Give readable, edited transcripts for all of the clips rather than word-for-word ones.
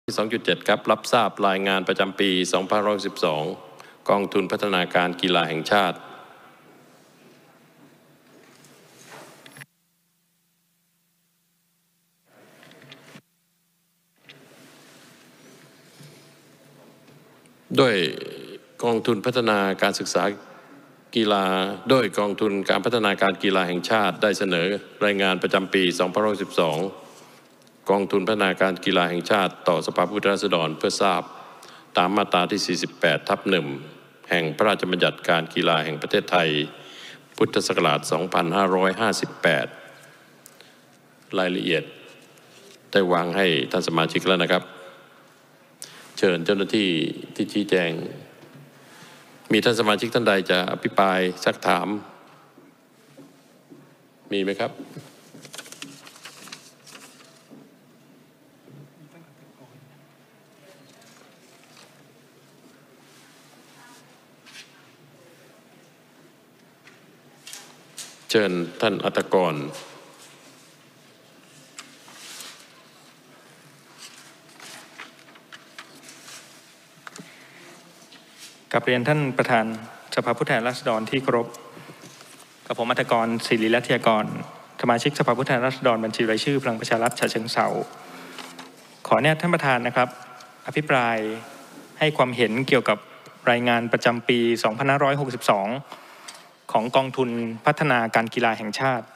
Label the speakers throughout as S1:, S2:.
S1: 2.7 ครับรับทราบรายงานประจำปี 2512 กองทุนพัฒนาการกีฬาแห่งชาติด้วยกองทุนพัฒนาการศึกษากีฬาด้วยกองทุนการพัฒนาการกีฬาแห่งชาติได้เสนอรายงานประจำปี 2512 กองทุนพัฒนาการกีฬาแห่งชาติต่อสภาผู้แทนราษฎรเพื่อทราบตามมาตราที่ 48/1 แห่งพระราชบัญญัติการกีฬาแห่งประเทศไทยพุทธศักราช 2558 รายละเอียดได้วางให้ท่านสมาชิกแล้วนะครับเชิญเจ้าหน้าที่ที่ชี้แจงมีท่านสมาชิกท่านใดจะอภิปรายซักถามมีไหมครับเชิญท่านอัตกร
S2: กับเรียนท่านประธานสภาผู้แทนราษฎรที่เคารพกับผมอัตกรศิริรัตยากรสมาชิกสภาผู้แทนราษฎรบัญชีรายชื่อพลังประชารัฐฉะเชิงเทราขอแนะท่านประธานนะครับอภิปรายให้ความเห็นเกี่ยวกับรายงานประจำปี 2562 ของกองทุนพัฒนาการกีฬาแห่งชาติ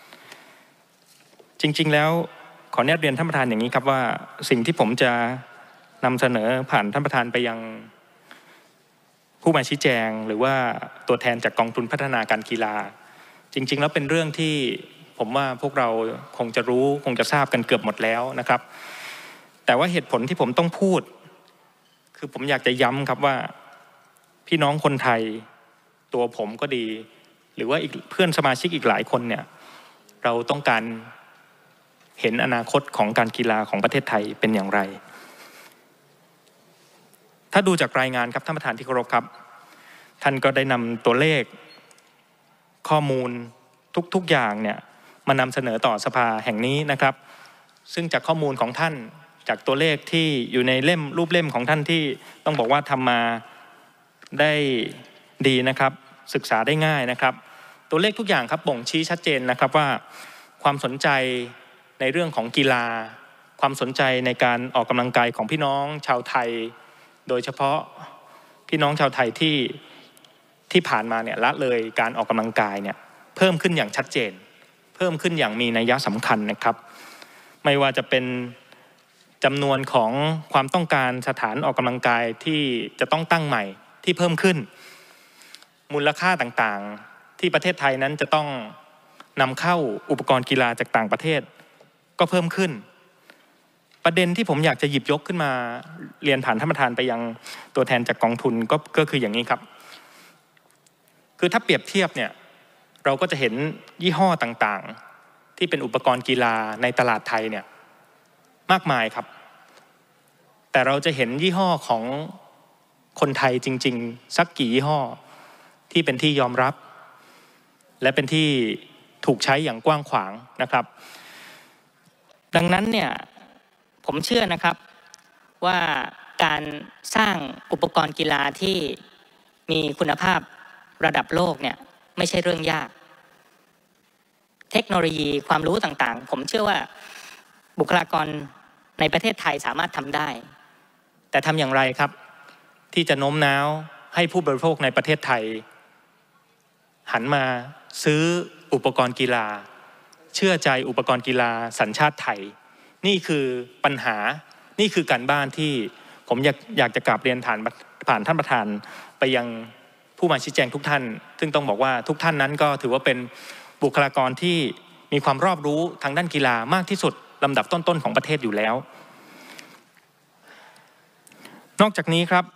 S2: จริงๆแล้วขอแนะเรียนท่านประธานอย่างนี้ครับว่าสิ่งที่ผมจะนำเสนอผ่านท่านประธานไปยังผู้มาชี้แจงหรือว่าตัวแทนจากกองทุนพัฒนาการกีฬาจริงๆแล้วเป็นเรื่องที่ผมว่าพวกเราคงจะรู้คงจะทราบกันเกือบหมดแล้วนะครับแต่ว่าเหตุผลที่ผมต้องพูดคือผมอยากจะย้ำครับว่าพี่น้องคนไทยตัวผมก็ดีหรือว่าอีกเพื่อนสมาชิกอีกหลายคนเนี่ยเราต้องการเห็นอนาคตของการกีฬาของประเทศไทยเป็นอย่างไรถ้าดูจากรายงานครับท่านประธานที่เคารพครับท่านก็ได้นำตัวเลขข้อมูลทุกอย่างเนี่ยมานำเสนอต่อสภาแห่งนี้นะครับซึ่งจากข้อมูลของท่านจากตัวเลขที่อยู่ในรูปเล่มของท่านที่ต้องบอกว่าทำมาได้ดีนะครับศึกษาได้ง่ายนะครับตัวเลขทุกอย่างครับบ่งชี้ชัดเจนนะครับว่าความสนใจในเรื่องของกีฬาความสนใจในการออกกำลังกายของพี่น้องชาวไทยโดยเฉพาะพี่น้องชาวไทยที่ผ่านมาเนี่ยละเลยการออกกำลังกายเนี่ยเพิ่มขึ้นอย่างชัดเจนเพิ่มขึ้นอย่างมีนัยสำคัญนะครับไม่ว่าจะเป็นจำนวนของความต้องการสถานออกกำลังกายที่จะต้องตั้งใหม่ที่เพิ่มขึ้นมูลค่าต่างๆที่ประเทศไทยนั้นจะต้องนำเข้าอุปกรณ์กีฬาจากต่างประเทศก็เพิ่มขึ้นประเด็นที่ผมอยากจะหยิบยกขึ้นมาเรียนผ่านท่านประธานไปยังตัวแทนจากกองทุนก็คืออย่างนี้ครับคือถ้าเปรียบเทียบเนี่ยเราก็จะเห็นยี่ห้อต่างๆที่เป็นอุปกรณ์กีฬาในตลาดไทยเนี่ยมากมายครับแต่เราจะเห็นยี่ห้อของคนไทยจริงๆสักกี่ยี่ห้อที่เป็นที่ยอมรับและเป็นที่ถูกใช้อย่างกว้างขวางนะครับ
S3: ดังนั้นเนี่ยผมเชื่อนะครับว่าการสร้างอุปกรณ์กีฬาที่มีคุณภาพระดับโลกเนี่ยไม่ใช่เรื่องยากเทคโนโลยีความรู้ต่างๆผมเชื่อว่าบุคลากรในประเทศไทยสามารถทำได้
S2: แต่ทำอย่างไรครับที่จะโน้มน้าวให้ผู้บริโภคในประเทศไทยหันมาซื้ออุปกรณ์กีฬาเชื่อใจอุปกรณ์กีฬาสัญชาติไทยนี่คือปัญหานี่คือการบ้านที่ผมอยากจะกราบเรียนผ่านท่านประธานไปยังผู้มาชี้แจงทุกท่านซึ่งต้องบอกว่าทุกท่านนั้นก็ถือว่าเป็นบุคลากรที่มีความรอบรู้ทางด้านกีฬามากที่สุดลำดับต้นๆของประเทศอยู่แล้วนอกจากนี้ครับ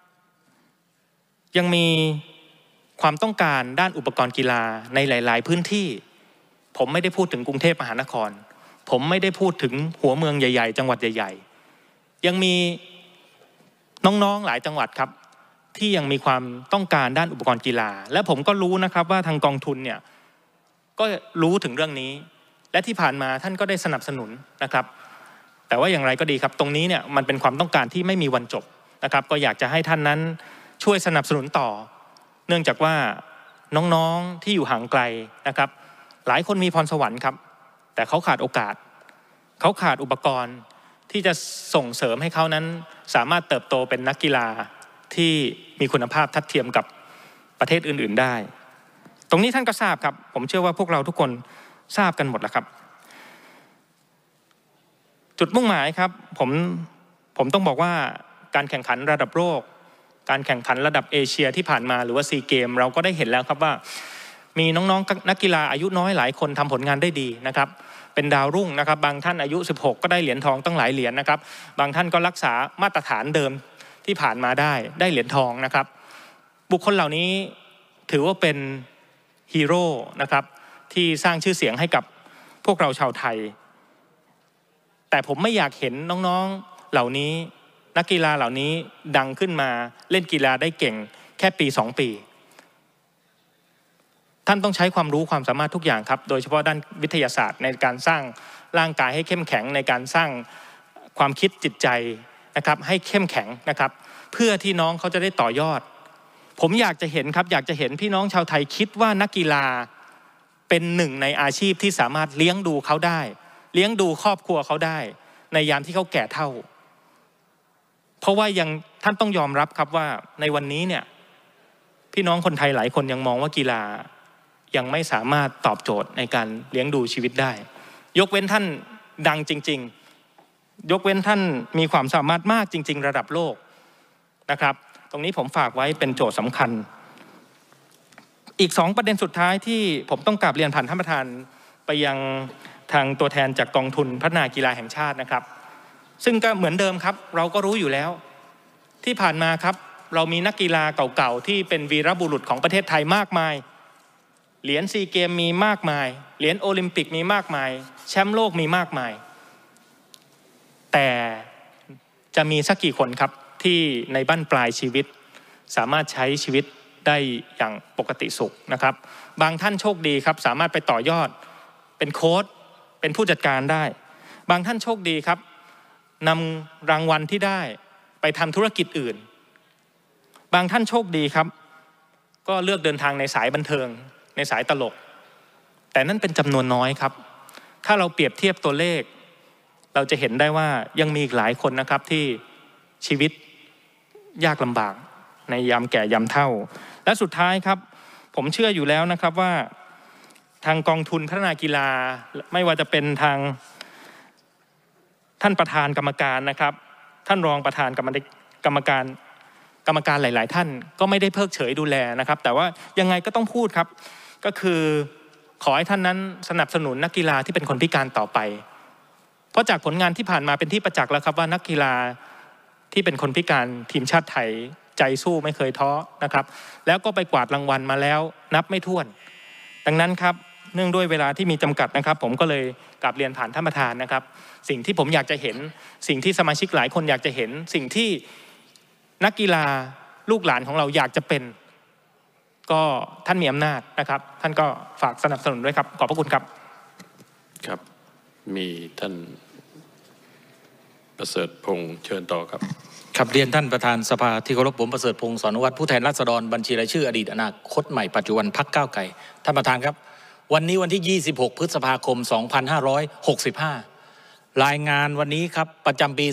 S2: ยังมีความต้องการด้านอุปกรณ์กีฬาในหลายๆพื้นที่ผมไม่ได้พูดถึงกรุงเทพมหานครผมไม่ได้พูดถึงหัวเมืองใหญ่ๆจังหวัดใหญ่ๆยังมีน้องๆหลายจังหวัดครับที่ยังมีความต้องการด้านอุปกรณ์กีฬาและผมก็รู้นะครับว่าทางกองทุนเนี่ยก็รู้ถึงเรื่องนี้และที่ผ่านมาท่านก็ได้สนับสนุนนะครับแต่ว่าอย่างไรก็ดีครับตรงนี้เนี่ยมันเป็นความต้องการที่ไม่มีวันจบนะครับก็อยากจะให้ท่านนั้นช่วยสนับสนุนต่อเนื่องจากว่าน้องๆที่อยู่ห่างไกลนะครับหลายคนมีพรสวรรค์ครับแต่เขาขาดโอกาสเขาขาดอุปกรณ์ที่จะส่งเสริมให้เขานั้นสามารถเติบโตเป็นนักกีฬาที่มีคุณภาพทัดเทียมกับประเทศอื่นๆได้ตรงนี้ท่านก็ทราบครับผมเชื่อว่าพวกเราทุกคนทราบกันหมดแล้วครับจุดมุ่งหมายครับผมต้องบอกว่าการแข่งขันระดับโลกการแข่งขันระดับเอเชียที่ผ่านมาหรือว่าซีเกมเราก็ได้เห็นแล้วครับว่ามีน้องๆนักกีฬาอายุน้อยหลายคนทำผลงานได้ดีนะครับเป็นดาวรุ่งนะครับบางท่านอายุ16ก็ได้เหรียญทองตั้งหลายเหรียญนะครับบางท่านก็รักษามาตรฐานเดิมที่ผ่านมาได้เหรียญทองนะครับบุคคลเหล่านี้ถือว่าเป็นฮีโร่นะครับที่สร้างชื่อเสียงให้กับพวกเราชาวไทยแต่ผมไม่อยากเห็นน้องๆเหล่านี้นักกีฬาเหล่านี้ดังขึ้นมาเล่นกีฬาได้เก่งแค่ปี2 ปีท่านต้องใช้ความรู้ความสามารถทุกอย่างครับโดยเฉพาะด้านวิทยาศาสตร์ในการสร้างร่างกายให้เข้มแข็งในการสร้างความคิดจิตใจนะครับให้เข้มแข็งนะครับเพื่อที่น้องเขาจะได้ต่อยอดผมอยากจะเห็นครับอยากจะเห็นพี่น้องชาวไทยคิดว่านักกีฬาเป็นหนึ่งในอาชีพที่สามารถเลี้ยงดูเขาได้เลี้ยงดูครอบครัวเขาได้ในยามที่เขาแก่เฒ่าเพราะว่ายังท่านต้องยอมรับครับว่าในวันนี้เนี่ยพี่น้องคนไทยหลายคนยังมองว่ากีฬายังไม่สามารถตอบโจทย์ในการเลี้ยงดูชีวิตได้ยกเว้นท่านดังจริงๆยกเว้นท่านมีความสามารถมากจริงๆระดับโลกนะครับตรงนี้ผมฝากไว้เป็นโจทย์สำคัญอีก2ประเด็นสุดท้ายที่ผมต้องกราบเรียนผ่านท่านประธานไปยังทางตัวแทนจากกองทุนพัฒนากีฬาแห่งชาตินะครับซึ่งก็เหมือนเดิมครับเราก็รู้อยู่แล้วที่ผ่านมาครับเรามีนักกีฬาเก่าๆที่เป็นวีรบุรุษของประเทศไทยมากมายเหรียญซีเกมมีมากมายเหรียญโอลิมปิกมีมากมายแชมป์โลกมีมากมายแต่จะมีสักกี่คนครับที่ในบั้นปลายชีวิตสามารถใช้ชีวิตได้อย่างปกติสุขนะครับบางท่านโชคดีครับสามารถไปต่อยอดเป็นโค้ชเป็นผู้จัดการได้บางท่านโชคดีครับนำรางวัลที่ได้ไปทำธุรกิจอื่นบางท่านโชคดีครับก็เลือกเดินทางในสายบันเทิงในสายตลกแต่นั่นเป็นจำนวนน้อยครับถ้าเราเปรียบเทียบตัวเลขเราจะเห็นได้ว่ายังมีอีกหลายคนนะครับที่ชีวิตยากลำบากในยามแก่ยามเฒ่าและสุดท้ายครับผมเชื่ออยู่แล้วนะครับว่าทางกองทุนพัฒนากีฬาไม่ว่าจะเป็นทางท่านประธานกรรมการนะครับท่านรองประธานกรรมการหลายๆท่านก็ไม่ได้เพิกเฉยดูแลนะครับแต่ว่ายังไงก็ต้องพูดครับก็คือขอให้ท่านนั้นสนับสนุนนักกีฬาที่เป็นคนพิการต่อไปเพราะจากผลงานที่ผ่านมาเป็นที่ประจักษ์แล้วครับว่านักกีฬาที่เป็นคนพิการทีมชาติไทยใจสู้ไม่เคยท้อนะครับแล้วก็ไปกวาดรางวัลมาแล้วนับไม่ถ้วนดังนั้นครับเนื่องด้วยเวลาที่มีจำกัดนะครับผมก็เลยกราบเรียนผ่านท่านประธานนะครับสิ่งที่ผมอยากจะเห็นสิ่งที่สมาชิกหลายคนอยากจะเห็นสิ่งที่นักกีฬาลูกหลานของเราอยากจะเป็นก็ท่านมีอำนาจนะครับท่านก็ฝากสนับสนุนด้วยครับขอบพระคุณครับ
S1: ครับมีท่านประเสริฐพงษ์เชิญต่อครับ
S4: ครับเรียนท่านประธานสภาที่เคารพผมประเสริฐพงษ์สอนวัฒน์ผู้แทนราษฎรบัญชีรายชื่ออดีตอนาคตใหม่ปัจจุบันพรรคก้าวไกลท่านประธานครับวันนี้วันที่26พฤษภาคม2565รายงานวันนี้ครับประจำปี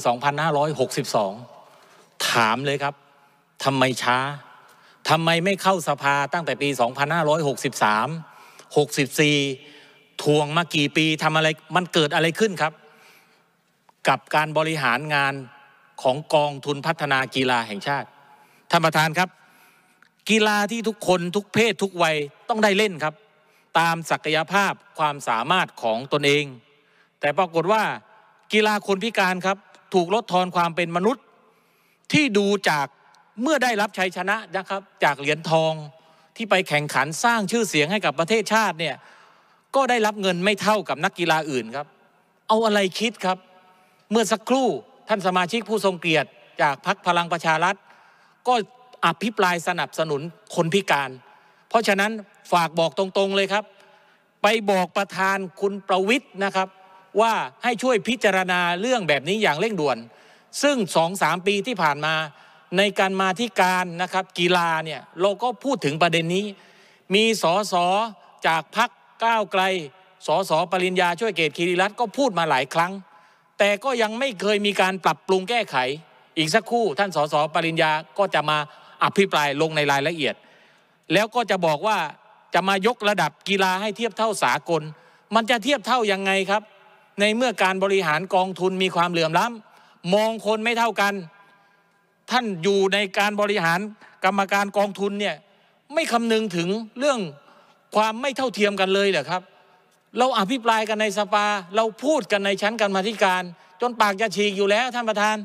S4: 2562ถามเลยครับทำไมช้าทำไมไม่เข้าสภาตั้งแต่ปี2563 64ทวงมากี่ปีทำอะไรมันเกิดอะไรขึ้นครับกับการบริหารงานของกองทุนพัฒนากีฬาแห่งชาติท่านประธานครับกีฬาที่ทุกคนทุกเพศทุกวัยต้องได้เล่นครับตามศักยภาพความสามารถของตนเองแต่ปรากฏว่ากีฬาคนพิการครับถูกลดทอนความเป็นมนุษย์ที่ดูจากเมื่อได้รับชัยชนะนะครับจากเหรียญทองที่ไปแข่งขันสร้างชื่อเสียงให้กับประเทศชาติเนี่ยก็ได้รับเงินไม่เท่ากับนักกีฬาอื่นครับเอาอะไรคิดครับเมื่อสักครู่ท่านสมาชิกผู้ทรงเกียรติจากพรรคพลังประชารัฐก็อภิปรายสนับสนุนคนพิการเพราะฉะนั้นฝากบอกตรงๆเลยครับไปบอกประธานคุณประวิตรนะครับว่าให้ช่วยพิจารณาเรื่องแบบนี้อย่างเร่งด่วนซึ่ง 2-3 ปีที่ผ่านมาในการมาธิการนะครับกีฬาเนี่ยเราก็พูดถึงประเด็นนี้มีสสจากพรรคก้าวไกลสสปริญญาช่วยเกตคีรีรัตน์ก็พูดมาหลายครั้งแต่ก็ยังไม่เคยมีการปรับปรุงแก้ไขอีกสักครู่ท่านสสปริญญาก็จะมาอภิปรายลงในรายละเอียดแล้วก็จะบอกว่าจะมายกระดับกีฬาให้เทียบเท่าสากลมันจะเทียบเท่ายังไงครับในเมื่อการบริหารกองทุนมีความเหลื่อมล้ำมองคนไม่เท่ากันท่านอยู่ในการบริหารกรรมการกองทุนเนี่ยไม่คำนึงถึงเรื่องความไม่เท่าเทียมกันเลยเหรอครับเราอภิปรายกันในสภาเราพูดกันในชั้นกรรมาธิการจนปากจะฉีกอยู่แล้วท่านประธาน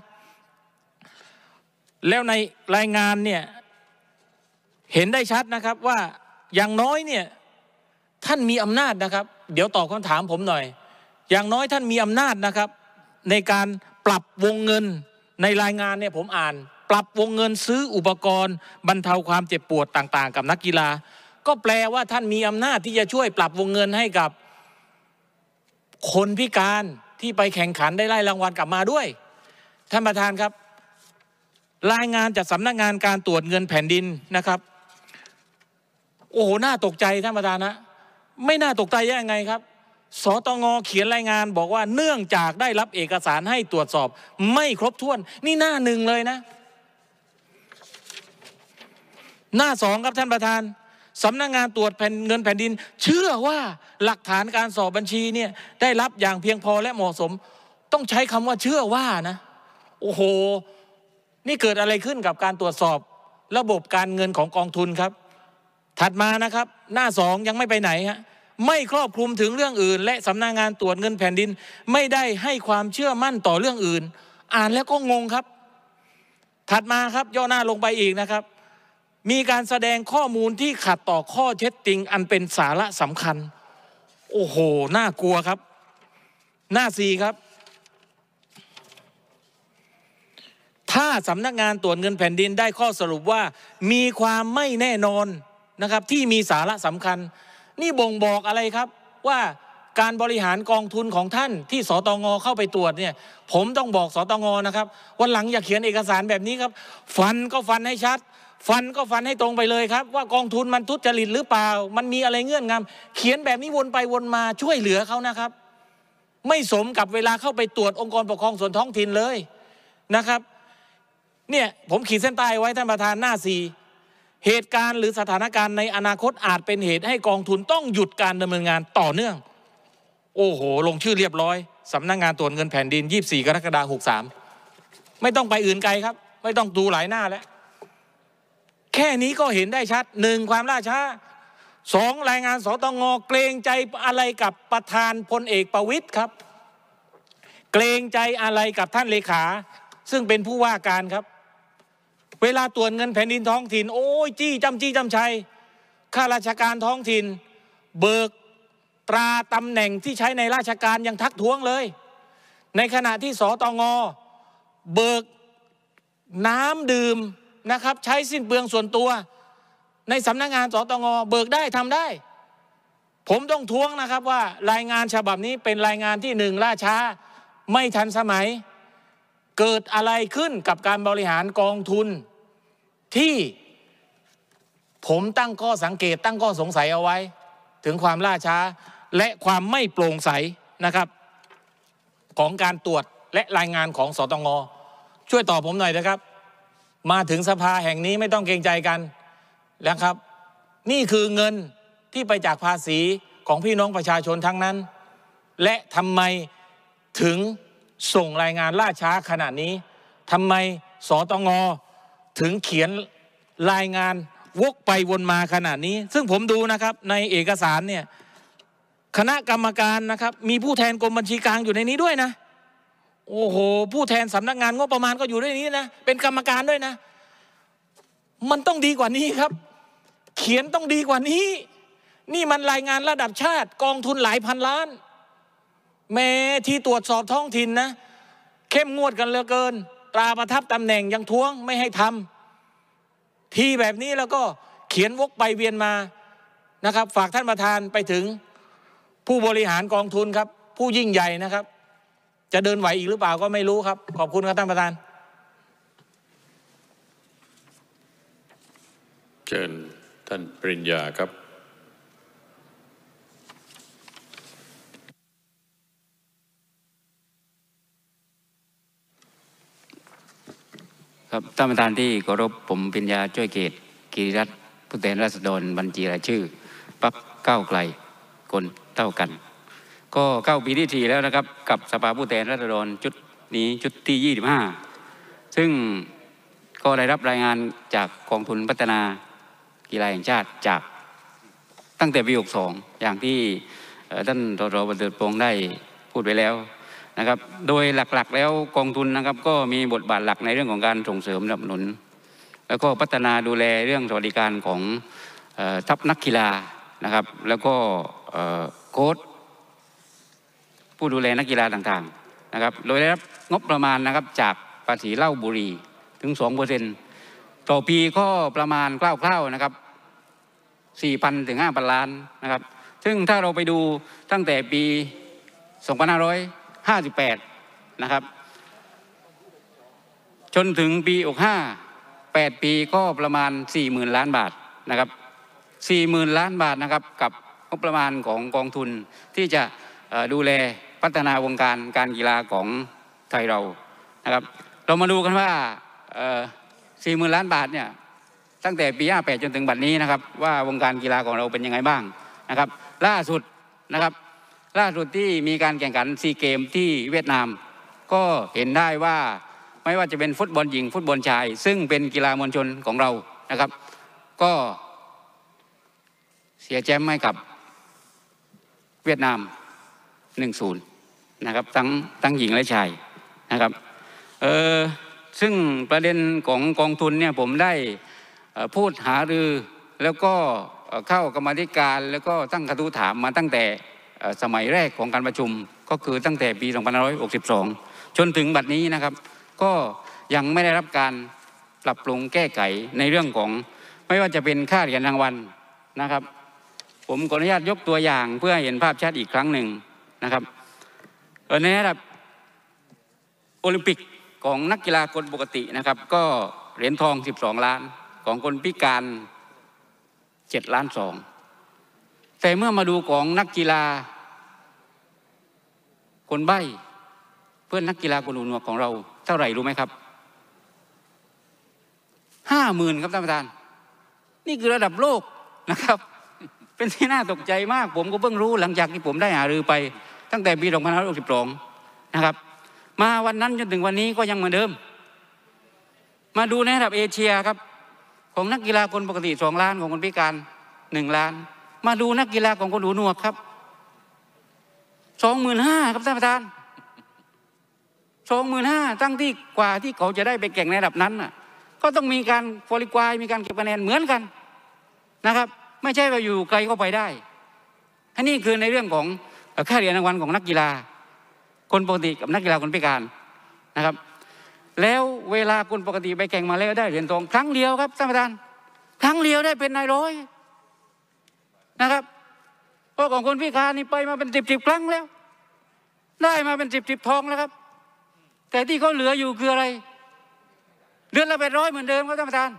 S4: แล้วในรายงานเนี่ยเห็นได้ชัดนะครับว่าอย่างน้อยเนี่ยท่านมีอำนาจนะครับเดี๋ยวตอบคำถามผมหน่อยอย่างน้อยท่านมีอำนาจนะครับในการปรับวงเงินในรายงานเนี่ยผมอ่านปรับวงเงินซื้ออุปกรณ์บรรเทาความเจ็บปวดต่างๆกับนักกีฬาก็แปลว่าท่านมีอำนาจที่จะช่วยปรับวงเงินให้กับคนพิการที่ไปแข่งขันได้ไล่รางวัลกลับมาด้วยท่านประธานครับรายงานจากสำนักงานการตรวจเงินแผ่นดินนะครับโอ้โหน่าตกใจท่านประธานนะไม่น่าตกใจยังไงครับสตง.เขียนรายงานบอกว่าเนื่องจากได้รับเอกสารให้ตรวจสอบไม่ครบถ้วนนี่หน้าหนึ่งเลยนะหน้าสองครับท่านประธานสำนักงานตรวจเงินแผ่นดินเชื่อว่าหลักฐานการสอบบัญชีเนี่ยได้รับอย่างเพียงพอและเหมาะสมต้องใช้คำว่าเชื่อว่านะโอ้โหนี่เกิดอะไรขึ้นกับการตรวจสอบระบบการเงินของกองทุนครับถัดมานะครับหน้าสองยังไม่ไปไหนฮะไม่ครอบคลุมถึงเรื่องอื่นและสำนักงานตรวจเงินแผ่นดินไม่ได้ให้ความเชื่อมั่นต่อเรื่องอื่นอ่านแล้วก็งงครับถัดมาครับย่อหน้าลงไปอีกนะครับมีการแสดงข้อมูลที่ขัดต่อข้อเท็จจริงอันเป็นสาระสำคัญโอ้โหน่ากลัวครับหน้าสี่ครับถ้าสำนักงานตรวจเงินแผ่นดินได้ข้อสรุปว่ามีความไม่แน่นอนนะครับที่มีสาระสำคัญนี่บ่งบอกอะไรครับว่าการบริหารกองทุนของท่านที่สตง.เข้าไปตรวจเนี่ยผมต้องบอกสตง.นะครับวันหลังอย่าเขียนเอกสารแบบนี้ครับฟันก็ฟันให้ชัดฟันก็ฟันให้ตรงไปเลยครับว่ากองทุนมันทุจริตหรือเปล่ามันมีอะไรเงื่อนงำเขียนแบบนี้วนไปวนมาช่วยเหลือเขานะครับไม่สมกับเวลาเข้าไปตรวจองค์กรปกครองส่วนท้องถิ่นเลยนะครับเนี่ยผมขีดเส้นใต้ไว้ท่านประธานหน้าสี่เหตุการณ์หรือสถานการณ์ในอนาคตอาจเป็นเหตุให้กองทุนต้องหยุดการดำเนินงานต่อเนื่องโอ้โหลงชื่อเรียบร้อยสำนักงานตรวจเงินแผ่นดิน24 กรกฎาคม 63ไม่ต้องไปอื่นไกลครับไม่ต้องดูหลายหน้าแล้วแค่นี้ก็เห็นได้ชัด1ความล่าช้า2รายงานสตง.เกรงใจอะไรกับประธานพลเอกประวิตรครับเกรงใจอะไรกับท่านเลขาซึ่งเป็นผู้ว่าการครับเวลาตรวจเงินแผ่นดินท้องถิ่นโอ้ยจี้จำชัยข้าราชการท้องถิ่นเบิกตราตำแหน่งที่ใช้ในราชการยังทักท้วงเลยในขณะที่สตง.เบิกน้ำดื่มนะครับใช้สิ้นเปลืองส่วนตัวในสำนักงานสตง.เบิกได้ทำได้ผมต้องท้วงนะครับว่ารายงานฉบับนี้เป็นรายงานที่1ล่าช้าไม่ทันสมัยเกิดอะไรขึ้นกับการบริหารกองทุนที่ผมตั้งข้อสังเกตตั้งข้อสงสัยเอาไว้ถึงความล่าช้าและความไม่โปร่งใสนะครับของการตรวจและรายงานของสตง.ช่วยตอบผมหน่อยนะครับมาถึงสภาแห่งนี้ไม่ต้องเกรงใจกันแล้วครับนี่คือเงินที่ไปจากภาษีของพี่น้องประชาชนทั้งนั้นและทำไมถึงส่งรายงานล่าช้าขนาดนี้ทำไมสตง.ถึงเขียนรายงานวกไปวนมาขนาดนี้ซึ่งผมดูนะครับในเอกสารเนี่ยคณะกรรมการนะครับมีผู้แทนกรมบัญชีกลางอยู่ในนี้ด้วยนะโอ้โหผู้แทนสำนักงานงบประมาณก็อยู่ด้วยนี้นะเป็นกรรมการด้วยนะมันต้องดีกว่านี้ครับเขียนต้องดีกว่านี้นี่มันรายงานระดับชาติกองทุนหลายพันล้านแม้ที่ตรวจสอบท้องถิ่นนะเข้มงวดกันเหลือเกินตราประทับตำแหน่งยังท้วงไม่ให้ทำที่แบบนี้แล้วก็เขียนวกไปเวียนมานะครับฝากท่านประธานไปถึงผู้บริหารกองทุนครับผู้ยิ่งใหญ่นะครับจะเดินไหวอีกหรือเปล่าก็ไม่รู้ครับขอบคุณครับท่านประธาน
S1: เชิญท่านปริญญาครับ
S5: ครับท่านประธานที่เคารพผมปริญญาช่วยเกตกิริรัตน์ผู้แทนราษฎรบัญชีรายชื่อพรรคก้าวไกลคนเท่ากันก็เข้าปีที่ 4แล้วนะครับกับสภาผู้แทนราษฎรชุดนี้ชุดที่25ซึ่งก็ได้รับรายงานจากกองทุนพัฒนากีฬาแห่งชาติจากตั้งแต่ปี62อย่างที่ท่านรองประเสริฐพงษ์ได้พูดไปแล้วนะครับโดยหลักๆแล้วกองทุนนะครับก็มีบทบาทหลักในเรื่องของการส่งเสริมสนับสนุนแล้วก็พัฒนาดูแลเรื่องสวัสดิการของทัพนักกีฬานะครับแล้วก็โค้ชผู้ดูแลนักกีฬาต่างๆนะครับโดยได้รับงบประมาณนะครับจากภาษีเหล้าบุหรี่ถึง 2% ต่อปีก็ประมาณคร่าวๆนะครับ 4,000 ถึง 5,000 ล้านนะครับซึ่งถ้าเราไปดูตั้งแต่ปี2558นะครับจนถึงปี65 8 ปีก็ประมาณ 40,000 ล้านบาทนะครับ 40,000 ล้านบาทนะครับกับงบประมาณของกองทุนที่จะดูแลพัฒนาวงการการกีฬาของไทยเรานะครับเรามาดูกันว่า40,000 ล้านบาทเนี่ยตั้งแต่ปี58จนถึงบัดนี้นะครับว่าวงการกีฬาของเราเป็นยังไงบ้างนะครับล่าสุดที่มีการแข่งขันซีเกมที่เวียดนามก็เห็นได้ว่าไม่ว่าจะเป็นฟุตบอลหญิงฟุตบอลชายซึ่งเป็นกีฬามวลชนของเรานะครับก็เสียแชมป์ให้กับเวียดนาม 1-0 นะครับทั้งหญิงและชายนะครับซึ่งประเด็นของกองทุนเนี่ยผมได้พูดหารือแล้วก็เข้ากรรมาธิการแล้วก็ตั้งกระทู้ถามมาตั้งแต่สมัยแรกของการประชุมก็คือตั้งแต่ปี2562จนถึงบัดนี้นะครับก็ยังไม่ได้รับการปรับปรุงแก้ไขในเรื่องของไม่ว่าจะเป็นค่าเหรียญรางวัลนะครับผมขออนุญาตยกตัวอย่างเพื่อให้เห็นภาพชัดอีกครั้งหนึ่งนะครับในระดับโอลิมปิกของนักกีฬาคนปกตินะครับก็เหรียญทอง12 ล้านของคนพิการ7.2 ล้านแต่เมื่อมาดูของนักกีฬาคนใบ้เพื่อนนักกีฬาคนหูหนวกของเราเท่าไหร่รู้ไหมครับ 50,000 ครับท่านประธานนี่คือระดับโลกนะครับเป็นที่น่าตกใจมากผมก็เพิ่งรู้หลังจากที่ผมได้หารือไปตั้งแต่ปี2562นะครับมาวันนั้นจนถึงวันนี้ก็ยังเหมือนเดิมมาดูในระดับเอเชียครับของนักกีฬาคนปกติ2 ล้านของคนพิการ1 ล้านมาดูนักกีฬาของคนหูหนวกครับ 25,000 ครับท่านประธาน 25,000 ตั้งที่กว่าที่เขาจะได้ไปแข่งในระดับนั้นน่ะก็ต้องมีการควอลิฟายมีการเก็บคะแนนเหมือนกันนะครับไม่ใช่ว่าอยู่ไกลเข้าไปได้อันนี้คือในเรื่องของค่าเหรียญรางวัลของนักกีฬาคนปกติกับนักกีฬาคนพิการนะครับแล้วเวลาคนปกติไปแข่งมาแล้วได้เหรียญทองครั้งเดียวครับท่านประธานครั้งเดียวได้เป็นนายร้อยนะครับเพราะของคนพิการนี่ไปมาเป็น10 ครั้งแล้วได้มาเป็น10 ทองแล้วครับแต่ที่เขาเหลืออยู่คืออะไรเดือนละ800เหมือนเดิมครับท่านประธาน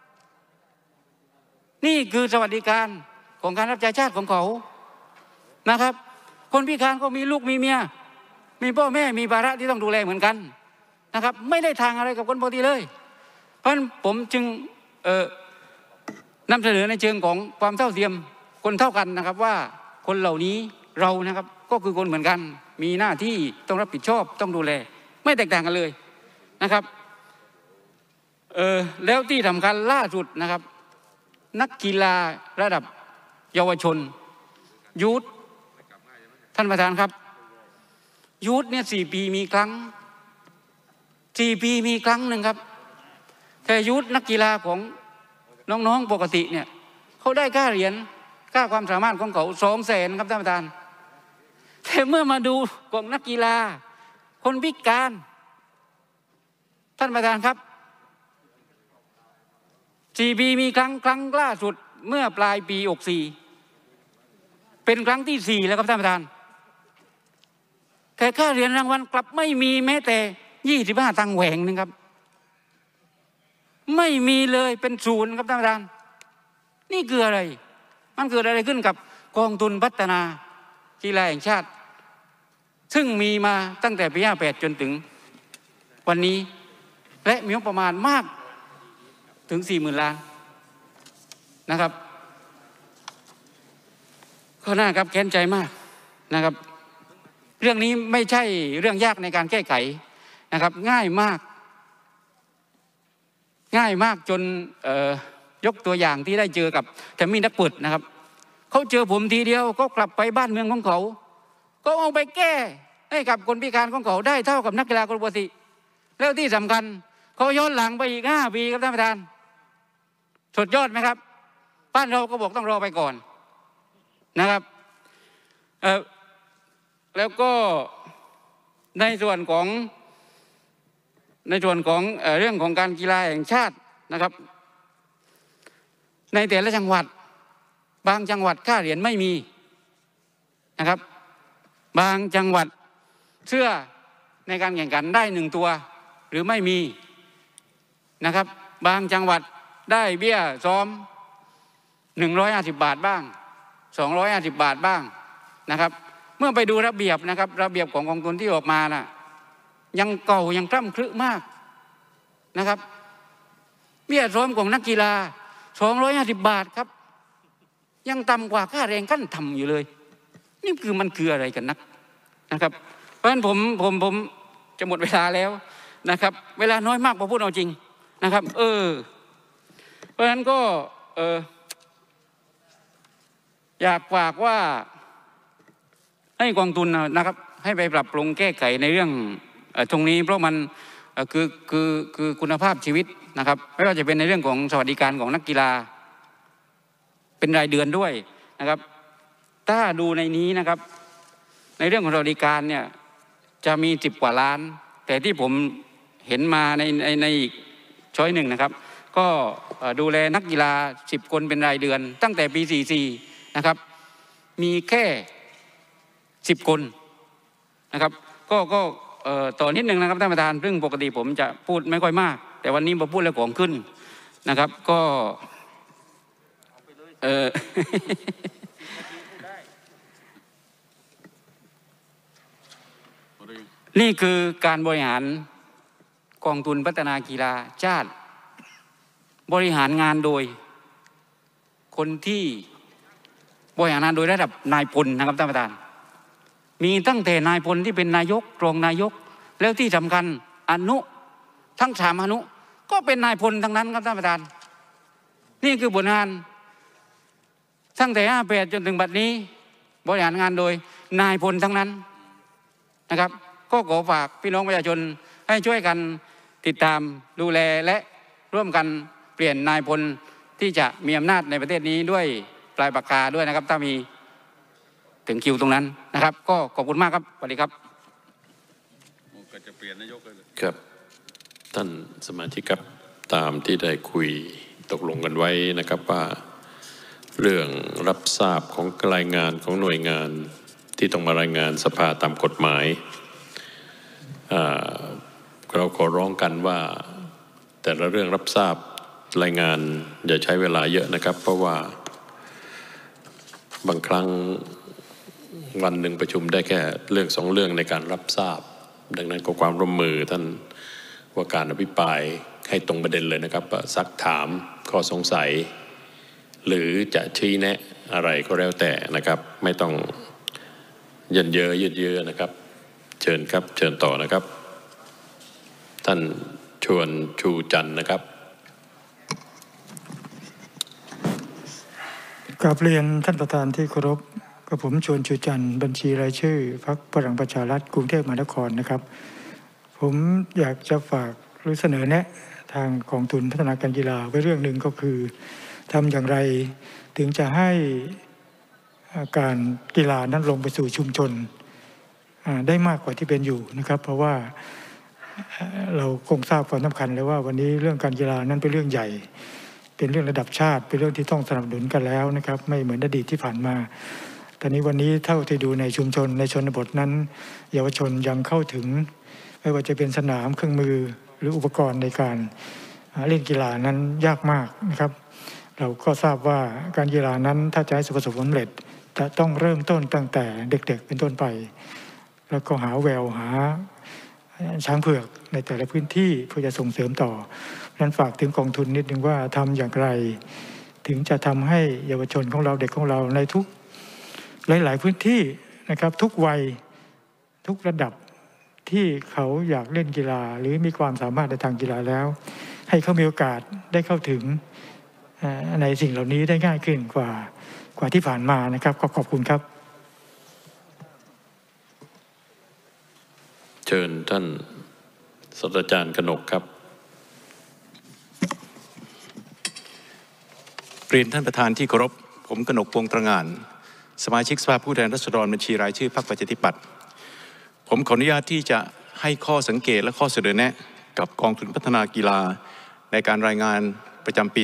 S5: นี่คือสวัสดิการของการรับใช้ชาติของเขานะครับคนพิการก็มีลูกมีเมียมีพ่อแม่มีภาระที่ต้องดูแลเหมือนกันนะครับไม่ได้ทางอะไรกับคนปกติเลยเพราะฉะนั้นผมจึงนำเสนอในเชิงของความเท่าเทียมคนเท่ากันนะครับว่าคนเหล่านี้เรานะครับก็คือคนเหมือนกันมีหน้าที่ต้องรับผิดชอบต้องดูแลไม่แตกต่างกันเลยนะครับแล้วที่สำคัญล่าสุดนะครับนักกีฬาระดับเยาวชนยูทท่านประธานครับยูทเนี่ย4 ปีมีครั้ง4 ปีมีครั้งหนึ่งครับแต่ยูทนักกีฬาของน้องๆปกติเนี่ยเขาได้ค่าเหรียญค่าความสามารถของเขา200,000ครับท่านประธานแต่เมื่อมาดูของนักกีฬาคนพิการท่านประธานครับ4 ปีมีครั้งล่าสุดเมื่อปลายปี64เป็นครั้งที่4แล้วครับท่านประธานแต่ค่าเหรียญรางวัลกลับไม่มีแม้แต่25 ตังค์แหว่งนึงครับไม่มีเลยเป็นศูนย์ครับท่านประธานนี่คืออะไรมันเกิดอะไรขึ้นกับกองทุนพัฒนากีฬาแห่งชาติซึ่งมีมาตั้งแต่ปี 58 จนถึงวันนี้และมีงบประมาณมากถึง 40,000 ล้านนะครับข้อหน้าครับแค้นใจมากนะครับเรื่องนี้ไม่ใช่เรื่องยากในการแก้ไขนะครับง่ายมากจนยกตัวอย่างที่ได้เจอกับแทมมี่นักปุดนะครับเขาเจอผมทีเดียวก็กลับไปบ้านเมืองของเขาก็เอาไปแก้ให้กับคนพิการของเขาได้เท่ากับนักกีฬากรปฏิแล้วที่สำคัญเขาย้อนหลังไปอีก5 ปีครับท่านประธานสุดยอดไหมครับบ้านเราก็บอกต้องรอไปก่อนนะครับแล้วก็ในส่วนของเรื่องของการกีฬาแห่งชาตินะครับในแต่ละจังหวัดบางจังหวัดค่าเหรียญไม่มีนะครับบางจังหวัดเสื้อในการแข่งขันได้1 ตัวหรือไม่มีนะครับบางจังหวัดได้เบี้ยซ้อม150 บาทบ้าง250 บาทบ้างนะครับเมื่อไปดูระเบียบนะครับระเบียบของกองทุนที่ออกมาน่ะยังเก่ายังคร่ำครึมากนะครับเบี้ยซ้อมของนักกีฬา250 บาทครับยังต่ำกว่าค่าแรงขั้นต่ำอยู่เลยนี่มันคืออะไรกันนะครับเพราะฉะนั้นผมจะหมดเวลาแล้วนะครับเวลาน้อยมากพอพูดเอาจริงนะครับเพราะฉะนั้นก็อยากฝากว่าให้กองทุนนะครับให้ไปปรับปรุงแก้ไขในเรื่องตรงนี้เพราะมันคือคุณภาพชีวิตนะครับไม่ว่าจะเป็นในเรื่องของสวัสดิการของนักกีฬาเป็นรายเดือนด้วยนะครับถ้าดูในนี้นะครับในเรื่องของสวัสดิการเนี่ยจะมี10 กว่าล้านแต่ที่ผมเห็นมาในอีกช้อยหนึ่งนะครับก็ดูแลนักกีฬา10 คนเป็นรายเดือนตั้งแต่ปี 44นะครับมีแค่10 คนนะครับก็ต่อนิดนึงนะครับท่านประธานซึ่งปกติผมจะพูดไม่ค่อยมากแต่วันนี้มาพูดแล้วของขึ้นนะครับก็นี่คือการบริหารกองทุนพัฒนากีฬาชาติบริหารงานโดยคนที่บริหารงานโดยระดับนายพลนะครับท่านประธานมีตั้งแต่นายพลที่เป็นนายกรองนายกแล้วที่สำคัญอนุทั้ง3 อนุก็เป็นนายพลทั้งนั้นครับท่านประธานนี่คือผลงานตั้งแต่ 58 จนถึงบัดนี้บริหารงานโดยนายพลทั้งนั้นนะครับก็ขอฝากพี่น้องประชาชนให้ช่วยกันติดตามดูแลและร่วมกันเปลี่ยนนายพลที่จะมีอำนาจในประเทศนี้ด้วยปลายปากกาด้วยนะครับถ้ามีถึงคิวตรงนั้นนะครับก็ขอบคุณมากครับสวัสดีครับ
S1: ก็จะเปลี่ยนนายกเลยครับท่านสมาชิกครับตามที่ได้คุยตกลงกันไว้นะครับว่าเรื่องรับทราบของรายงานของหน่วยงานที่ต้องมารายงานสภาตามกฎหมายเราขอร้องกันว่าแต่ละเรื่องรับทราบรายงานอย่าใช้เวลาเยอะนะครับเพราะว่าบางครั้งวันหนึ่งประชุมได้แค่เรื่อง2 เรื่องในการรับทราบดังนั้นขอความร่วมมือท่านว่าการอภิปรายให้ตรงประเด็นเลยนะครับซักถามข้อสงสัยหรือจะชี้แนะอะไรก็แล้วแต่นะครับไม่ต้องเยินเยอะยืดเยื้อนะครับเชิญครับเชิญต่อนะครับท่านชวนชูจันทร์นะครับ
S6: กราบเรียนท่านประธานที่เคารพกับผมชวนชูจันทร์บัญชีรายชื่อพรรคพลังประชารัฐกรุงเทพมหานครนะครับผมอยากจะฝากหรือเสนอแนะทางกองทุนพัฒนาการกีฬาไว้เรื่องหนึ่งก็คือทำอย่างไรถึงจะให้การกีฬานั้นลงไปสู่ชุมชนได้มากกว่าที่เป็นอยู่นะครับเพราะว่าเราคงทราบความสำคัญเลยว่าวันนี้เรื่องการกีฬานั้นเป็นเรื่องใหญ่เป็นเรื่องระดับชาติเป็นเรื่องที่ต้องสนับสนุนกันแล้วนะครับไม่เหมือนอดีตที่ผ่านมาแต่นี้วันนี้เท่าที่ดูในชุมชนในชนบทนั้นเยาวชนยังเข้าถึงไม่ว่าจะเป็นสนามเครื่องมือหรืออุปกรณ์ในการเล่นกีฬานั้นยากมากนะครับเราก็ทราบว่าการกีฬานั้นถ้าจะให้ประสบผลสำเร็จจะต้องเริ่มต้นตั้งแต่เด็กๆเป็นต้นไปแล้วก็หาแววหาช้างเผือกในแต่ละพื้นที่เพื่อจะส่งเสริมต่อนั้นฝากถึงกองทุนนิดนึงว่าทำอย่างไรถึงจะทำให้เยาวชนของเราเด็กของเราในทุกหลายๆพื้นที่นะครับทุกวัยทุกระดับที่เขาอยากเล่นกีฬาหรือมีความสามารถในทางกีฬาแล้วให้เขามีโอกาสได้เข้าถึงในสิ่งเหล่านี้ได้ง่ายขึ้นกว่าที่ผ่านมานะครับขอบคุณครับ
S1: เชิญท่านศาสตราจารย์กนกครับ
S7: เรียนท่านประธานที่เคารพผมกนก วงศ์ตระหง่านสมาชิกสภาผู้แทนราษฎรบัญชีรายชื่อพรรคประชาธิปัตย์ผมขออนุญาตที่จะให้ข้อสังเกตและข้อเสนอแนะกับกองทุนพัฒนากีฬาในการรายงานประจำปี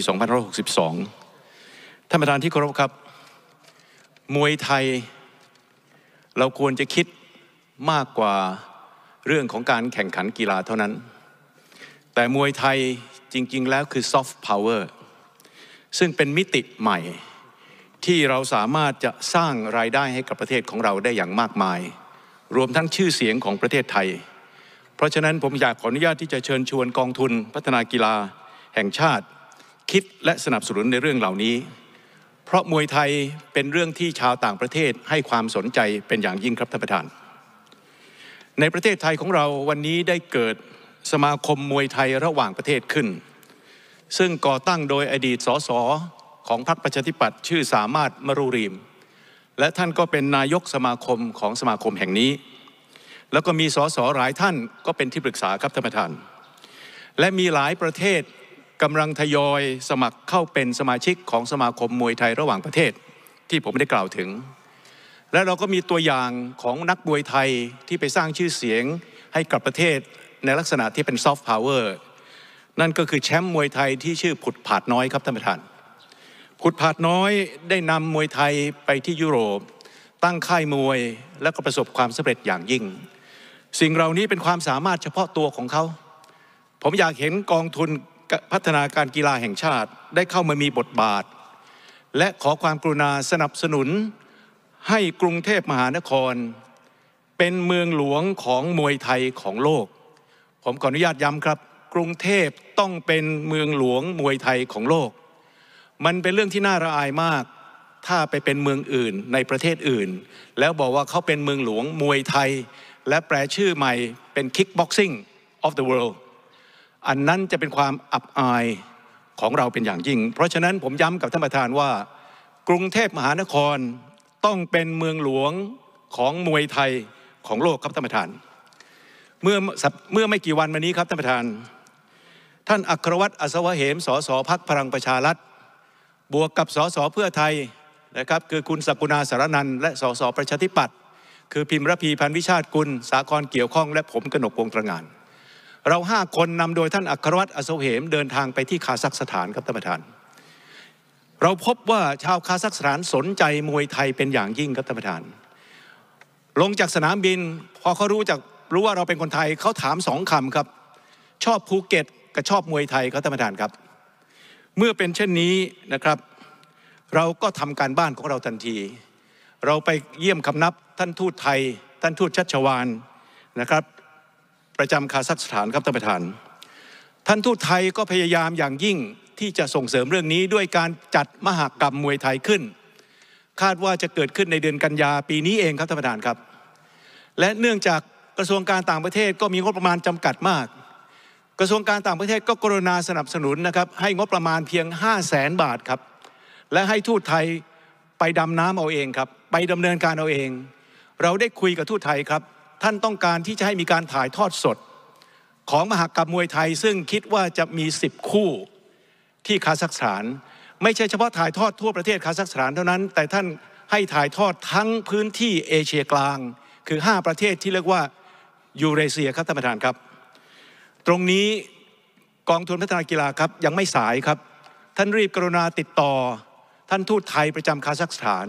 S7: 2562 ท่านประธานที่เคารพครับมวยไทยเราควรจะคิดมากกว่าเรื่องของการแข่งขันกีฬาเท่านั้นแต่มวยไทยจริงๆแล้วคือซอฟต์พาวเวอร์ซึ่งเป็นมิติใหม่ที่เราสามารถจะสร้างรายได้ให้กับประเทศของเราได้อย่างมากมายรวมทั้งชื่อเสียงของประเทศไทยเพราะฉะนั้นผมอยากขออนุญาตที่จะเชิญชวนกองทุนพัฒนากีฬาแห่งชาติคิดและสนับสนุนในเรื่องเหล่านี้เพราะมวยไทยเป็นเรื่องที่ชาวต่างประเทศให้ความสนใจเป็นอย่างยิ่งครับท่านประธานในประเทศไทยของเราวันนี้ได้เกิดสมาคมมวยไทยระหว่างประเทศขึ้นซึ่งก่อตั้งโดยอดีตสสของพรรคประชาธิปัตย์ชื่อสามารถมรุรีมและท่านก็เป็นนายกสมาคมของสมาคมแห่งนี้แล้วก็มีสสหลายท่านก็เป็นที่ปรึกษาครับท่านประธานและมีหลายประเทศกำลังทยอยสมัครเข้าเป็นสมาชิกของสมาคมมวยไทยระหว่างประเทศที่ผมได้กล่าวถึงและเราก็มีตัวอย่างของนักมวยไทยที่ไปสร้างชื่อเสียงให้กับประเทศในลักษณะที่เป็นซอฟต์พาวเวอร์นั่นก็คือแชมป์มวยไทยที่ชื่อผุดผาดน้อยครับท่านประธานผุดผาดน้อยได้นำมวยไทยไปที่ยุโรปตั้งค่ายมวยและก็ประสบความสำเร็จอย่างยิ่งสิ่งเหล่านี้เป็นความสามารถเฉพาะตัวของเขาผมอยากเห็นกองทุนพัฒนาการกีฬาแห่งชาติได้เข้ามามีบทบาทและขอความกรุณาสนับสนุนให้กรุงเทพมหานครเป็นเมืองหลวงของมวยไทยของโลกผมขออนุญาตย้ำครับกรุงเทพต้องเป็นเมืองหลวงมวยไทยของโลกมันเป็นเรื่องที่น่าระอายมากถ้าไปเป็นเมืองอื่นในประเทศอื่นแล้วบอกว่าเขาเป็นเมืองหลวงมวยไทยและแปลชื่อใหม่เป็น Kickboxing of the World อันนั้นจะเป็นความอับอายของเราเป็นอย่างยิ่งเพราะฉะนั้นผมย้ำกับท่านประธานว่ากรุงเทพมหานครต้องเป็นเมืองหลวงของมวยไทยของโลกครับท่านประธานเมื่อไม่กี่วันมานี้ครับท่านประธานท่านอัครวัฒน์อัศวเหมสสพรรคพลังประชารัฐบวกกับสสเพื่อไทยนะครับคือคุณสกุณาสารนันท์และสสประชาธิปัตย์คือพิมพ์ระพีพันธ์วิชาติกุลสาครเกี่ยวข้องและผมกนก วงศ์ตระหง่านเรา5 คนนำโดยท่านอัครวัฒน์อัศวเหมเดินทางไปที่คาซัคสถานครับท่านประธานเราพบว่าชาวคาซัคสถานสนใจมวยไทยเป็นอย่างยิ่งครับท่านประธานลงจากสนามบินพอเขารู้ว่าเราเป็นคนไทยเขาถาม2 คำครับชอบภูเก็ตกับชอบมวยไทยครับท่านประธานครับเมื่อเป็นเช่นนี้นะครับเราก็ทำการบ้านของเราทันทีเราไปเยี่ยมคำนับท่านทูตไทยท่านทูตชัชวาลนะครับประจำคาซัคสถานครับท่านประธานท่านทูตไทยก็พยายามอย่างยิ่งที่จะส่งเสริมเรื่องนี้ด้วยการจัดมหกรรมมวยไทยขึ้นคาดว่าจะเกิดขึ้นในเดือนกันยาปีนี้เองครับท่านประธานครับและเนื่องจากกระทรวงการต่างประเทศก็มีงบประมาณจำกัดมากกระทรวงการต่างประเทศก็กรุณาสนับสนุนนะครับให้งบประมาณเพียง500,000 บาทครับและให้ทูตไทยไปดำน้ำเอาเองครับไปดำเนินการเอาเองเราได้คุยกับทูตไทยครับท่านต้องการที่จะให้มีการถ่ายทอดสดของมหกรรมมวยไทยซึ่งคิดว่าจะมี10 คู่ที่คาซัคสถานไม่ใช่เฉพาะถ่ายทอดทั่วประเทศคาซัคสถานเท่านั้นแต่ท่านให้ถ่ายทอดทั้งพื้นที่เอเชียกลางคือ5 ประเทศที่เรียกว่ายูเรเซียครับท่านประธานครับตรงนี้กองทุนพัฒนากีฬาครับยังไม่สายครับท่านรีบกรุณาติดต่อท่านทูตไทยประจำคาซัคสถาน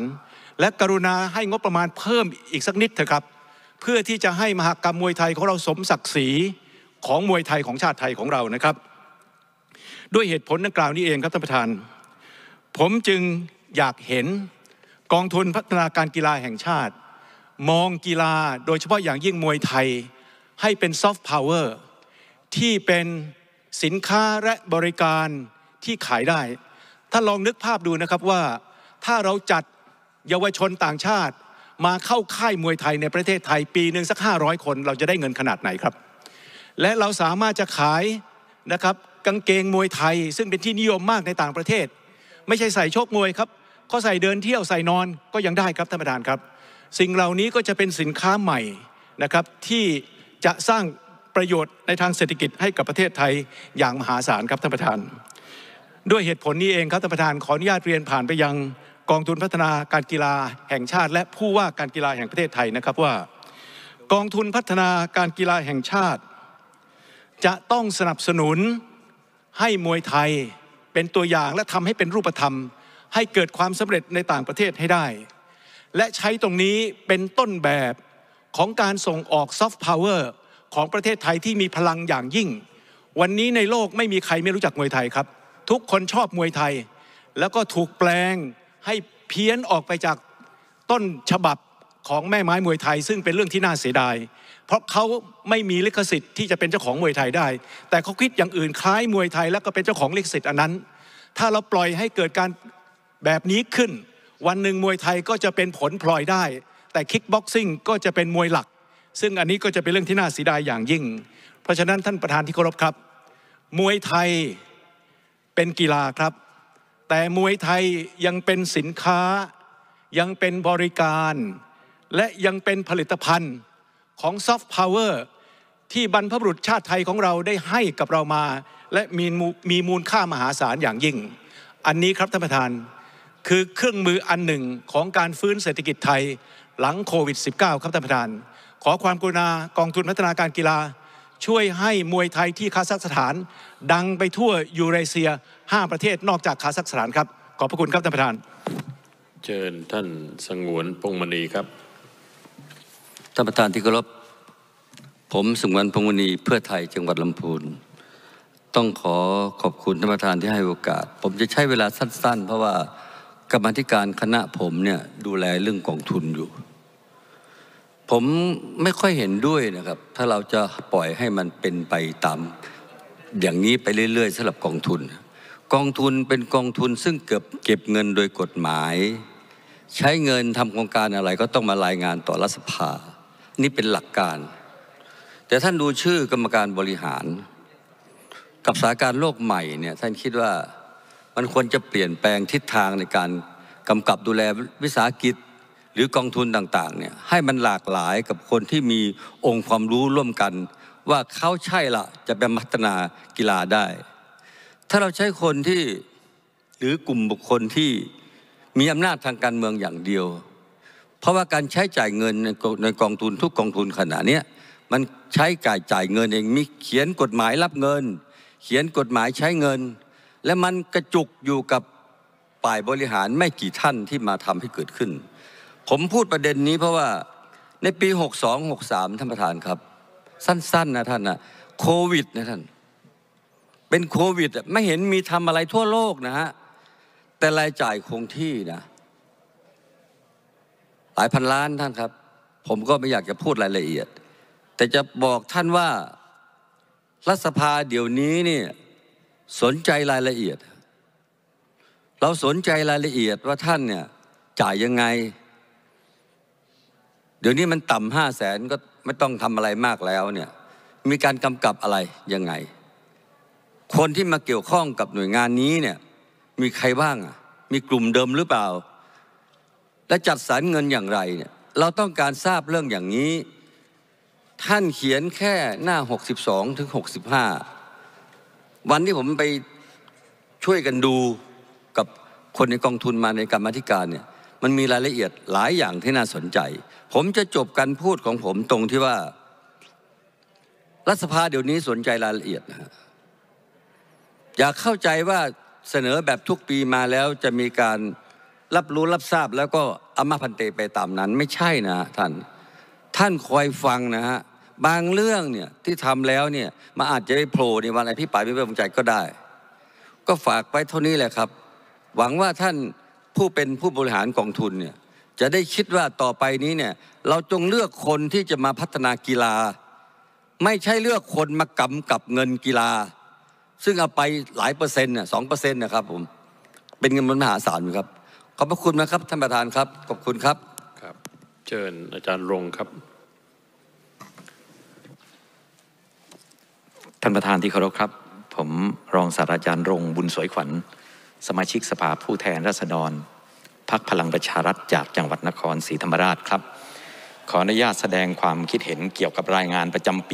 S7: และกรุณาให้งบประมาณเพิ่มอีกสักนิดเถอะครับเพื่อที่จะให้มหกรรมมวยไทยของเราสมศักดิ์ศรีของมวยไทยของชาติไทยของเรานะครับด้วยเหตุผลดังกล่าวนี้เองครับท่านประธานผมจึงอยากเห็นกองทุนพัฒนาการกีฬาแห่งชาติมองกีฬาโดยเฉพาะอย่างยิ่งมวยไทยให้เป็นซอฟต์พาวเวอร์ที่เป็นสินค้าและบริการที่ขายได้ถ้าลองนึกภาพดูนะครับว่าถ้าเราจัดเยาวชนต่างชาติมาเข้าค่ายมวยไทยในประเทศไทยปีหนึ่งสัก500 คนเราจะได้เงินขนาดไหนครับและเราสามารถจะขายนะครับกางเกงมวยไทยซึ่งเป็นที่นิยมมากในต่างประเทศไม่ใช่ใส่ชกมวยครับเขาใส่เดินเที่ยวใส่นอนก็ยังได้ครับท่านประธานครับสิ่งเหล่านี้ก็จะเป็นสินค้าใหม่นะครับที่จะสร้างประโยชน์ในทางเศรษฐกิจให้กับประเทศไทยอย่างมหาศาลครับท่านประธานด้วยเหตุผลนี้เองครับท่านประธานขออนุญาตเรียนผ่านไปยังกองทุนพัฒนาการกีฬาแห่งชาติและผู้ว่าการกีฬาแห่งประเทศไทยนะครับว่ากองทุนพัฒนาการกีฬาแห่งชาติจะต้องสนับสนุนให้มวยไทยเป็นตัวอย่างและทำให้เป็นรูปธรรมให้เกิดความสำเร็จในต่างประเทศให้ได้และใช้ตรงนี้เป็นต้นแบบของการส่งออกซอฟต์พาวเวอร์ของประเทศไทยที่มีพลังอย่างยิ่งวันนี้ในโลกไม่มีใครไม่รู้จักมวยไทยครับทุกคนชอบมวยไทยแล้วก็ถูกแปลงให้เพี้ยนออกไปจากต้นฉบับของแม่ไม้มวยไทยซึ่งเป็นเรื่องที่น่าเสียดายเพราะเขาไม่มีลิขสิทธิ์ที่จะเป็นเจ้าของมวยไทยได้แต่เขาคิดอย่างอื่นคล้ายมวยไทยแล้วก็เป็นเจ้าของลิขสิทธิ์อันนั้นถ้าเราปล่อยให้เกิดการแบบนี้ขึ้นวันหนึ่งมวยไทยก็จะเป็นผลพลอยได้แต่คิกบ็อกซิ่งก็จะเป็นมวยหลักซึ่งอันนี้ก็จะเป็นเรื่องที่น่าเสียดายอย่างยิ่งเพราะฉะนั้นท่านประธานที่เคารพครับมวยไทยเป็นกีฬาครับแต่มวยไทยยังเป็นสินค้ายังเป็นบริการและยังเป็นผลิตภัณฑ์ของซอฟต์พาวเวอร์ที่บรรพบุรุษชาติไทยของเราได้ให้กับเรามาและมีมูลค่ามหาศาลอย่างยิ่งอันนี้ครับท่านประธานคือเครื่องมืออันหนึ่งของการฟื้นเศรษฐกิจไทยหลังโควิด -19 ครับท่านประธานขอความกรุณากองทุนพัฒนาการกีฬาช่วยให้มวยไทยที่คาซัคสถานดังไปทั่วยูเรเซีย5 ประเทศนอกจากคาซัคสถานครับขอบพระคุณครับท่านประธาน
S1: เชิญท่านสงวนพงษ์มณีครับ
S8: ท่านประธานที่เคารพผมสงวนพงษ์มณีเพื่อไทยจังหวัดลำพูนต้องขอบคุณท่านประธานที่ให้โอกาสผมจะใช้เวลาสั้นๆเพราะว่ากรรมาธิการคณะผมเนี่ยดูแลเรื่องกองทุนอยู่ผมไม่ค่อยเห็นด้วยนะครับถ้าเราจะปล่อยให้มันเป็นไปตามอย่างนี้ไปเรื่อยๆสำหรับกองทุนเป็นกองทุนซึ่งเก็บเงินโดยกฎหมายใช้เงินทำโครงการอะไรก็ต้องมารายงานต่อรัฐสภานี่เป็นหลักการแต่ท่านดูชื่อกรรมการบริหารกับสถานการณ์โลกใหม่เนี่ยท่านคิดว่ามันควรจะเปลี่ยนแปลงทิศทางในการกำกับดูแลวิสาหกิจหรือกองทุนต่างๆเนี่ยให้มันหลากหลายกับคนที่มีองค์ความรู้ร่วมกันว่าเขาใช่ละจะเป็นพัฒนากีฬาได้ถ้าเราใช้คนที่หรือกลุ่มบุคคลที่มีอำนาจทางการเมืองอย่างเดียวเพราะว่าการใช้จ่ายเงินในกองทุนทุกกองทุนขณะนี้มันใช้จ่ายเงินเองมีเขียนกฎหมายรับเงินเขียนกฎหมายใช้เงินและมันกระจุกอยู่กับฝ่ายบริหารไม่กี่ท่านที่มาทำให้เกิดขึ้นผมพูดประเด็นนี้เพราะว่าในปี62-63ท่านประธานครับสั้นๆนะท่านนะโควิดนะท่านเป็นโควิดไม่เห็นมีทำอะไรทั่วโลกนะฮะแต่รายจ่ายคงที่นะหลายพันล้านท่านครับผมก็ไม่อยากจะพูดรายละเอียดแต่จะบอกท่านว่ารัฐสภาเดี๋ยวนี้เนี่ยสนใจรายละเอียดเราสนใจรายละเอียดว่าท่านเนี่ยจ่ายยังไงเดี๋ยวนี้มันต่ำ500,000ก็ไม่ต้องทำอะไรมากแล้วเนี่ยมีการกำกับอะไรยังไงคนที่มาเกี่ยวข้องกับหน่วยงานนี้เนี่ยมีใครบ้างมีกลุ่มเดิมหรือเปล่าและจัดสรรเงินอย่างไรเนี่ยเราต้องการทราบเรื่องอย่างนี้ท่านเขียนแค่หน้า62-65วันที่ผมไปช่วยกันดูกับคนในกองทุนมาในกรรมาธิการเนี่ยมันมีรายละเอียดหลายอย่างที่น่าสนใจผมจะจบการพูดของผมตรงที่ว่ารัฐสภาเดี๋ยวนี้สนใจรายละเอียดนะอยากเข้าใจว่าเสนอแบบทุกปีมาแล้วจะมีการรับรู้รับทราบแล้วก็อามาพันเตไปตามนั้นไม่ใช่นะท่านคอยฟังนะฮะบางเรื่องเนี่ยที่ทำแล้วเนี่ยมาอาจจะไปโผล่ในวันอภิปรายไม่ไว้วางใจก็ได้ก็ฝากไว้เท่านี้แหละครับหวังว่าท่านผู้เป็นผู้บริหารกองทุนเนี่ยจะได้คิดว่าต่อไปนี้เนี่ยเราจงเลือกคนที่จะมาพัฒนากีฬาไม่ใช่เลือกคนมากำกับเงินกีฬาซึ่งเอาไปหลายเปอร์เซ็นต์น่ะ2%นะครับผมเป็นเงินมหาศาลครับขอบพระคุณนะครับท่านประธานครับขอบคุณครับ
S1: ครับเชิญอาจารย์รงค์ครับ
S9: ท่านประธานที่เคารพครับผมรองศาสตราจารย์รงค์บุญสวยขวัญสมาชิกสภาผู้แทนราษฎรพรรคพลังประชารัฐจากจังหวัดนครศรีธรรมราชครับขออนุญาตแสดงความคิดเห็นเกี่ยวกับรายงานประจำปี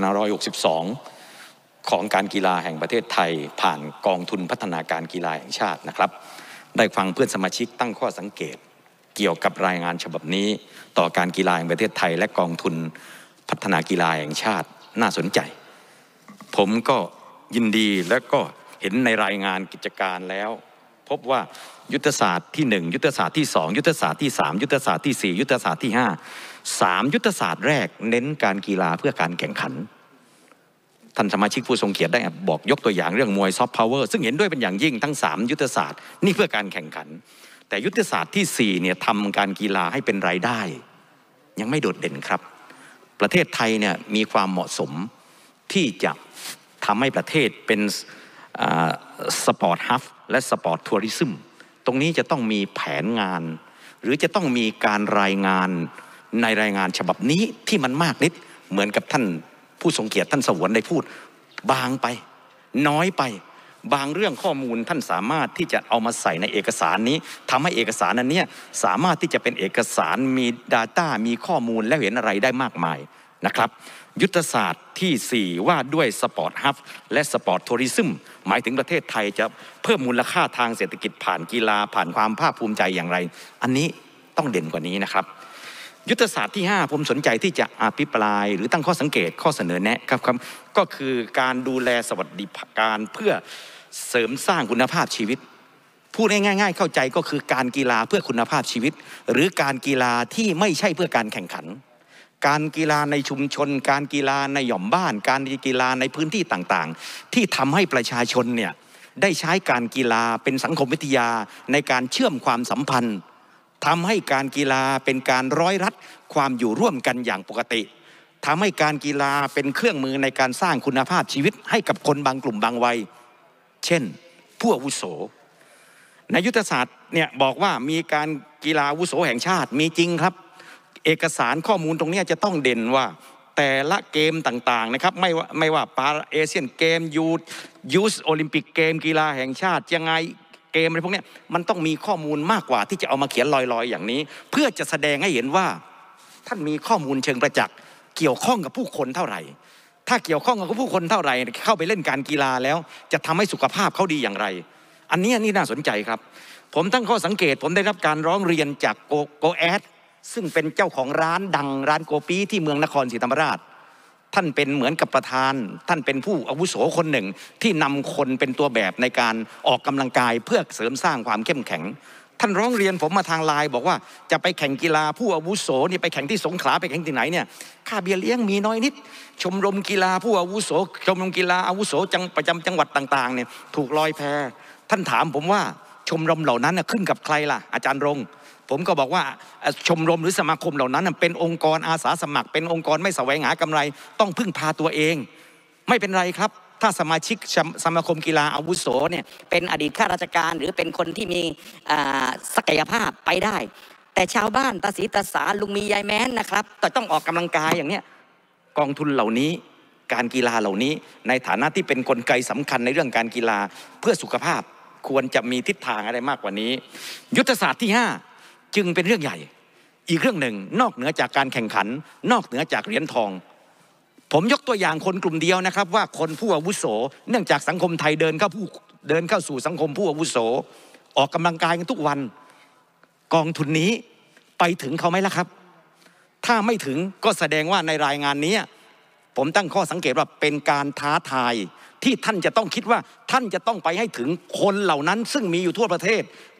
S9: 2562 ของการกีฬาแห่งประเทศไทยผ่านกองทุนพัฒนาการกีฬาแห่งชาตินะครับได้ฟังเพื่อนสมาชิกตั้งข้อสังเกตเกี่ยวกับรายงานฉบับนี้ต่อการกีฬาแห่งประเทศไทยและกองทุนพัฒนากีฬาแห่งชาติน่าสนใจผมก็ยินดีและก็เห็นในรายงานกิจการแล้วพบว่ายุทธศาสตร์ที่1ยุทธศาสตร์ที่2ยุทธศาสตร์ที่3ยุทธศาสตร์ที่4ยุทธศาสตร์ที่5 3ยุทธศาสตร์แรกเน้นการกีฬาเพื่อการแข่งขันท่านสมาชิกผู้ทรงเกียรติได้บอกยกตัวอย่างเรื่องมวยซอฟต์พาวเวอร์ซึ่งเห็นด้วยเป็นอย่างยิ่งทั้ง3ยุทธศาสตร์นี่เพื่อการแข่งขันแต่ยุทธศาสตร์ที่4เนี่ยทำการกีฬาให้เป็นรายได้ยังไม่โดดเด่นครับประเทศไทยเนี่ยมีความเหมาะสมที่จะทำให้ประเทศเป็นสปอร์ตฮับและสปอร์ตทัวริซึมตรงนี้จะต้องมีแผนงานหรือจะต้องมีการรายงานในรายงานฉบับนี้ที่มันมากนิดเหมือนกับท่านผู้ทรงเกียรติท่านสงวนได้พูดบางไปน้อยไปบางเรื่องข้อมูลท่านสามารถที่จะเอามาใส่ในเอกสารนี้ทำให้เอกสารอันนี้สามารถที่จะเป็นเอกสารมี Data มีข้อมูลและเห็นอะไรได้มากมายนะครับยุทธศาสตร์ที่4ว่าด้วยสปอร์ตฮับและสปอร์ตทัวริซึมหมายถึงประเทศไทยจะเพิ่มมูลค่าทางเศรษฐกิจผ่านกีฬาผ่านความภาคภูมิใจอย่างไรอันนี้ต้องเด่นกว่านี้นะครับยุทธศาสตร์ที่5ผมสนใจที่จะอภิปรายหรือตั้งข้อสังเกตข้อเสนอแนะครับก็คือการดูแลสวัสดิการเพื่อเสริมสร้างคุณภาพชีวิตพูดง่ายๆเข้าใจก็คือการกีฬาเพื่อคุณภาพชีวิตหรือการกีฬาที่ไม่ใช่เพื่อการแข่งขันการกีฬาในชุมชนการกีฬาในหย่อมบ้านการกีฬาในพื้นที่ต่างๆที่ทำให้ประชาชนเนี่ยได้ใช้การกีฬาเป็นสังคมวิทยาในการเชื่อมความสัมพันธ์ทำให้การกีฬาเป็นการร้อยรัดความอยู่ร่วมกันอย่างปกติทำให้การกีฬาเป็นเครื่องมือในการสร้างคุณภาพชีวิตให้กับคนบางกลุ่มบางวัยเช่นผู้อาวุโสในยุทธศาสตร์เนี่ยบอกว่ามีการกีฬาอาวุโสแห่งชาติมีจริงครับเอกสารข้อมูลตรงนี้จะต้องเด่นว่าแต่ละเกมต่างๆนะครับไม่ว่าปาเอเชียนเกมยูสโอลิมปิกเกมกีฬาแห่งชาติยังไงเกมอะไรพวกนี้มันต้องมีข้อมูลมากกว่าที่จะเอามาเขียนลอยๆอย่างนี้เพื่อจะแสดงให้เห็นว่าท่านมีข้อมูลเชิงประจักษ์เกี่ยวข้องกับผู้คนเท่าไหร่ถ้าเกี่ยวข้องกับผู้คนเท่าไหร่เข้าไปเล่นการกีฬาแล้วจะทำให้สุขภาพเขาดีอย่างไรอันนี้น่าสนใจครับผมตั้งข้อสังเกตผมได้รับการร้องเรียนจากโกแอดซึ่งเป็นเจ้าของร้านดังร้านโกปีที่เมืองนครศรีธรรมราชท่านเป็นเหมือนกับประธานท่านเป็นผู้อาวุโสคนหนึ่งที่นำคนเป็นตัวแบบในการออกกำลังกายเพื่อเสริมสร้างความเข้มแข็งท่านร้องเรียนผมมาทางไลน์บอกว่าจะไปแข่งกีฬาผู้อาวุโสนี่ไปแข่งที่สงขลาไปแข่งที่ไหนเนี่ยค่าเบี้ยเลี้ยงมีน้อยนิดชมรมกีฬาผู้อาวุโสชมรมกีฬาอาวุโสประจำจังหวัดต่างๆเนี่ยถูกลอยแพท่านถามผมว่าชมรมเหล่านั้นขึ้นกับใครล่ะอาจารย์รงค์ผมก็บอกว่าชมรมหรือสมาคมเหล่านั้นเป็นองค์กรอาสาสมัครเป็นองค์กรไม่แสวงหากำไรต้องพึ่งพาตัวเองไม่เป็นไรครับถ้าสมาชิกสมาคมกีฬาอาวุโสเนี่ย
S3: เป็นอดีตข้าราชการหรือเป็นคนที่มีศักยภาพไปได้แต่ชาวบ้านตาสีตาสาลุงมียายแม้นนะครับแต่ต้องออกกำลังกายอย่างเนี้ย
S9: กองทุนเหล่านี้การกีฬาเหล่านี้ในฐานะที่เป็นกลไกสำคัญในเรื่องการกีฬาเพื่อสุขภาพควรจะมีทิศทางอะไรมากกว่านี้ยุทธศาสตร์ที่5จึงเป็นเรื่องใหญ่อีกเรื่องหนึ่งนอกเหนือจากการแข่งขันนอกเหนือจากเหรียญทองผมยกตัวอย่างคนกลุ่มเดียวนะครับว่าคนผู้อาวุโสเนื่องจากสังคมไทยเดินเข้าสู่สังคมผู้อาวุโสออกกำลังกายกันทุกวันกองทุนนี้ไปถึงเขาไหมล่ะครับถ้าไม่ถึงก็แสดงว่าในรายงานนี้ผมตั้งข้อสังเกตว่าเป็นการท้าทายที่ท่านจะต้องคิดว่าท่านจะต้องไปให้ถึงคนเหล่านั้นซึ่งมีอยู่ทั่วประเทศ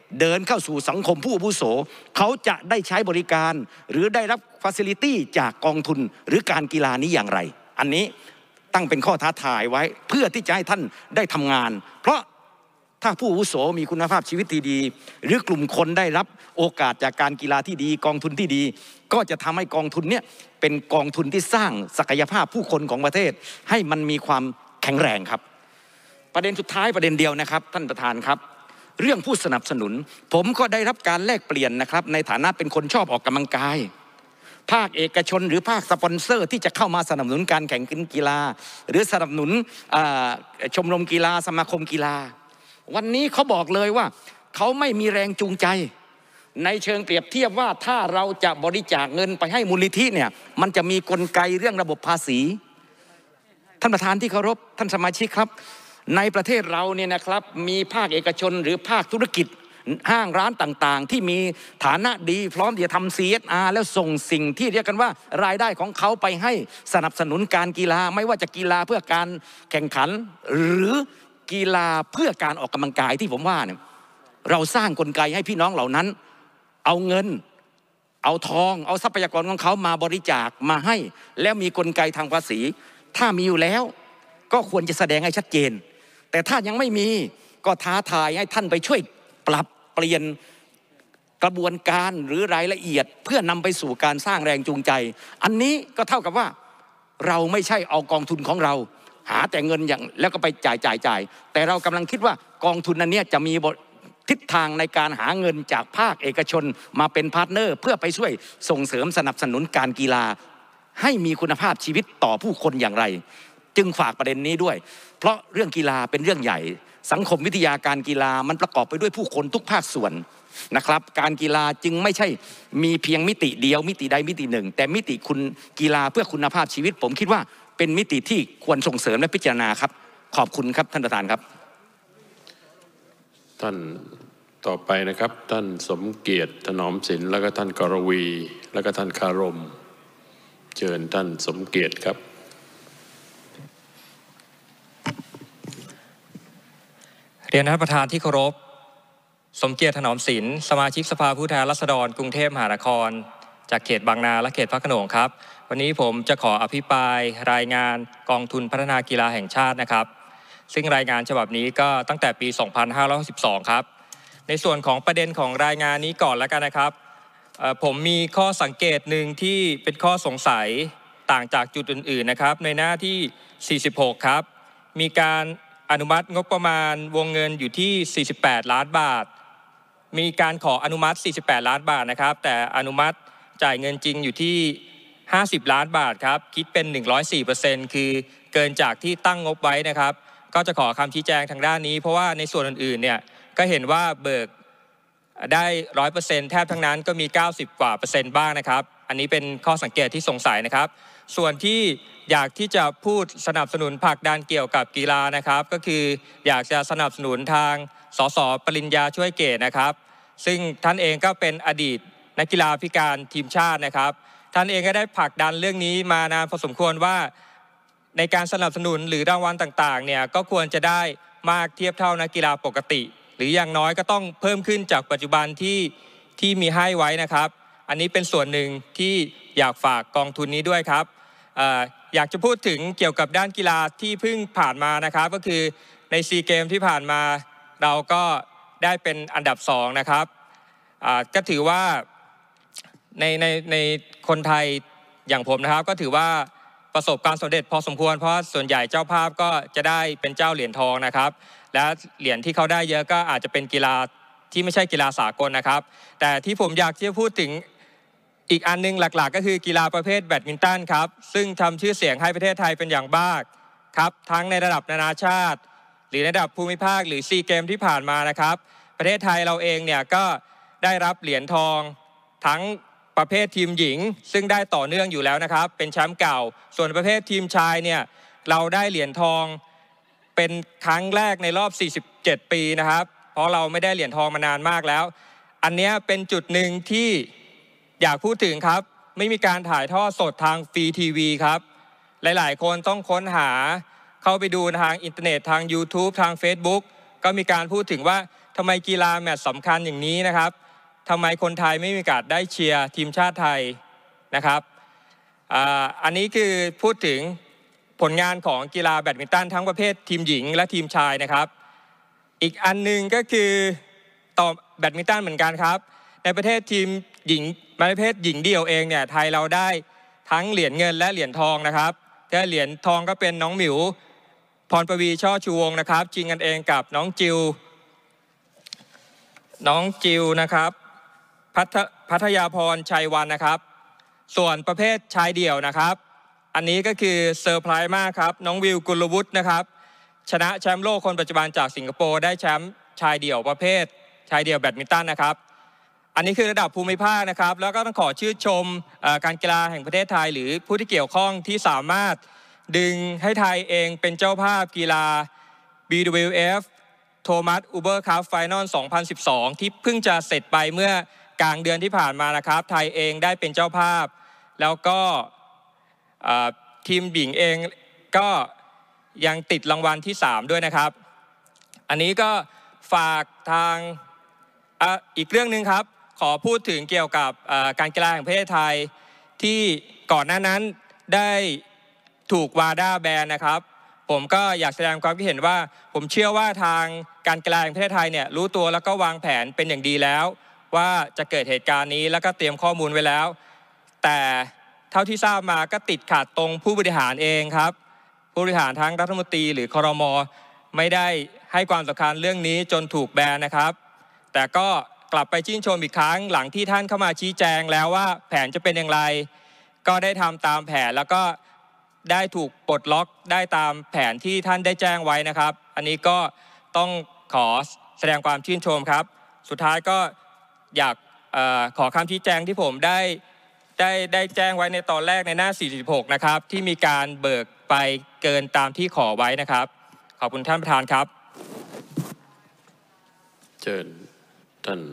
S9: เดินเข้าสู่สังคมผู้อาวุโสเขาจะได้ใช้บริการหรือได้รับฟาซิลิตี้จากกองทุนหรือการกีฬานี้อย่างไรอันนี้ตั้งเป็นข้อท้าทายไว้เพื่อที่จะให้ท่านได้ทำงานเพราะถ้าผู้อาวุโสมีคุณภาพชีวิตที่ดีหรือกลุ่มคนได้รับโอกาสจากการกีฬาที่ดีกองทุนที่ดีก็จะทำให้กองทุนเนี่ยเป็นกองทุนที่สร้างศักยภาพผู้คนของประเทศให้มันมีความแข็งแรงครับประเด็นสุดท้ายประเด็นเดียวนะครับท่านประธานครับเรื่องผู้สนับสนุนผมก็ได้รับการแลกเปลี่ยนนะครับในฐานะเป็นคนชอบออกกำลังกายภาคเอกชนหรือภาคสปอนเซอร์ที่จะเข้ามาสนับสนุนการแข่งขันกีฬาหรือสนับสนุนชมรมกีฬาสมาคมกีฬาวันนี้เขาบอกเลยว่าเขาไม่มีแรงจูงใจในเชิงเปรียบเทียบว่าถ้าเราจะบริจาคเงินไปให้มูลนิธิเนี่ยมันจะมีกลไกเรื่องระบบภาษีท่านประธานที่เคารพท่านสมาชิกครับในประเทศเราเนี่ยนะครับมีภาคเอกชนหรือภาคธุรกิจห้างร้านต่างๆที่มีฐานะดีพร้อมที่จะทำ CSR แล้วส่งสิ่งที่เรียกกันว่ารายได้ของเขาไปให้สนับสนุนการกีฬาไม่ว่าจะกีฬาเพื่อการแข่งขันหรือกีฬาเพื่อการออกกำลังกายที่ผมว่าเนี่ยเราสร้างกลไกให้พี่น้องเหล่านั้นเอาเงินเอาทองเอาทรัพยากรของเขามาบริจาคมาให้แล้วมีกลไกทางภาษีถ้ามีอยู่แล้วก็ควรจะแสดงให้ชัดเจนแต่ถ้ายังไม่มีก็ท้าทายให้ท่านไปช่วยปรับเปลี่ยนกระบวนการหรือรายละเอียดเพื่อนำไปสู่การสร้างแรงจูงใจอันนี้ก็เท่ากับว่าเราไม่ใช่เอากองทุนของเราหาแต่เงินอย่างแล้วก็ไปจ่ายแต่เรากำลังคิดว่ากองทุนอันนี้จะมีทิศทางในการหาเงินจากภาคเอกชนมาเป็นพาร์ทเนอร์เพื่อไปช่วยส่งเสริมสนับสนุนการกีฬาให้มีคุณภาพชีวิตต่อผู้คนอย่างไรจึงฝากประเด็นนี้ด้วยเพราะเรื่องกีฬาเป็นเรื่องใหญ่สังคมวิทยาการกีฬามันประกอบไปด้วยผู้คนทุกภาคส่วนนะครับการกีฬาจึงไม่ใช่มีเพียงมิติเดียวมิติใดมิติหนึ่งแต่มิติคุณกีฬาเพื่อคุณภาพชีวิตผมคิดว่าเป็นมิติที่ควรส่งเสริมและพิจารณาครับขอบคุณครับท่านประธานครับ
S1: ท่านต่อไปนะครับท่านสมเกียรติถนอมศิลป์แล้วก็ท่านกรวีแล้วก็ท่านคารมเชิญท่านสมเกียรติครับ
S10: เรียนท่านประธานที่เคารพสมเกียรติถนอมศิลป์สมาชิกสภาผู้แทนราษฎรกรุงเทพมหานครจากเขตบางนาและเขตพระโขนงครับวันนี้ผมจะขออภิปรายรายงานกองทุนพัฒนากีฬาแห่งชาตินะครับซึ่งรายงานฉบับนี้ก็ตั้งแต่ปี 2562 ครับในส่วนของประเด็นของรายงานนี้ก่อนแล้วกันนะครับผมมีข้อสังเกตหนึ่งที่เป็นข้อสงสัยต่างจากจุดอื่นๆนะครับในหน้าที่ 46 ครับมีการอนุมัติงบประมาณวงเงินอยู่ที่48ล้านบาทมีการขออนุมัติ48ล้านบาทนะครับแต่อนุมัติจ่ายเงินจริงอยู่ที่50ล้านบาทครับคิดเป็น 104% คือเกินจากที่ตั้งงบไว้นะครับก็จะขอคำชี้แจงทางด้านนี้เพราะว่าในส่วนอื่นๆเนี่ยก็เห็นว่าเบิกได้ 100% แทบทั้งนั้นก็มี90กว่า%บ้างนะครับอันนี้เป็นข้อสังเกตที่สงสัยนะครับส่วนที่อยากที่จะพูดสนับสนุนผลักดันเกี่ยวกับกีฬานะครับก็คืออยากจะสนับสนุนทางสส.ปริญญาช่วยเกตนะครับซึ่งท่านเองก็เป็นอดีตนักกีฬาพิการทีมชาตินะครับท่านเองก็ได้ผลักดันเรื่องนี้มานานพอสมควรว่าในการสนับสนุนหรือรางวัลต่างๆเนี่ยก็ควรจะได้มากเทียบเท่านักกีฬาปกติหรืออย่างน้อยก็ต้องเพิ่มขึ้นจากปัจจุบันที่มีให้ไว้นะครับอันนี้เป็นส่วนหนึ่งที่อยากฝากกองทุนนี้ด้วยครับอยากจะพูดถึงเกี่ยวกับด้านกีฬาที่เพิ่งผ่านมานะครับก็คือในซีเกมที่ผ่านมาเราก็ได้เป็นอันดับ2นะครับก็ถือว่าในคนไทยอย่างผมนะครับก็ถือว่าประสบความสำเร็จพอสมควรเพราะส่วนใหญ่เจ้าภาพก็จะได้เป็นเจ้าเหรียญทองนะครับและเหรียญที่เขาได้เยอะก็อาจจะเป็นกีฬาที่ไม่ใช่กีฬาสากลนะครับแต่ที่ผมอยากที่จะพูดถึงอีกอันนึงหลักๆก็คือกีฬาประเภทแบดมินตันครับซึ่งทำชื่อเสียงให้ประเทศไทยเป็นอย่างมากครับทั้งในระดับนานาชาติหรือในระดับภูมิภาคหรือซีเกมที่ผ่านมานะครับประเทศไทยเราเองเนี่ยก็ได้รับเหรียญทองทั้งประเภททีมหญิงซึ่งได้ต่อเนื่องอยู่แล้วนะครับเป็นแชมป์เก่าส่วนประเภททีมชายเนี่ยเราได้เหรียญทองเป็นครั้งแรกในรอบ47ปีนะครับเพราะเราไม่ได้เหรียญทองมานานมากแล้วอันนี้เป็นจุดหนึ่งที่อยากพูดถึงครับไม่มีการถ่ายทอดสดทางฟรีทีวีครับหลายๆคนต้องค้นหาเข้าไปดูทางอินเทอร์เน็ตทาง YouTube ทาง Facebook ก็มีการพูดถึงว่าทำไมกีฬาแมตช์สำคัญอย่างนี้นะครับทำไมคนไทยไม่มีโอกาสได้เชียร์ทีมชาติไทยนะครับอันนี้คือพูดถึงผลงานของกีฬาแบดมินตันทั้งประเภททีมหญิงและทีมชายนะครับอีกอันหนึ่งก็คือต่อแบดมินตันเหมือนกันครับในประเทศทีมหญิงประเภทหญิงเดี่ยวเองเนี่ยไทยเราได้ทั้งเหรียญเงินและเหรียญทองนะครับแต่เหรียญทองก็เป็นน้องหมิวพรประวีช่อชูวงศ์นะครับชิงกันเองกับน้องจิวนะครับพัทยาพรชัยวันนะครับส่วนประเภทชายเดี่ยวนะครับอันนี้ก็คือเซอร์ไพรส์มากครับน้องวิวกุลวุฒินะครับชนะแชมป์โลกคนปัจจุบันจากสิงคโปร์ได้แชมป์ชายเดี่ยวประเภทชายเดี่ยวแบดมินตันนะครับอันนี้คือระดับภูมิภาคนะครับแล้วก็ต้องขอชื่นชมการกีฬาแห่งประเทศไทยหรือผู้ที่เกี่ยวข้องที่สามารถดึงให้ไทยเองเป็นเจ้าภาพกีฬา BWF โทมัสอูเบอร์คัพไฟนอล 2012 ที่เพิ่งจะเสร็จไปเมื่อกลางเดือนที่ผ่านมานะครับไทยเองได้เป็นเจ้าภาพแล้วก็ทีมหญิงเองก็ยังติดรางวัลที่3ด้วยนะครับอันนี้ก็ฝากทางอีกเรื่องหนึ่งครับขอพูดถึงเกี่ยวกับการกีฬาแห่งประเทศไทยที่ก่อนหน้านั้นได้ถูกวาด้าแบนนะครับผมก็อยากแสดงความคิดเห็นว่าผมเชื่อว่าทางการกีฬาแห่งประเทศไทยเนี่ยรู้ตัวแล้วก็วางแผนเป็นอย่างดีแล้วว่าจะเกิดเหตุการณ์นี้แล้วก็เตรียมข้อมูลไว้แล้วแต่เท่าที่ทราบมาก็ติดขัดตรงผู้บริหารเองครับผู้บริหารทั้งรัฐมนตรีหรือครม.ไม่ได้ให้ความสำคัญเรื่องนี้จนถูกแบนนะครับแต่ก็กลับไปชื่นชมอีกครั้งหลังที่ท่านเข้ามาชี้แจงแล้วว่าแผนจะเป็นอย่างไรก็ได้ทำตามแผนแล้วก็ได้ถูกปลดล็อกได้ตามแผนที่ท่านได้แจ้งไว้นะครับอันนี้ก็ต้องขอแสดงความชื่นชมครับสุดท้ายก็อยากขอคำชี้แจงที่ผมได้แจ้งไว้ในตอนแรกในหน้า 46 นะครับที่มีการเบิกไปเกินตามที่ขอไว้นะครับขอบคุณท่านประธานครับ
S1: เชิญท่าน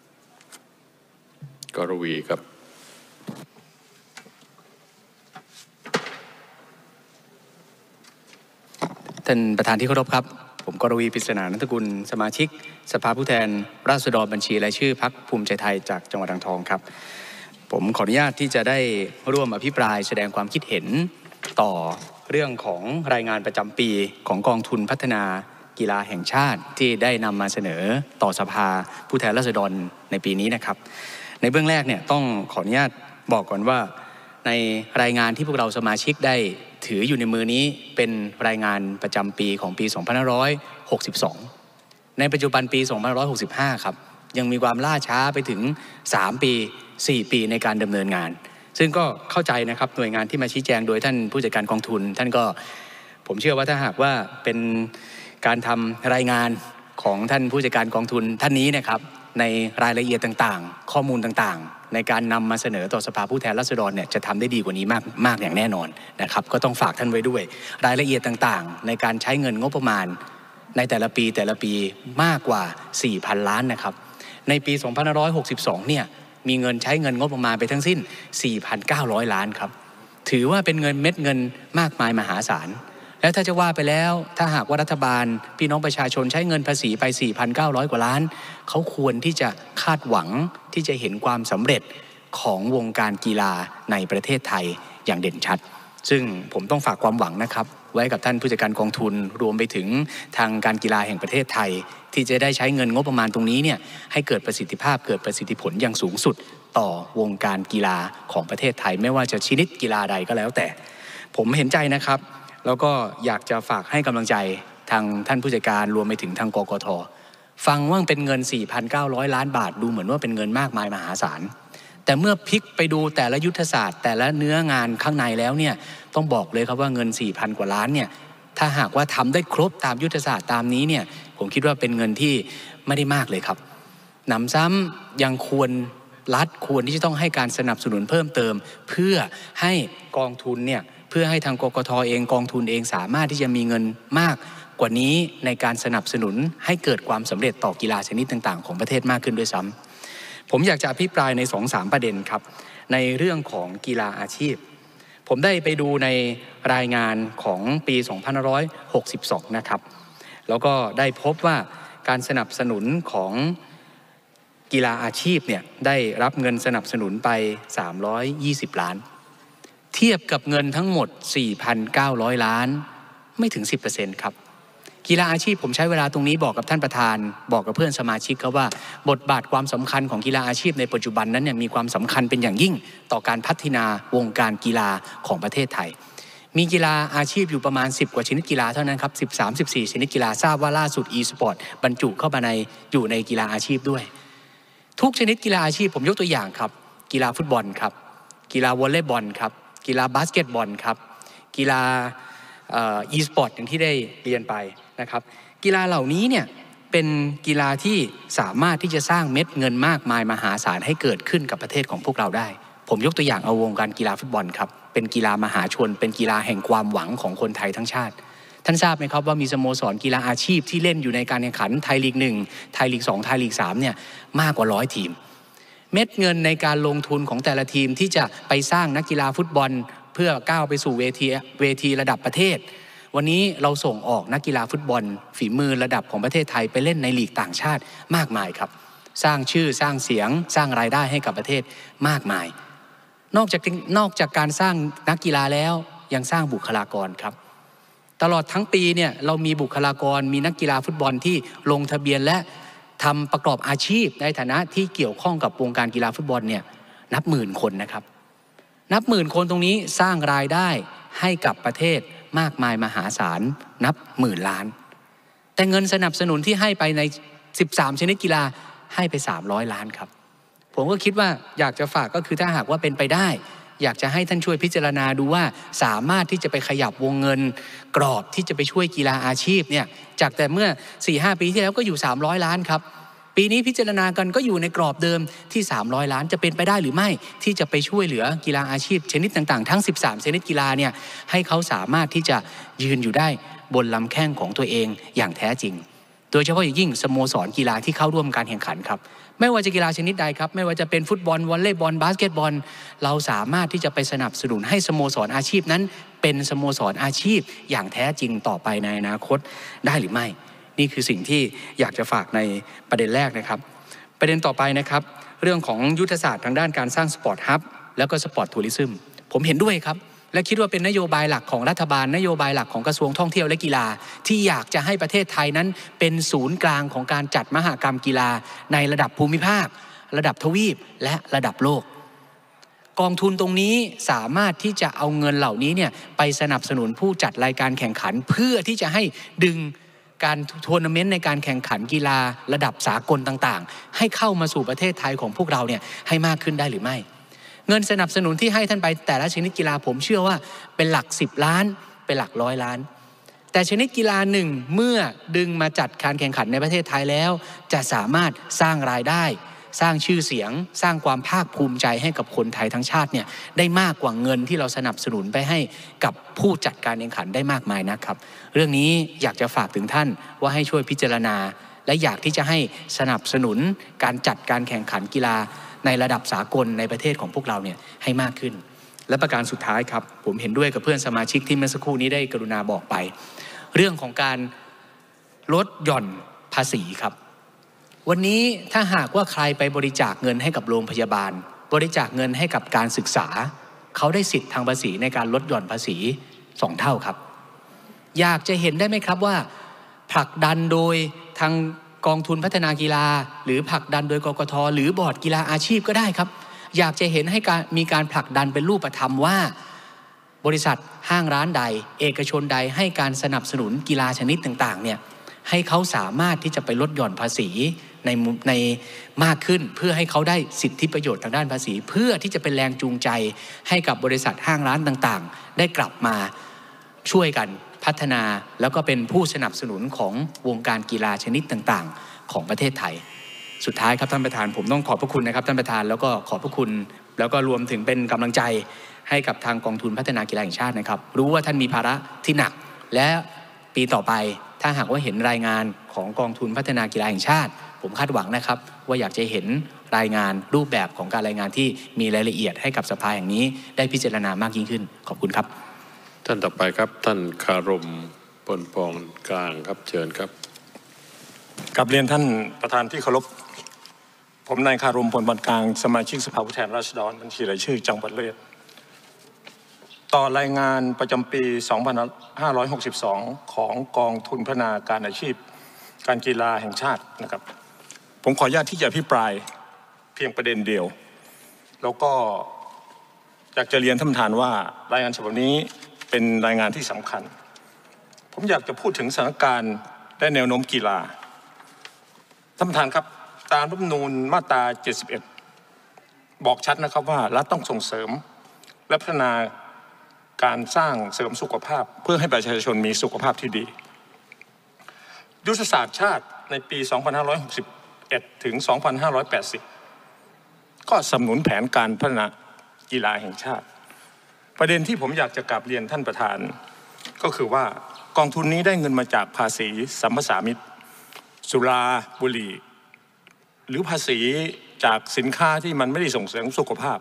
S1: กรวีครับ
S11: ท่านประธานที่เคารพครับผมกรวีปริศนานันทกุลสมาชิกสภาผู้แทนราษฎรบัญชีรายชื่อพรรคภูมิใจไทยจากจังหวัดอ่างทองครับผมขออนุญาตที่จะได้ร่วมอภิปรายแสดงความคิดเห็นต่อเรื่องของรายงานประจำปีของกองทุนพัฒนากีฬาแห่งชาติที่ได้นำมาเสนอต่อสภาผู้แทนราษฎรในปีนี้นะครับในเบื้องแรกเนี่ยต้องขออนุญาตบอกก่อนว่าในรายงานที่พวกเราสมาชิกได้ถืออยู่ในมือนี้เป็นรายงานประจำปีของปี 2562 ในปัจจุบันปี 2565 ครับยังมีความล่าช้าไปถึง3 ปี 4 ปีในการดำเนินงานซึ่งก็เข้าใจนะครับหน่วยงานที่มาชี้แจงโดยท่านผู้จัดการกองทุนท่านก็ผมเชื่อว่าถ้าหากว่าเป็นการทำรายงานของท่านผู้จัดการกองทุนท่านนี้นะครับในรายละเอียดต่างๆข้อมูลต่างๆในการนำมาเสนอต่อสภาผู้แทนราษฎรเนี่ยจะทำได้ดีกว่านี้มากอย่างแน่นอนนะครับก็ต้องฝากท่านไว้ด้วยรายละเอียดต่างๆในการใช้เงินงบประมาณในแต่ละปีมากกว่า 4,000 ล้านนะครับในปี 2562 เนี่ยมีเงินใช้เงินงบประมาณไปทั้งสิ้น 4,900 ล้านครับถือว่าเป็นเงินเม็ดเงินมากมายมหาศาลแล้วถ้าจะว่าไปแล้วถ้าหากว่ารัฐบาลพี่น้องประชาชนใช้เงินภาษีไป 4,900 กว่าล้านเขาควรที่จะคาดหวังที่จะเห็นความสำเร็จของวงการกีฬาในประเทศไทยอย่างเด่นชัดซึ่งผมต้องฝากความหวังนะครับไว้กับท่านผู้จัดการกองทุนรวมไปถึงทางการกีฬาแห่งประเทศไทยที่จะได้ใช้เงินงบประมาณตรงนี้เนี่ยให้เกิดประสิทธิภาพเกิดประสิทธิผลอย่างสูงสุดต่อวงการกีฬาของประเทศไทยไม่ว่าจะชนิดกีฬาใดก็แล้วแต่ผมเห็นใจนะครับแล้วก็อยากจะฝากให้กำลังใจทางท่านผู้จัดการรวมไปถึงทางกกท.ฟังว่าเป็นเงิน 4,900 ล้านบาทดูเหมือนว่าเป็นเงินมากมายมหาศาลแต่เมื่อพลิกไปดูแต่ละยุทธศาสตร์แต่ละเนื้องานข้างในแล้วเนี่ยต้องบอกเลยครับว่าเงิน 4,000 กว่าล้านเนี่ยถ้าหากว่าทำได้ครบตามยุทธศาสตร์ตามนี้เนี่ยผมคิดว่าเป็นเงินที่ไม่ได้มากเลยครับหนำซ้ำยังรัฐควรที่จะต้องให้การสนับสนุนเพิ่มเติมเพื่อให้กองทุนเนี่ยเพื่อให้ทางกกท.เองกองทุนเองสามารถที่จะมีเงินมากกว่านี้ในการสนับสนุนให้เกิดความสำเร็จต่อกีฬาชนิดต่างๆของประเทศมากขึ้นด้วยซ้ำผมอยากจะอภิปรายใน 2-3 ประเด็นครับในเรื่องของกีฬาอาชีพผมได้ไปดูในรายงานของปี 2562 นะครับแล้วก็ได้พบว่าการสนับสนุนของกีฬาอาชีพเนี่ยได้รับเงินสนับสนุนไป320 ล้านเทียบกับเงินทั้งหมด 4,900 ล้านไม่ถึง 10% ครับกีฬาอาชีพผมใช้เวลาตรงนี้บอกกับท่านประธานบอกกับเพื่อนสมาชิกครับว่าบทบาทความสำคัญของกีฬาอาชีพในปัจจุบันนั้นเนี่ยมีความสำคัญเป็นอย่างยิ่งต่อการพัฒนาวงการกีฬาของประเทศไทยมีกีฬาอาชีพอยู่ประมาณ10กว่าชนิดกีฬาเท่านั้นครับ13-14ชนิดกีฬาทราบว่าล่าสุด e-sport บรรจุเข้ามาอยู่ในกีฬาอาชีพด้วยทุกชนิดกีฬาอาชีพผมยกตัวอย่างครับกีฬาฟุตบอลครับกีฬาวอลเลย์บอลครับกีฬาบาสเกตบอลครับกีฬาe-sport อย่างที่ได้เรียนไปนะครับกีฬาเหล่านี้เนี่ยเป็นกีฬาที่สามารถที่จะสร้างเม็ดเงินมากมายมหาศาลให้เกิดขึ้นกับประเทศของพวกเราได้ผมยกตัวอย่างเอาวงการกีฬาฟุตบอลครับเป็นกีฬามหาชนเป็นกีฬาแห่งความหวังของคนไทยทั้งชาติท่านทราบไหมครับว่ามีสโมสรกีฬาอาชีพที่เล่นอยู่ในการแข่งขันไทยลีก1ไทยลีก2ไทยลีก3เนี่ยมากกว่า100ทีมเม็ดเงินในการลงทุนของแต่ละทีมที่จะไปสร้างนักกีฬาฟุตบอลเพื่อก้าวไปสู่เวทีระดับประเทศวันนี้เราส่งออกนักกีฬาฟุตบอลฝีมือระดับของประเทศไทยไปเล่นในลีกต่างชาติมากมายครับสร้างชื่อสร้างเสียงสร้างรายได้ให้กับประเทศมากมายนอกจากการสร้างนักกีฬาแล้วยังสร้างบุคลากรครับตลอดทั้งปีเนี่ยเรามีบุคลากรมีนักกีฬาฟุตบอลที่ลงทะเบียนและทำประกอบอาชีพในฐานะที่เกี่ยวข้องกับวงการกีฬาฟุตบอลเนี่ยนับหมื่นคนนะครับนับหมื่นคนตรงนี้สร้างรายได้ให้กับประเทศมากมายมหาศาลนับหมื่นล้านแต่เงินสนับสนุนที่ให้ไปใน13ชนิดกีฬาให้ไป300ล้านครับผมก็คิดว่าอยากจะฝากก็คือถ้าหากว่าเป็นไปได้อยากจะให้ท่านช่วยพิจารณาดูว่าสามารถที่จะไปขยับวงเงินกรอบที่จะไปช่วยกีฬาอาชีพเนี่ยจากแต่เมื่อ 4-5 ปีที่แล้วก็อยู่300ล้านครับปีนี้พิจารณากันก็อยู่ในกรอบเดิมที่300ล้านจะเป็นไปได้หรือไม่ที่จะไปช่วยเหลือกีฬาอาชีพชนิดต่างๆทั้ง13ชนิดกีฬาเนี่ยให้เขาสามารถที่จะยืนอยู่ได้บนลำแข้งของตัวเองอย่างแท้จริงโดยเฉพาะอย่างยิ่งสโมสรกีฬาที่เข้าร่วมการแข่งขันครับไม่ว่าจะกีฬาชนิดใดครับไม่ว่าจะเป็นฟุตบอลวอลเลย์บอลบาสเกตบอลเราสามารถที่จะไปสนับสนุนให้สโมสรอาชีพนั้นเป็นสโมสรอาชีพอย่างแท้จริงต่อไปในอนาคตได้หรือไม่นี่คือสิ่งที่อยากจะฝากในประเด็นแรกนะครับประเด็นต่อไปนะครับเรื่องของยุทธศาสตร์ทางด้านการสร้างสปอร์ตฮับแล้วก็สปอร์ตทัวริซึมผมเห็นด้วยครับและคิดว่าเป็นนโยบายหลักของรัฐบาลนโยบายหลักของกระทรวงท่องเที่ยวและกีฬาที่อยากจะให้ประเทศไทยนั้นเป็นศูนย์กลางของการจัดมหกรรมกีฬาในระดับภูมิภาคระดับทวีปและระดับโลกกองทุนตรงนี้สามารถที่จะเอาเงินเหล่านี้เนี่ยไปสนับสนุนผู้จัดรายการแข่งขันเพื่อที่จะให้ดึงการทัวร์นาเมนต์ในการแข่งขันกีฬาระดับสากลต่างๆให้เข้ามาสู่ประเทศไทยของพวกเราเนี่ยให้มากขึ้นได้หรือไม่เงินสนับสนุนที่ให้ท่านไปแต่ละชนิดกีฬาผมเชื่อว่าเป็นหลัก10ล้านเป็นหลัก100ล้านแต่ชนิดกีฬาหนึ่งเมื่อดึงมาจัดการแข่งขันในประเทศไทยแล้วจะสามารถสร้างรายได้สร้างชื่อเสียงสร้างความภาคภูมิใจให้กับคนไทยทั้งชาติเนี่ยได้มากกว่าเงินที่เราสนับสนุนไปให้กับผู้จัดการแข่งขันได้มากมายนะครับเรื่องนี้อยากจะฝากถึงท่านว่าให้ช่วยพิจารณาและอยากที่จะให้สนับสนุนการจัดการแข่งขันกีฬาในระดับสากลในประเทศของพวกเราเนี่ยให้มากขึ้นและประการสุดท้ายครับผมเห็นด้วยกับเพื่อนสมาชิกที่เมื่อสักครู่นี้ได้กรุณาบอกไปเรื่องของการลดหย่อนภาษีครับวันนี้ถ้าหากว่าใครไปบริจาคเงินให้กับโรงพยาบาลบริจาคเงินให้กับการศึกษาเขาได้สิทธิ์ทางภาษีในการลดหย่อนภาษี2เท่าครับอยากจะเห็นได้ไหมครับว่าผลักดันโดยทางกองทุนพัฒนากีฬาหรือผลักดันโดยกกท.หรือบอร์ดกีฬาอาชีพก็ได้ครับอยากจะเห็นให้มีการผลักดันเป็นรูปธรรมว่าบริษัทห้างร้านใดเอกชนใดให้การสนับสนุนกีฬาชนิดต่างๆเนี่ยให้เขาสามารถที่จะไปลดหย่อนภาษีในมากขึ้นเพื่อให้เขาได้สิทธิประโยชน์ทางด้านภาษีเพื่อที่จะเป็นแรงจูงใจให้กับบริษัทห้างร้านต่างๆได้กลับมาช่วยกันพัฒนาแล้วก็เป็นผู้สนับสนุนของวงการกีฬาชนิดต่างๆของประเทศไทยสุดท้ายครับท่านประธานผมต้องขอบพระคุณนะครับท่านประธานแล้วก็ขอบพระคุณแล้วก็รวมถึงเป็นกำลังใจให้กับทางกองทุนพัฒนากีฬาแห่งชาตินะครับรู้ว่าท่านมีภาระที่หนักและปีต่อไปถ้าหากว่าเห็นรายงานของกองทุนพัฒนากีฬาแห่งชาติผมคาดหวังนะครับว่าอยากจะเห็นรายงานรูปแบบของการรายงานที่มีรายละเอียดให้กับสภาแห่งนี้ได้พิจารณามากยิ่งขึ้นขอบคุณครับ
S1: ท่านต่อไปครับท่านคารมปนปองกลางครับเชิญครับ
S12: กับเรียนท่านประธานที่เคารพผมนายคารม พลบรรกลางสมาชิกสภาผู้แทนราษฎรบัญชีรายชื่อจังหวัดเลยต่อรายงานประจำปี 2562 ของกองทุนพัฒนาการอาชีพการกีฬาแห่งชาตินะครับผมขออนุญาตที่จะอภิปรายเพียงประเด็นเดียวแล้วก็อยากจะเรียนท่านประธานว่ารายงานฉบับนี้เป็นรายงานที่สำคัญผมอยากจะพูดถึงสถานการณ์และแนวโน้มกีฬาท่านประธานครับตามรัฐธรรมนูญมาตรา 71 บอกชัดนะครับว่ารัฐต้องส่งเสริมและพัฒนาการสร้างเสริมสุขภาพเพื่อให้ประชาชนมีสุขภาพที่ดียุทธศาสตร์ชาติในปี 2561 ถึง 2580 ก็สนับสนุนแผนการพัฒนากีฬาแห่งชาติประเด็นที่ผมอยากจะกราบเรียนท่านประธานก็คือว่ากองทุนนี้ได้เงินมาจากภาษีสัมปทานมิตรสุราบุหรี่หรือภาษีจากสินค้าที่มันไม่ได้ส่งเสริมสุขภาพ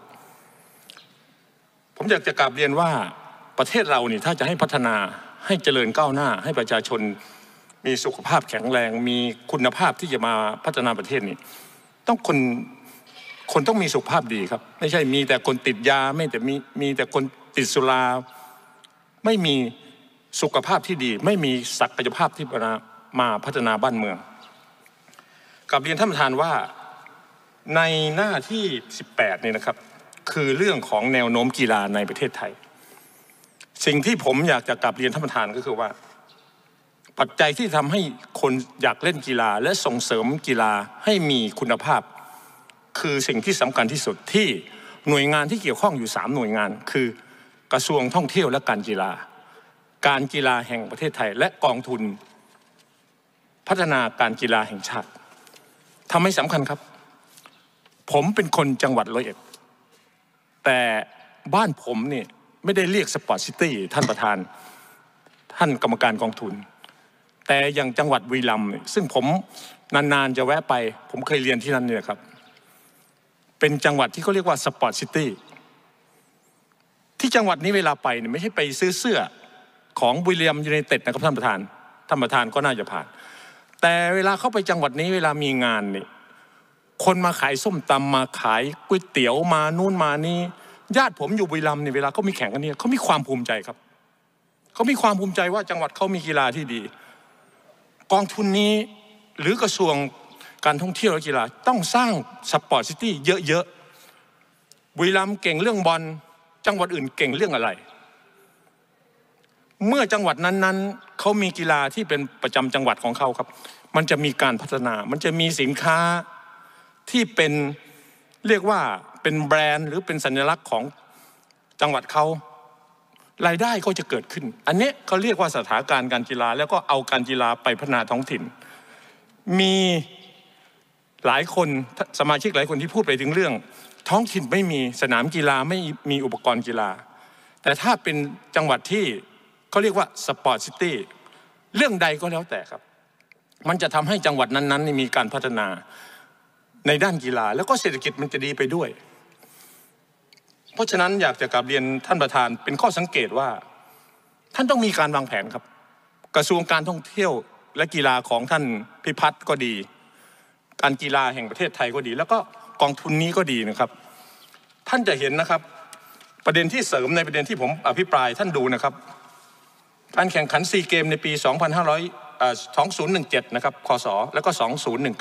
S12: ผมอยากจะกราบเรียนว่าประเทศเรานี่ถ้าจะให้พัฒนาให้เจริญก้าวหน้าให้ประชาชนมีสุขภาพแข็งแรงมีคุณภาพที่จะมาพัฒนาประเทศนี้ต้องคนต้องมีสุขภาพดีครับไม่ใช่มีแต่คนติดยาไม่แต่มีแต่คนติดสุราไม่มีสุขภาพที่ดีไม่มีศักยภาพที่มาพัฒนาบ้านเมืองกับเรียนท่านประธานว่าในหน้าที่18นี่นะครับคือเรื่องของแนวโน้มกีฬาในประเทศไทยสิ่งที่ผมอยากจะกลับเรียนท่านประธานก็คือว่าปัจจัยที่ทำให้คนอยากเล่นกีฬาและส่งเสริมกีฬาให้มีคุณภาพคือสิ่งที่สำคัญที่สุดที่หน่วยงานที่เกี่ยวข้องอยู่3หน่วยงานคือกระทรวงท่องเที่ยวและการกีฬาการกีฬาแห่งประเทศไทยและกองทุนพัฒนาการกีฬาแห่งชาติทำให้สำคัญครับผมเป็นคนจังหวัดร้อยเอ็ดแต่บ้านผมเนี่ยไม่ได้เรียกสปอร์ตซิตี้ท่านประธานท่านกรรมการกองทุนแต่อย่างจังหวัดบุรีรัมย์ซึ่งผมนานๆจะแวะไปผมเคยเรียนที่นั่นเนี่ยครับเป็นจังหวัดที่เขาเรียกว่าสปอร์ตซิตี้ที่จังหวัดนี้เวลาไปเนี่ยไม่ใช่ไปซื้อเสื้อของบุรีรัมย์ยูไนเต็ดนะครับท่านประธานก็น่าจะผ่านแต่เวลาเข้าไปจังหวัดนี้เวลามีงานนี่คนมาขายส้มตำมาขายก๋วยเตี๋ยวมานู่นมานี่ญาติผมอยู่บุรีรัมย์เนี่ยเวลาเขามีแข่งกันเนี่ยเขามีความภูมิใจครับเขามีความภูมิใจว่าจังหวัดเขามีกีฬาที่ดีกองทุนนี้หรือกระทรวงการท่องเที่ยวและกีฬาต้องสร้างสปอร์ตซิตี้เยอะๆบุรีรัมย์เก่งเรื่องบอลจังหวัดอื่นเก่งเรื่องอะไรเมื่อจังหวัดนั้นๆเขามีกีฬาที่เป็นประจำจังหวัดของเขาครับมันจะมีการพัฒนามันจะมีสินค้าที่เป็นเรียกว่าเป็นแบรนด์หรือเป็นสัญลักษณ์ของจังหวัดเขารายได้ก็จะเกิดขึ้นอันนี้เขาเรียกว่าสถานการณ์การกีฬาแล้วก็เอาการกีฬาไปพัฒนาท้องถิ่นมีหลายคนสมาชิกหลายคนที่พูดไปถึงเรื่องท้องถิ่นไม่มีสนามกีฬาไม่มีอุปกรณ์กีฬาแต่ถ้าเป็นจังหวัดที่เขาเรียกว่าสปอร์ตซิตี้เรื่องใดก็แล้วแต่ครับมันจะทำให้จังหวัดนั้นๆมีการพัฒนาในด้านกีฬาแล้วก็เศรษฐกิจมันจะดีไปด้วยเพราะฉะนั้นอยากจะกราบเรียนท่านประธานเป็นข้อสังเกตว่าท่านต้องมีการวางแผนครับกระทรวงการท่องเที่ยวและกีฬาของท่านพิพัฒน์ก็ดีการกีฬาแห่งประเทศไทยก็ดีแล้วก็กองทุนนี้ก็ดีนะครับท่านจะเห็นนะครับประเด็นที่เสริมในประเด็นที่ผมอภิปรายท่านดูนะครับการแข่งขันซีเกมในปี 2017 นะครับคศแล้วก็ 2019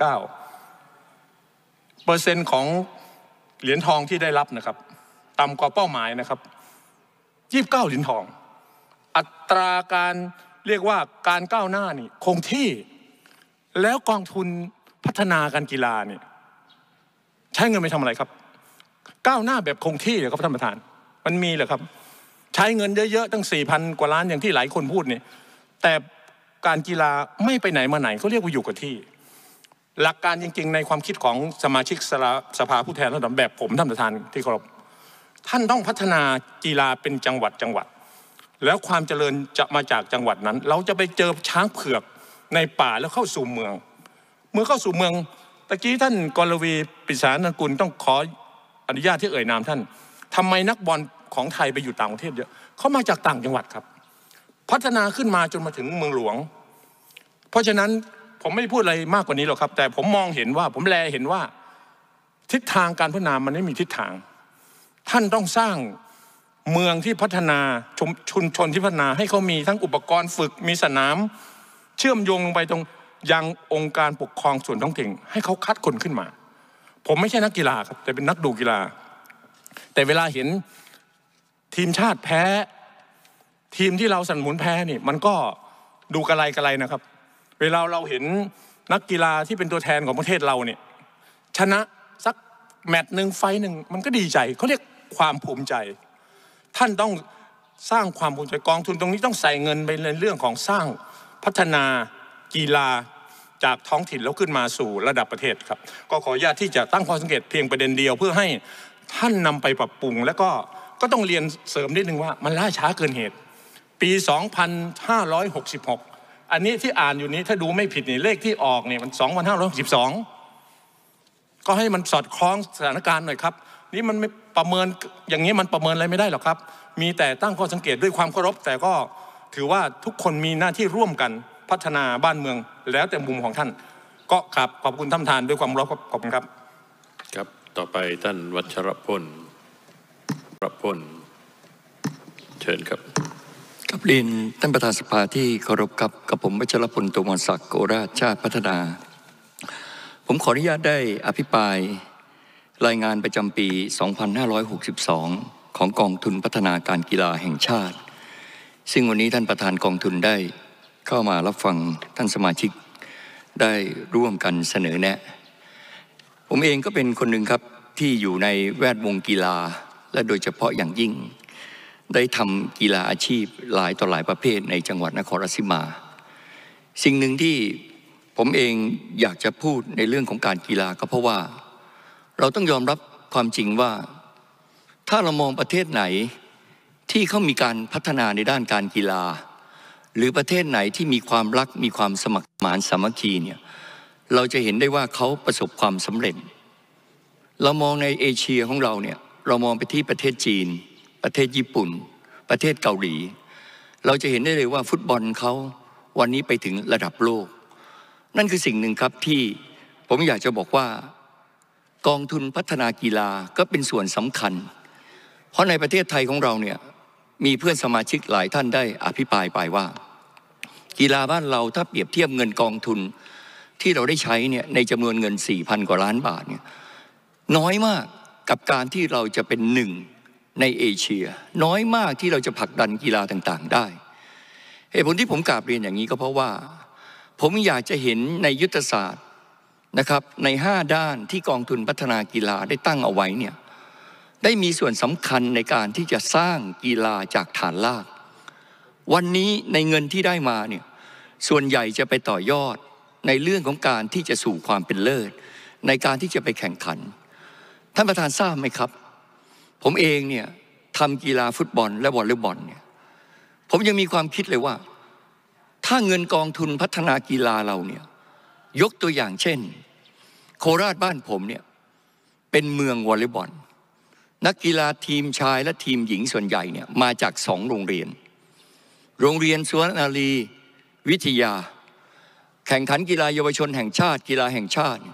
S12: เปอร์เซ็นต์ของเหรียญทองที่ได้รับนะครับต่ำกว่าเป้าหมายนะครับ29เหรียญทองอัตราการเรียกว่าการก้าวหน้านี่คงที่แล้วกองทุนพัฒนาการกีฬาเนี่ยใช้เงินไปทำอะไรครับก้าวหน้าแบบคงที่เหรอครับท่านประธานมันมีเหรอครับใช้เงินเยอะๆตั้ง 4,000 กว่าล้านอย่างที่หลายคนพูดเนี่ยแต่การกีฬาไม่ไปไหนมาไหนเขาเรียกว่าอยู่กับที่หลักการจริงๆในความคิดของสมาชิกสภาผู้แทนราษฎรแบบผมท่านประธานที่เคารพท่านต้องพัฒนากีฬาเป็นจังหวัดแล้วความเจริญจะมาจากจังหวัดนั้นเราจะไปเจอช้างเผือกในป่าแล้วเข้าสู่เมืองเมื่อเข้าสู่เมืองตะกี้ท่านกรวีปิษานกุลต้องขออนุญาตที่เอ่ยนามท่านทำไมนักบอลของไทยไปอยู่ต่างประเทศเยอะเขามาจากต่างจังหวัดครับพัฒนาขึ้นมาจนมาถึงเมืองหลวงเพราะฉะนั้นผมไม่พูดอะไรมากกว่านี้หรอกครับแต่ผมมองเห็นว่าผมแลเห็นว่าทิศทางการพัฒนามันไม่มีทิศทางท่านต้องสร้างเมืองที่พัฒนาชุมชนที่พัฒนาให้เขามีทั้งอุปกรณ์ฝึกมีสนามเชื่อมโยงลงไปตรงยังองค์การปกครองส่วนท้องถิ่นให้เขาคัดคนขึ้นมาผมไม่ใช่นักกีฬาครับแต่เป็นนักดูกีฬาแต่เวลาเห็นทีมชาติแพ้ทีมที่เราสนับสนุนแพ้นี่มันก็ดูกระไรนะครับเวลาเราเห็นนักกีฬาที่เป็นตัวแทนของประเทศเราเนี่ยชนะสักแมตช์หนึ่งไฟหนึ่งมันก็ดีใจเขาเรียกความภูมิใจท่านต้องสร้างความภูมิใจกองทุนตรงนี้ต้องใส่เงินไปในเรื่องของสร้างพัฒนากีฬาจากท้องถิ่นแล้วขึ้นมาสู่ระดับประเทศครับก็ขออนุญาตที่จะตั้งข้อสังเกตเพียงประเด็นเดียวเพื่อให้ท่านนำไปปรับปรุงแล้วก็ต้องเรียนเสริมนิดนึงว่ามันล่าช้าเกินเหตุปี 2566 อันนี้ที่อ่านอยู่นี้ถ้าดูไม่ผิดนี่เลขที่ออกเนี่ยมัน 2562 ก็ให้มันสอดคล้องสถานการณ์หน่อยครับนี่มันไม่ประเมินอย่างนี้มันประเมินอะไรไม่ได้หรอกครับมีแต่ตั้งข้อสังเกตด้วยความเคารพแต่ก็ถือว่าทุกคนมีหน้าที่ร่วมกันพัฒนาบ้านเมืองแล้วแต่มุมของท่านก็ครับขอบคุณท่านประธานด้วยความเคารพขอบคุณครับ
S1: ครับต่อไปท่านวัชรพลเชิญครับ
S8: กับเรียนท่านประธานสภาที่เคารพครับกับผมวัชรพล โตมรศักดิ์ โกราชชาติพัฒนาผมขออนุญาตได้อภิปรายรายงานประจำปี 2562 ของกองทุนพัฒนาการกีฬาแห่งชาติซึ่งวันนี้ท่านประธานกองทุนได้เข้ามารับฟังท่านสมาชิกได้ร่วมกันเสนอแนะผมเองก็เป็นคนหนึ่งครับที่อยู่ในแวดวงกีฬาและโดยเฉพาะอย่างยิ่งได้ทำกีฬาอาชีพหลายต่อหลายประเภทในจังหวัดนครราชสีมาสิ่งหนึ่งที่ผมเองอยากจะพูดในเรื่องของการกีฬาก็เพราะว่าเราต้องยอมรับความจริงว่าถ้าเรามองประเทศไหนที่เขามีการพัฒนาในด้านการกีฬาหรือประเทศไหนที่มีความรักมีความสมัครสมานสามัคคีเนี่ยเราจะเห็นได้ว่าเขาประสบความสำเร็จเรามองในเอเชียของเราเนี่ยเรามองไปที่ประเทศจีนประเทศญี่ปุ่นประเทศเกาหลีเราจะเห็นได้เลยว่าฟุตบอลเขาวันนี้ไปถึงระดับโลกนั่นคือสิ่งหนึ่งครับที่ผมอยากจะบอกว่ากองทุนพัฒนากีฬาก็เป็นส่วนสำคัญเพราะในประเทศไทยของเราเนี่ยมีเพื่อนสมาชิกหลายท่านได้อภิปรายไปว่ากีฬาบ้านเราถ้าเปรียบเทียบเงินกองทุนที่เราได้ใช้เนี่ยในจำนวนเงิน 4,000 กว่าล้านบาทเนี่ยน้อยมากกับการที่เราจะเป็นหนึ่งในเอเชียน้อยมากที่เราจะผลักดันกีฬาต่างๆได้เหตุผลที่ผมกราบเรียนอย่างนี้ก็เพราะว่าผมอยากจะเห็นในยุทธศาสตร์นะครับใน5ด้านที่กองทุนพัฒนากีฬาได้ตั้งเอาไว้เนี่ยได้มีส่วนสำคัญในการที่จะสร้างกีฬาจากฐานรากวันนี้ในเงินที่ได้มาเนี่ยส่วนใหญ่จะไปต่อยอดในเรื่องของการที่จะสู่ความเป็นเลิศในการที่จะไปแข่งขันท่านประธานทราบไหมครับผมเองเนี่ยทำกีฬาฟุตบอลและวอลเลย์บอลเนี่ยผมยังมีความคิดเลยว่าถ้าเงินกองทุนพัฒนากีฬาเราเนี่ยยกตัวอย่างเช่นโคราชบ้านผมเนี่ยเป็นเมืองวอลเลย์บอลนักกีฬาทีมชายและทีมหญิงส่วนใหญ่เนี่ยมาจาก2โรงเรียนสุวรรณารีวิทยาแข่งขันกีฬาเยาวชนแห่งชาติกีฬาแห่งชาติ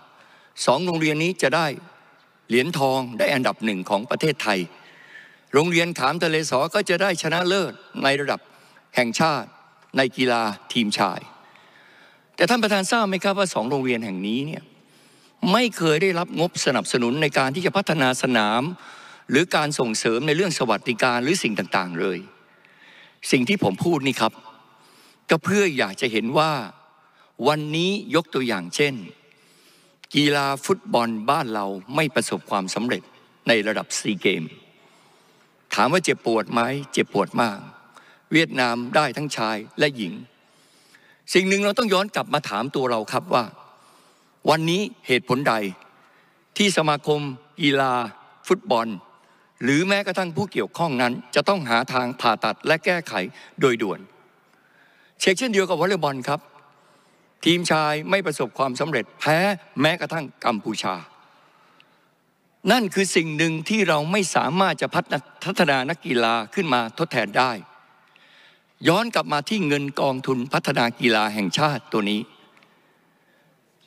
S8: 2โรงเรียนนี้จะได้เหรียญทองได้อันดับ1ของประเทศไทยโรงเรียนขามทะเลสอก็จะได้ชนะเลิศในระดับแห่งชาติในกีฬาทีมชายแต่ท่านประธานทราบไหมครับว่า2โรงเรียนแห่งนี้เนี่ยไม่เคยได้รับงบสนับสนุนในการที่จะพัฒนาสนามหรือการส่งเสริมในเรื่องสวัสดิการหรือสิ่งต่างๆเลยสิ่งที่ผมพูดนี่ครับก็เพื่ออยากจะเห็นว่าวันนี้ยกตัวอย่างเช่นกีฬาฟุตบอลบ้านเราไม่ประสบความสำเร็จในระดับซีเกมถามว่าเจ็บปวดไหมเจ็บปวดมากเวียดนามได้ทั้งชายและหญิงสิ่งหนึ่งเราต้องย้อนกลับมาถามตัวเราครับว่าวันนี้เหตุผลใดที่สมาคมกีฬาฟุตบอลหรือแม้กระทั่งผู้เกี่ยวข้องนั้นจะต้องหาทางผ่าตัดและแก้ไขโดยด่วนเช่นเดียวกับวอลเลย์บอลครับทีมชายไม่ประสบความสำเร็จแพ้แม้กระทั่งกัมพูชานั่นคือสิ่งหนึ่งที่เราไม่สามารถจะพัฒนานักกีฬาขึ้นมาทดแทนได้ย้อนกลับมาที่เงินกองทุนพัฒนากีฬาแห่งชาติตัวนี้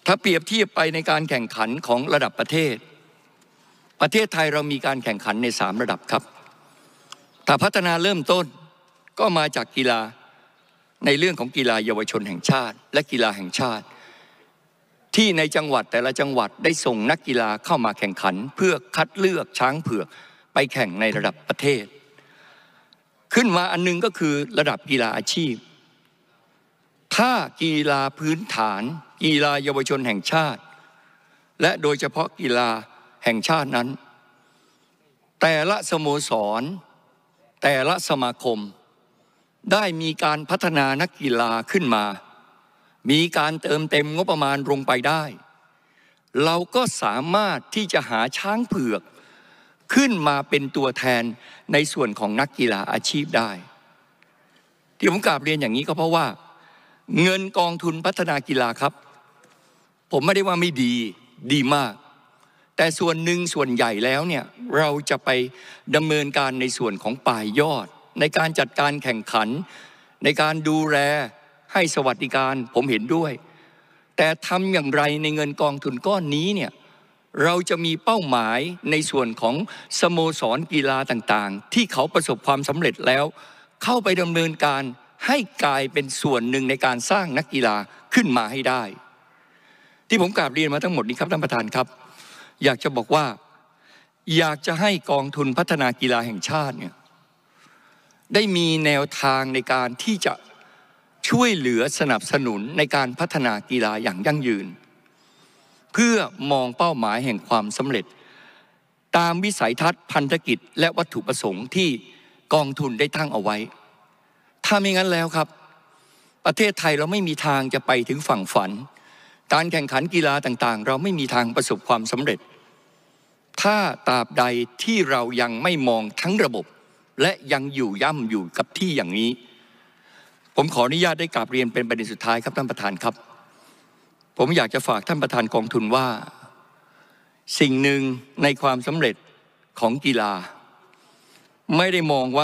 S13: ถ้าเปรียบเทียบไปในการแข่งขันของระดับประเทศไทยเรามีการแข่งขันใน3ระดับครับถ้าพัฒนาเริ่มต้นก็มาจากกีฬาในเรื่องของกีฬาเยาวชนแห่งชาติและกีฬาแห่งชาติที่ในจังหวัดแต่ละจังหวัดได้ส่งนักกีฬาเข้ามาแข่งขันเพื่อคัดเลือกช้างเผือกไปแข่งในระดับประเทศขึ้นมาอันนึงก็คือระดับกีฬาอาชีพถ้ากีฬาพื้นฐานกีฬาเยาวชนแห่งชาติและโดยเฉพาะกีฬาแห่งชาตินั้นแต่ละสโมสรแต่ละสมาคมได้มีการพัฒนานักกีฬาขึ้นมามีการเติมเต็มงบประมาณลงไปได้เราก็สามารถที่จะหาช้างเผือกขึ้นมาเป็นตัวแทนในส่วนของนักกีฬาอาชีพได้ที่ผมกราบเรียนอย่างนี้ก็เพราะว่าเงินกองทุนพัฒนากีฬาครับผมไม่ได้ว่าไม่ดีมากแต่ส่วนหนึ่งส่วนใหญ่แล้วเนี่ยเราจะไปดำเนินการในส่วนของปลายยอดในการจัดการแข่งขันในการดูแลให้สวัสดิการผมเห็นด้วยแต่ทำอย่างไรในเงินกองทุนก้อนนี้เนี่ยเราจะมีเป้าหมายในส่วนของสโมสรกีฬาต่างๆที่เขาประสบความสำเร็จแล้วเข้าไปดำเนินการให้กลายเป็นส่วนหนึ่งในการสร้างนักกีฬาขึ้นมาให้ได้ที่ผมกราบเรียนมาทั้งหมดนี้ครับท่านประธานครับอยากจะบอกว่าอยากจะให้กองทุนพัฒนากีฬาแห่งชาติเนี่ยได้มีแนวทางในการที่จะช่วยเหลือสนับสนุนในการพัฒนากีฬาอย่างยั่งยืนเพื่อมองเป้าหมายแห่งความสำเร็จตามวิสัยทัศน์พันธกิจและวัตถุประสงค์ที่กองทุนได้ตั้งเอาไว้ถ้าไม่งั้นแล้วครับประเทศไทยเราไม่มีทางจะไปถึงฝั่งฝันการแข่งขันกีฬาต่างๆเราไม่มีทางประสบความสำเร็จถ้าตราบใดที่เรายังไม่มองทั้งระบบและยังย่ำอยู่กับที่อย่างนี้ผมขออนุญาตได้กราบเรียนเป็นประเด็นสุดท้ายครับท่านประธานครับผมอยากจะฝากท่านประธานกองทุนว่าสิ่งหนึ่งในความสำเร็จของกีฬาไม่ได้มองว่า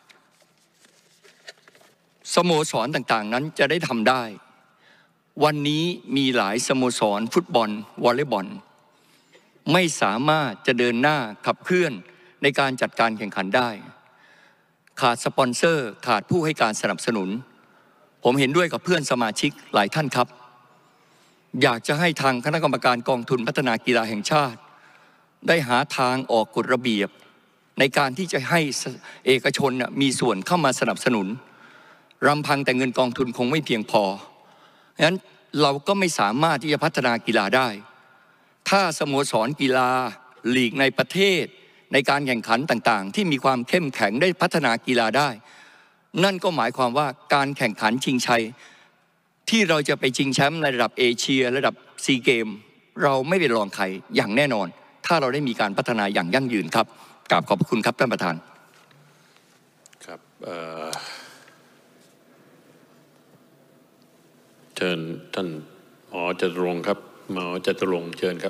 S13: สโมสรต่างๆนั้นจะได้ทำได้วันนี้มีหลายสโมสรฟุตบอลวอลเลย์บอลไม่สามารถจะเดินหน้าขับเคลื่อนในการจัดการแข่งขันได้ขาดสปอนเซอร์ขาดผู้ให้การสนับสนุนผมเห็นด้วยกับเพื่อนสมาชิกหลายท่านครับอยากจะให้ทางคณะกรรมการกองทุนพัฒนากีฬาแห่งชาติได้หาทางออกกฎระเบียบในการที่จะให้เอกชนมีส่วนเข้ามาสนับสนุนรำพังแต่เงินกองทุนคงไม่เพียงพอฉะนั้นเราก็ไม่สามารถที่จะพัฒนากีฬาได้ถ้าสโมสรกีฬาลีกในประเทศในการแข่งขันต่างๆที่มีความเข้มแข็งได้พัฒนากีฬาได้นั่นก็หมายความว่าการแข่งขันชิงชัยที่เราจะไปชิงแชมป์ในระดับเอเชียระดับซีเกมเราไม่เป็นรองใครอย่างแน่นอนถ้าเราได้มีการพัฒนาอย่างยั่งยืนครับกราบขอบพระคุณครับท่านประธาน
S1: ครับเชิญท่านหมอจตุรงค์ครับหมอจตุรงค์เชิญครับ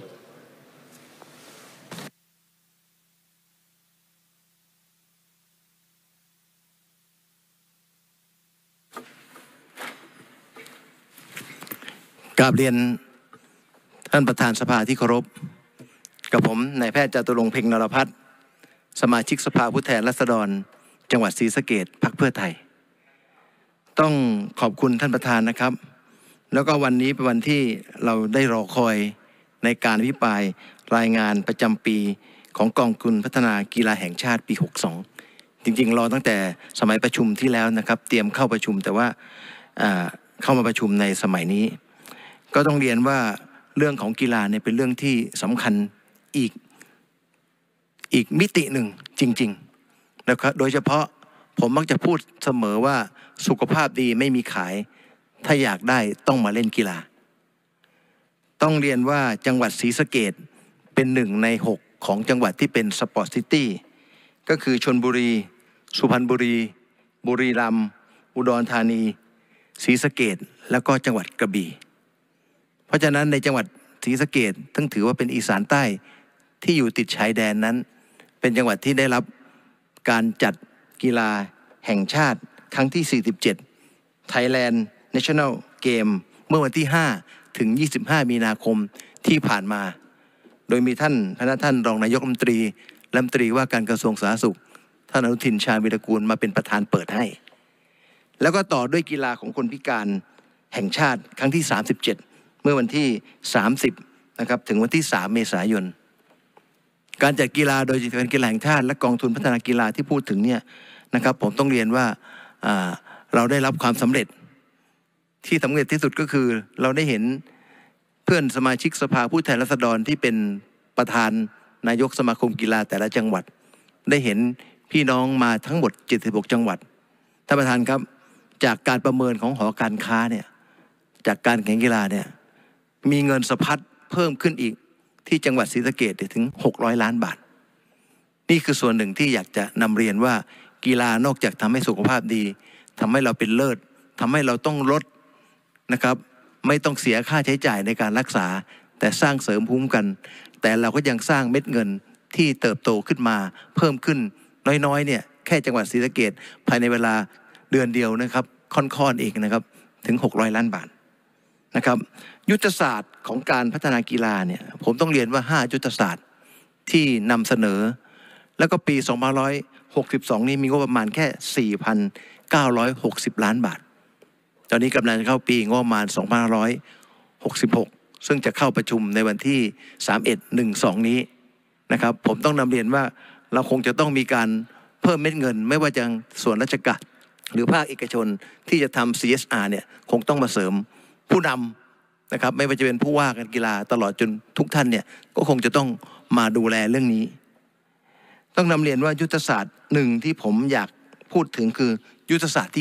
S14: กราบเรียนท่านประธานสภาที่เคารพกับผมนายแพทย์จตุรงค์เพ็งนรพัฒน์สมาชิกสภาผู้แทนราษฎรจังหวัดศรีสะเกษพรรคเพื่อไทยต้องขอบคุณท่านประธานนะครับแล้วก็วันนี้เป็นวันที่เราได้รอคอยในการอภิปรายรายงานประจำปีของกองทุนพัฒนากีฬาแห่งชาติปี62จริงๆรอตั้งแต่สมัยประชุมที่แล้วนะครับเตรียมเข้าประชุมแต่ว่าเข้ามาประชุมในสมัยนี้ก็ต้องเรียนว่าเรื่องของกีฬาเนี่ยเป็นเรื่องที่สำคัญอีกมิติหนึ่งจริงๆนะครับโดยเฉพาะผมมักจะพูดเสมอว่าสุขภาพดีไม่มีขายถ้าอยากได้ต้องมาเล่นกีฬาต้องเรียนว่าจังหวัดศรีสะเกษเป็น1 ใน 6ของจังหวัดที่เป็นสปอร์ตซิตี้ก็คือชลบุรีสุพรรณบุรีบุรีรัมย์อุดรธานีศรีสะเกษแล้วก็จังหวัดกระบี่เพราะฉะนั้นในจังหวัดศรีสะเกษทั้งถือว่าเป็นอีสานใต้ที่อยู่ติดชายแดนนั้นเป็นจังหวัดที่ได้รับการจัดกีฬาแห่งชาติครั้งที่47 Thailand National Game เมื่อวันที่5 ถึง 25 มีนาคมที่ผ่านมาโดยมีท่านรองนายกรัฐมนตรีรัฐมนตรีว่าการกระทรวงสาธารณสุขท่านอนุทินชาญวีรกูลมาเป็นประธานเปิดให้แล้วก็ต่อด้วยกีฬาของคนพิการแห่งชาติครั้งที่ 37 เมื่อวันที่ 30 นะครับถึงวันที่ 3 เมษายนการจัดกีฬาโดยการกีฬาแห่งชาติและกองทุนพัฒนากีฬาที่พูดถึงเนี่ยนะครับผมต้องเรียนว่าเราได้รับความสำเร็จที่สำเร็จที่สุดก็คือเราได้เห็นเพื่อนสมาชิกสภาผู้แทนราษฎรที่เป็นประธานนายกสมาคมกีฬาแต่ละจังหวัดได้เห็นพี่น้องมาทั้งหมด76จังหวัดท่านประธานครับจากการประเมินของหอการค้าเนี่ยจากการแข่งกีฬาเนี่ยมีเงินสะพัดเพิ่มขึ้นอีกที่จังหวัดศรีสะเกษถึง600 ล้านบาทนี่คือส่วนหนึ่งที่อยากจะนำเรียนว่ากีฬานอกจากทำให้สุขภาพดีทำให้เราเป็นเลิศทำให้เราต้องลดนะครับไม่ต้องเสียค่าใช้จ่ายในการรักษาแต่สร้างเสริมภูมิคุ้มกันแต่เราก็ยังสร้างเม็ดเงินที่เติบโตขึ้นมาเพิ่มขึ้นน้อยๆเนี่ยแค่จังหวัดศรีสะเกษภายในเวลาเดือนเดียวนะครับค่อนๆเองนะครับถึง600 ล้านบาทนะครับยุทธศาสตร์ของการพัฒนากีฬาเนี่ยผมต้องเรียนว่า5ยุทธศาสตร์ที่นำเสนอแล้วก็ปี2562นี้มีงบประมาณแค่4,960 ล้านบาทตอนนี้กำลังจะเข้าปีงบประมาณ2566ซึ่งจะเข้าประชุมในวันที่31-12นี้นะครับผมต้องนำเรียนว่าเราคงจะต้องมีการเพิ่มเม็ดเงินไม่ว่าจะส่วนราชการหรือภาคเอกชนที่จะทำ CSR เนี่ยคงต้องมาเสริมผู้นำนะครับไม่ว่าจะเป็นผู้ว่าการกีฬาตลอดจนทุกท่านเนี่ยก็คงจะต้องมาดูแลเรื่องนี้ต้องนำเรียนว่ายุทธศาสตร์หนึ่งที่ผมอยากพูดถึงคือยุทธศาสตร์ที่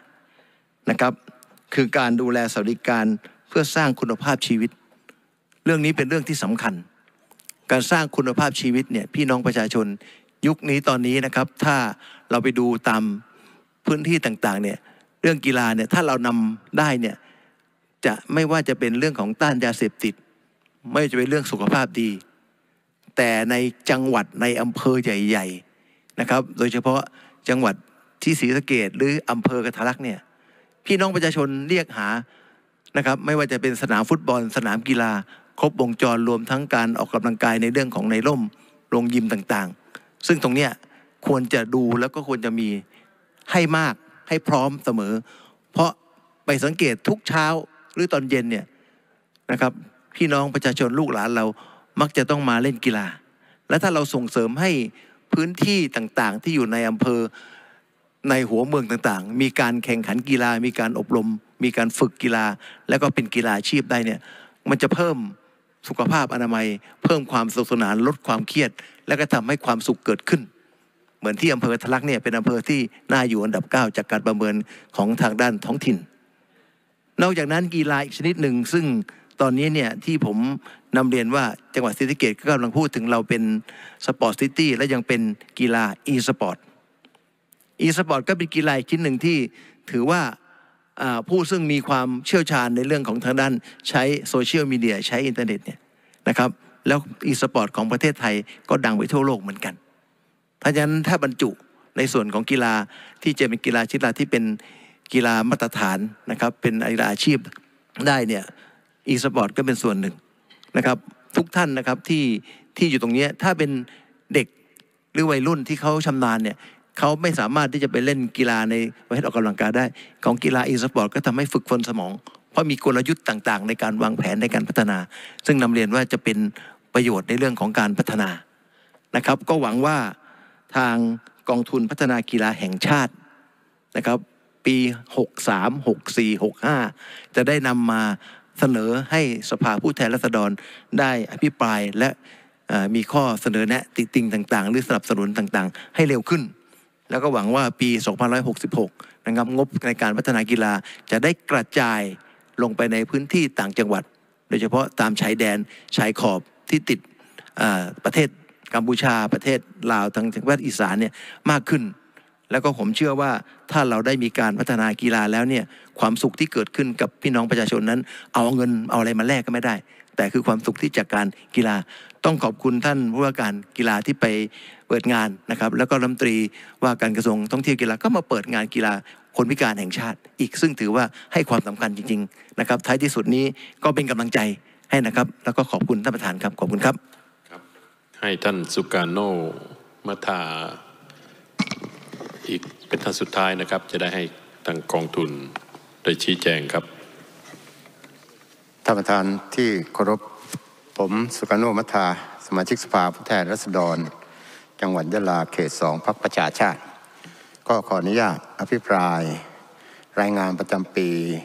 S14: 5นะครับคือการดูแลสวัสดิการเพื่อสร้างคุณภาพชีวิตเรื่องนี้เป็นเรื่องที่สำคัญการสร้างคุณภาพชีวิตเนี่ยพี่น้องประชาชนยุคนี้ตอนนี้นะครับถ้าเราไปดูตามพื้นที่ต่างๆเนี่ยเรื่องกีฬาเนี่ยถ้าเรานำได้เนี่ยจะไม่ว่าจะเป็นเรื่องของต้านยาเสพติดไม่ว่าจะเป็นเรื่องสุขภาพดีแต่ในจังหวัดในอำเภอใหญ่ๆนะครับโดยเฉพาะจังหวัดที่ศรีสะเกษหรืออำเภอกระทะลักเนี่ยพี่น้องประชาชนเรียกหานะครับไม่ว่าจะเป็นสนามฟุตบอลสนามกีฬาครบวงจรรวมทั้งการออกกำลังกายในเรื่องของในร่มโรงยิมต่างๆซึ่งตรงเนี้ยควรจะดูแล้วก็ควรจะมีให้มากให้พร้อมเสมอเพราะไปสังเกตทุกเช้าหรือตอนเย็นเนี่ยนะครับพี่น้องประชาชนลูกหลานเรามักจะต้องมาเล่นกีฬาและถ้าเราส่งเสริมให้พื้นที่ต่างๆที่อยู่ในอำเภอในหัวเมืองต่างๆมีการแข่งขันกีฬามีการอบรมมีการฝึกกีฬาแล้วก็เป็นกีฬาอาชีพได้เนี่ยมันจะเพิ่มสุขภาพอนามัยเพิ่มความสนุกสนานลดความเครียดและก็ทำให้ความสุขเกิดขึ้นเหมือนที่อำเภอทะลักเนี่ยเป็นอำเภอที่น่าอยู่อันดับ 9จากการประเมินของทางด้านท้องถิ่นนอกจากนั้นกีฬาอีกชนิดหนึ่งซึ่งตอนนี้เนี่ยที่ผมนำเรียนว่าจังหวัดศรีสะเกษก็กำลังพูดถึงเราเป็นสปอร์ตซิตี้และยังเป็นกีฬาอีสปอร์ตก็เป็นกีฬาอีกชิ้นหนึ่งที่ถือว่าผู้ซึ่งมีความเชี่ยวชาญในเรื่องของทางด้านใช้โซเชียลมีเดียใช้อินเทอร์เน็ตเนี่ยนะครับแล้วอีสปอร์ตของประเทศไทยก็ดังไปทั่วโลกเหมือนกันเพราะฉะนั้นถ้าบรรจุในส่วนของกีฬาที่จะเป็นกีฬาชนิดที่เป็นกีฬามาตรฐานนะครับเป็นกีฬาอาชีพได้เนี่ยอีสปอร์ตก็เป็นส่วนหนึ่งนะครับทุกท่านนะครับที่อยู่ตรงนี้ถ้าเป็นเด็กหรือวัยรุ่นที่เขาชำนาญเนี่ยเขาไม่สามารถที่จะไปเล่นกีฬาในประเภทออกกำลังกายได้ของกีฬาอีสปอร์ตก็ทำให้ฝึกฝนสมองเพราะมีกลยุทธ์ต่างๆในการวางแผนในการพัฒนาซึ่งนำเรียนว่าจะเป็นประโยชน์ในเรื่องของการพัฒนานะครับก็หวังว่าทางกองทุนพัฒนากีฬาแห่งชาตินะครับปี63 64 65จะได้นำมาเสนอให้สภาผู้แทนราษฎรได้อภิปรายและมีข้อเสนอแนะติติงต่างๆหรือสนับสนุนต่างๆให้เร็วขึ้นแล้วก็หวังว่าปี2566นะครับงบในการพัฒนากีฬาจะได้กระจายลงไปในพื้นที่ต่างจังหวัดโดยเฉพาะตามชายแดนชายขอบที่ติดประเทศกัมพูชาประเทศลาวทางจังหวัดอีสานเนี่ยมากขึ้นแล้วก็ผมเชื่อว่าถ้าเราได้มีการพัฒนากีฬาแล้วเนี่ยความสุขที่เกิดขึ้นกับพี่น้องประชาชนนั้นเอาเงินเอาอะไรมาแลกก็ไม่ได้แต่คือความสุขที่จากการกีฬาต้องขอบคุณท่านผู้ว่าการกีฬาที่ไปเปิดงานนะครับแล้วก็รัฐมนตรีว่าการกระทรวงท่องเที่ยวกีฬาก็มาเปิดงานกีฬาคนพิการแห่งชาติอีกซึ่งถือว่าให้ความสำคัญจริงๆนะครับท้ายที่สุดนี้ก็เป็นกำลังใจให้นะครับแล้วก็ขอบคุณท่านประธานครับขอบคุณครับ
S1: ให้ท่านสุการโนมัทาอีกเป็นท่านสุดท้ายนะครับจะได้ให้ทางกองทุนได้ชี้แจงครับ
S15: ท่านประธานที่เคารพผมสุการโนมัทาสมาชิกสภาผู้แทนราษฎรจังหวัดยะลาเขต 2 พรรคประชาชาติก็ขออนุญาตอภิปรายรายงานประจำปี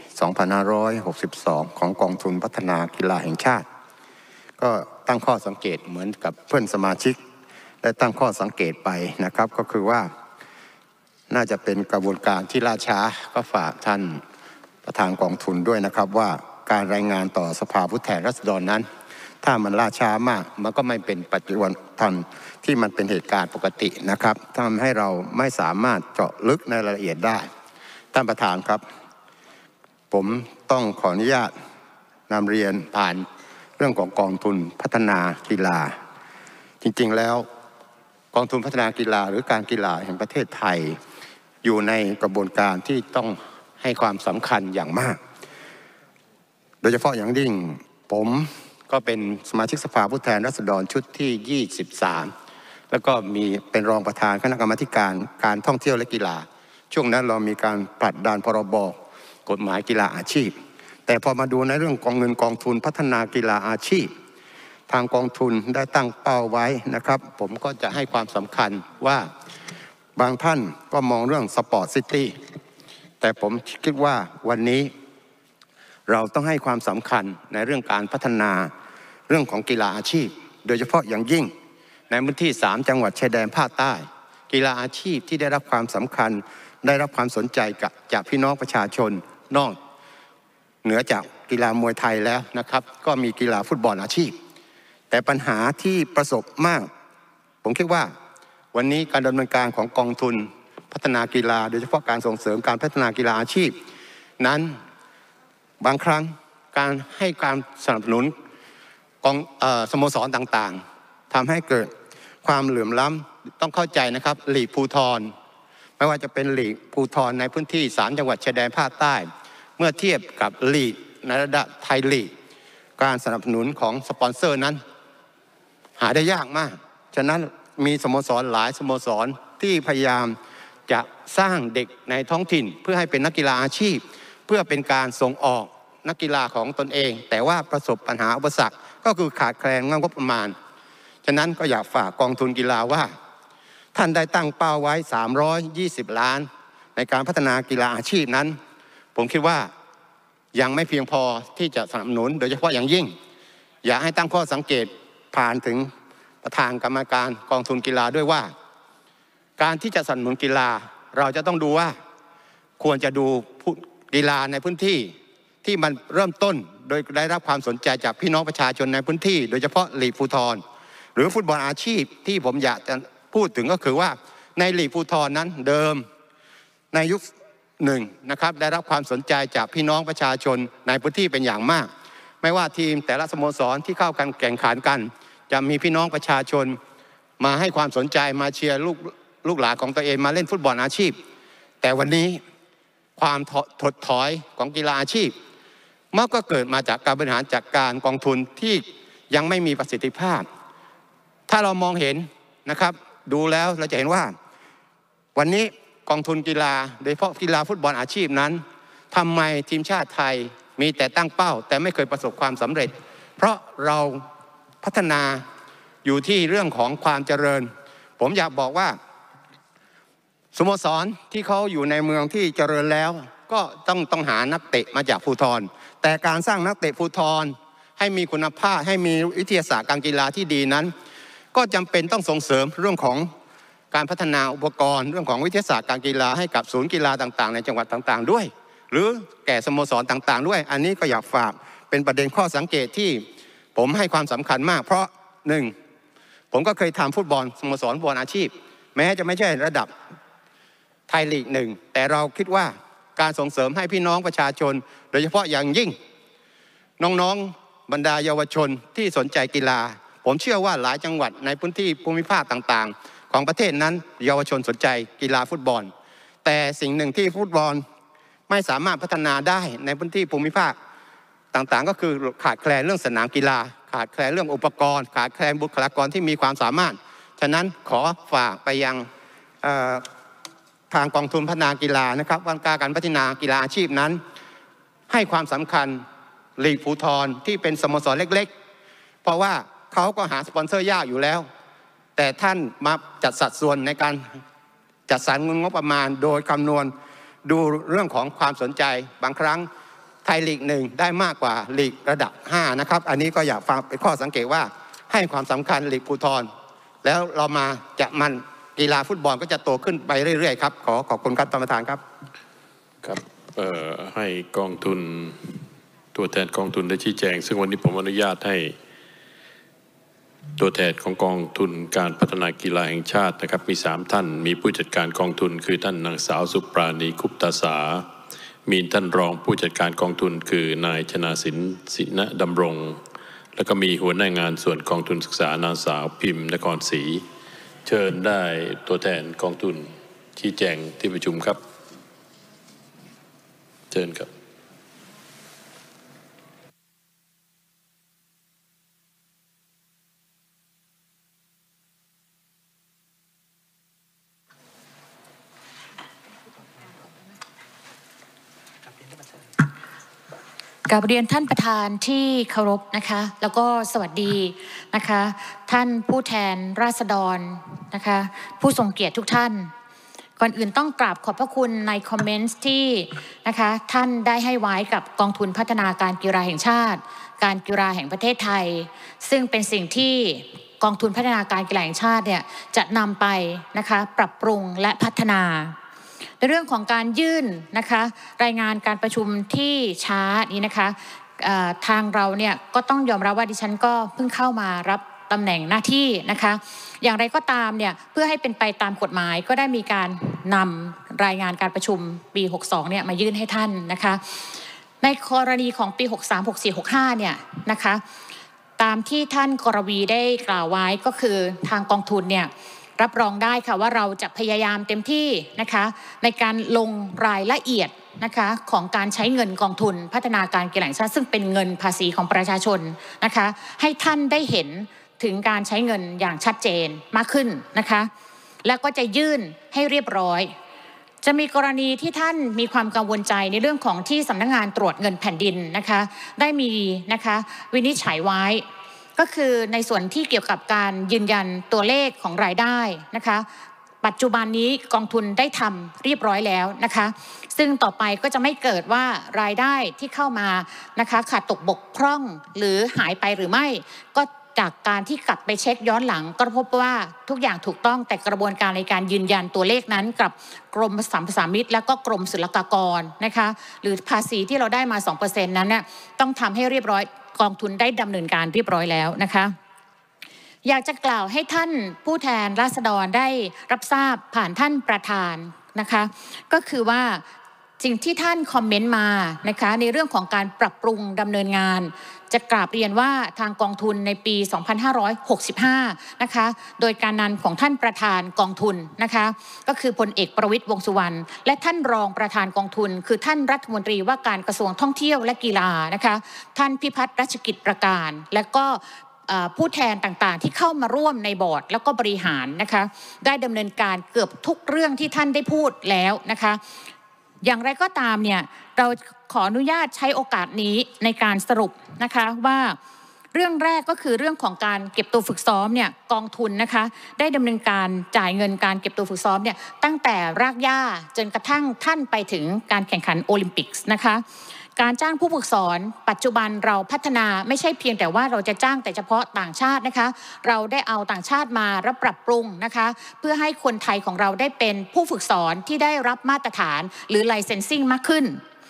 S15: 2562 ของกองทุนพัฒนากีฬาแห่งชาติก็ตั้งข้อสังเกตเหมือนกับเพื่อนสมาชิกได้ตั้งข้อสังเกตไปนะครับก็คือว่าน่าจะเป็นกระบวนการที่ล่าช้าก็ฝากท่านประธานกองทุนด้วยนะครับว่าการรายงานต่อสภาผู้แทนราษฎรนั้นถ้ามันล่าช้ามากมันก็ไม่เป็นปัจจุบันทันที่มันเป็นเหตุการณ์ปกตินะครับทำให้เราไม่สามารถเจาะลึกในรายละเอียดได้ท่านประธานครับผมต้องขออนุญาตนำเรียนผ่านเรื่องของกองทุนพัฒนากีฬาจริงๆแล้วกองทุนพัฒนากีฬาหรือการกีฬาแห่งประเทศไทยอยู่ในกระบวนการที่ต้องให้ความสำคัญอย่างมากโดยเฉพาะอย่างยิ่งผมก็เป็นสมาชิกสภาผู้แทนราษฎรชุดที่23แล้วก็มีเป็นรองประธานคณะกรรมาธิการการท่องเที่ยวและกีฬาช่วงนั้นเรามีการผลักดันพรบกฎหมายกีฬาอาชีพแต่พอมาดูในเรื่องของเงินกองทุนพัฒนากีฬาอาชีพทางกองทุนได้ตั้งเป้าไว้นะครับผมก็จะให้ความสำคัญว่าบางท่านก็มองเรื่องสปอร์ตซิตี้แต่ผมคิดว่าวันนี้เราต้องให้ความสำคัญในเรื่องการพัฒนาเรื่องของกีฬาอาชีพโดยเฉพาะอย่างยิ่งในพื้นที่3จังหวัดชายแดนภาคใต้กีฬาอาชีพที่ได้รับความสำคัญได้รับความสนใจจากพี่น้องประชาชนนอกเหนือจากกีฬามวยไทยแล้วนะครับก็มีกีฬาฟุตบอลอาชีพแต่ปัญหาที่ประสบมากผมคิดว่าวันนี้การดำเนินการของกองทุนพัฒนากีฬาโดยเฉพาะการส่งเสริมการพัฒนากีฬาอาชีพนั้นบางครั้งการให้การสนับสนุนของสโมสรต่างๆทำให้เกิดความเหลื่อมล้ำต้องเข้าใจนะครับลีกภูธรไม่ว่าจะเป็นลีกภูธรในพื้นที่3จังหวัดชายแดนภาคใต้เมื่อเทียบกับลีกในระดับไทยลีกการสนับสนุนของสปอนเซอร์นั้นหาได้ยากมากฉะนั้นมีสโมสรหลายสโมสรที่พยายามจะสร้างเด็กในท้องถิ่นเพื่อให้เป็นนักกีฬาอาชีพเพื่อเป็นการส่งออกนักกีฬาของตนเองแต่ว่าประสบปัญหาอุปสรรคก็คือขาดแคลนงบประมาณฉะนั้นก็อยากฝากกองทุนกีฬาว่าท่านได้ตั้งเป้าไว้320 ล้านในการพัฒนากีฬาอาชีพนั้นผมคิดว่ายังไม่เพียงพอที่จะสนับสนุนโดยเฉพาะอย่างยิ่งอยากให้ตั้งข้อสังเกตผ่านถึงประธานกรรมการกองทุนกีฬาด้วยว่าการที่จะสนับสนุนกีฬาเราจะต้องดูว่าควรจะดูกีฬาในพื้นที่ที่มันเริ่มต้นโดยได้รับความสนใจจากพี่น้องประชาชนในพื้นที่โดยเฉพาะลีกภูธรหรือฟุตบอลอาชีพที่ผมอยากจะพูดถึงก็คือว่าในลีกภูธรนั้นเดิมในยุคหนึ่งนะครับได้รับความสนใจจากพี่น้องประชาชนในพื้นที่เป็นอย่างมากไม่ว่าทีมแต่ละสโมสรที่เข้ากันแข่งขันกันจะมีพี่น้องประชาชนมาให้ความสนใจมาเชียร์ลูกหลานของตัวเองมาเล่นฟุตบอลอาชีพแต่วันนี้ความถดถอยของกีฬาอาชีพมันก็เกิดมาจากการบริหารจัดการกองทุนที่ยังไม่มีประสิทธิภาพถ้าเรามองเห็นนะครับดูแล้วเราจะเห็นว่าวันนี้กองทุนกีฬาโดยเฉพาะกีฬาฟุตบอลอาชีพนั้นทำไมทีมชาติไทยมีแต่ตั้งเป้าแต่ไม่เคยประสบความสำเร็จเพราะเราพัฒนาอยู่ที่เรื่องของความเจริญผมอยากบอกว่าสโมสรที่เขาอยู่ในเมืองที่เจริญแล้วก็ต้องหานักเตะมาจากภูธรแต่การสร้างนักเตะภูธรให้มีคุณภาพให้มีวิทยาศาสตร์การกีฬาที่ดีนั้นก็จำเป็นต้องส่งเสริมเรื่องของการพัฒนาอุปกรณ์เรื่องของวิทยาศาสตร์การกีฬาให้กับศูนย์กีฬาต่างๆในจังหวัดต่างๆด้วยหรือแก่สโมสรต่างๆด้วยอันนี้ก็อยากฝากเป็นประเด็นข้อสังเกตที่ผมให้ความสำคัญมากเพราะ1ผมก็เคยทำฟุตบอลสโมสรฟุตบอลอาชีพแม้จะไม่ใช่ระดับไทยลีก1แต่เราคิดว่าการส่งเสริมให้พี่น้องประชาชนโดยเฉพาะอย่างยิ่งน้องๆบรรดาเยาวชนที่สนใจกีฬาผมเชื่อว่าหลายจังหวัดในพื้นที่ภูมิภาคต่างๆของประเทศนั้นเยาวชนสนใจกีฬาฟุตบอลแต่สิ่งหนึ่งที่ฟุตบอลไม่สามารถพัฒนาได้ในพื้นที่ภูมิภาคต่างๆก็คือขาดแคลนเรื่องสนามกีฬาขาดแคลนเรื่องอุปกรณ์ขาดแคลนบุคลากรที่มีความสามารถฉะนั้นขอฝากไปยังทางกองทุนพัฒนากีฬานะครับว่าการพัฒนากีฬาอาชีพนั้นให้ความสำคัญลีกภูธรที่เป็นสโมสรเล็กๆเพราะว่าเขาก็หาสปอนเซอร์ยากอยู่แล้วแต่ท่านมาจัดสัดส่วนในการจัดสรรงบประมาณโดยคำนวณดูเรื่องของความสนใจบางครั้งไทยลีก1ได้มากกว่าลีกระดับ5นะครับอันนี้ก็อยากฟังเป็นข้อสังเกตว่าให้ความสำคัญลีกภูธรแล้วเรามาจะมันกีฬาฟุตบอลก็จะโตขึ้นไปเรื่อยๆครับขอบคุณครับท่านประธานครับ
S1: ครับให้กองทุนตัวแทนกองทุนได้ชี้แจงซึ่งวันนี้ผมอนุญาตให้ตัวแทนของกองทุนการพัฒนากีฬาแห่งชาตินะครับมี3ท่านมีผู้จัดการกองทุนคือท่านนางสาวสุปราณีคุปตาสามีท่านรองผู้จัดการกองทุนคือนายชนาสินศิณดำรงแล้วก็มีหัวหน้างานส่วนกองทุนศึกษานางสาวพิมพ์นครศรีเชิญได้ตัวแทนกองทุนชี้แจงที่ประชุมครับเชิญครับ
S16: กราบเรียนท่านประธานที่เคารพนะคะแล้วก็สวัสดีนะคะท่านผู้แทนราษฎรนะคะผู้ทรงเกียรติทุกท่านก่อนอื่นต้องกราบขอบพระคุณในคอมเมนต์ที่นะคะท่านได้ให้ไว้กับกองทุนพัฒนาการกีฬาแห่งชาติการกีฬาแห่งประเทศไทยซึ่งเป็นสิ่งที่กองทุนพัฒนาการกีฬาแห่งชาติเนี่ยจะนำไปนะคะปรับปรุงและพัฒนาในเรื่องของการยื่นนะคะรายงานการประชุมที่ช้านี้นะคะทางเราเนี่ยก็ต้องยอมรับว่าดิฉันก็เพิ่งเข้ามารับตำแหน่งหน้าที่นะคะอย่างไรก็ตามเนี่ยเพื่อให้เป็นไปตามกฎหมายก็ได้มีการนำรายงานการประชุมปี62เนี่ยมายื่นให้ท่านนะคะในกรณีของปี63 64 65เนี่ยนะคะตามที่ท่านกรวีได้กล่าวไว้ก็คือทางกองทุนเนี่ยรับรองได้ค่ะว่าเราจะพยายามเต็มที่นะคะในการลงรายละเอียดนะคะของการใช้เงินกองทุนพัฒนาการกีฬาแห่งชาติซึ่งเป็นเงินภาษีของประชาชนนะคะให้ท่านได้เห็นถึงการใช้เงินอย่างชัดเจนมากขึ้นนะคะแล้วก็จะยื่นให้เรียบร้อยจะมีกรณีที่ท่านมีความกังวลใจในเรื่องของที่สำนักงานตรวจเงินแผ่นดินนะคะได้มีนะคะวินิจฉัยไว้ก็คือในส่วนที่เกี่ยวกับการยืนยันตัวเลขของรายได้นะคะปัจจุบันนี้กองทุนได้ทำเรียบร้อยแล้วนะคะซึ่งต่อไปก็จะไม่เกิดว่ารายได้ที่เข้ามานะคะขาดตกบกพร่องหรือหายไปหรือไม่ก็จากการที่กลับไปเช็คย้อนหลังก็พบว่าทุกอย่างถูกต้องแต่กระบวนการในการยืนยันตัวเลขนั้นกับกรมสรรพสามิตและก็กรมศุลกากรนะคะหรือภาษีที่เราได้มา 2% นั้นเนี่ยต้องทำให้เรียบร้อยกองทุนได้ดำเนินการเรียบร้อยแล้วนะคะอยากจะกล่าวให้ท่านผู้แทนราษฎรได้รับทราบผ่านท่านประธานนะคะก็คือว่าสิ่งที่ท่านคอมเมนต์มานะคะในเรื่องของการปรับปรุงดำเนินงานจะกราบเรียนว่าทางกองทุนในปี 2565 นะคะโดยการนำของท่านประธานกองทุนนะคะก็คือพลเอกประวิตรวงษ์สุวรรณและท่านรองประธานกองทุนคือท่านรัฐมนตรีว่าการกระทรวงท่องเที่ยวและกีฬานะคะท่านพิพัฒน์รัชกิจประการและก็ผู้แทนต่างๆที่เข้ามาร่วมในบอร์ดแล้วก็บริหารนะคะได้ดำเนินการเกือบทุกเรื่องที่ท่านได้พูดแล้วนะคะอย่างไรก็ตามเนี่ยเราขออนุญาตใช้โอกาสนี้ในการสรุปนะคะว่าเรื่องแรกก็คือเรื่องของการเก็บตัวฝึกซ้อมเนี่ยกองทุนนะคะได้ดำเนินการจ่ายเงินการเก็บตัวฝึกซ้อมเนี่ยตั้งแต่รากหญ้าจนกระทั่งท่านไปถึงการแข่งขันโอลิมปิกส์นะคะการจ้างผู้ฝึกสอนปัจจุบันเราพัฒนาไม่ใช่เพียงแต่ว่าเราจะจ้างแต่เฉพาะต่างชาตินะคะเราได้เอาต่างชาติมาและปรับปรุงนะคะเพื่อให้คนไทยของเราได้เป็นผู้ฝึกสอนที่ได้รับมาตรฐานหรือ licensing มากขึ้น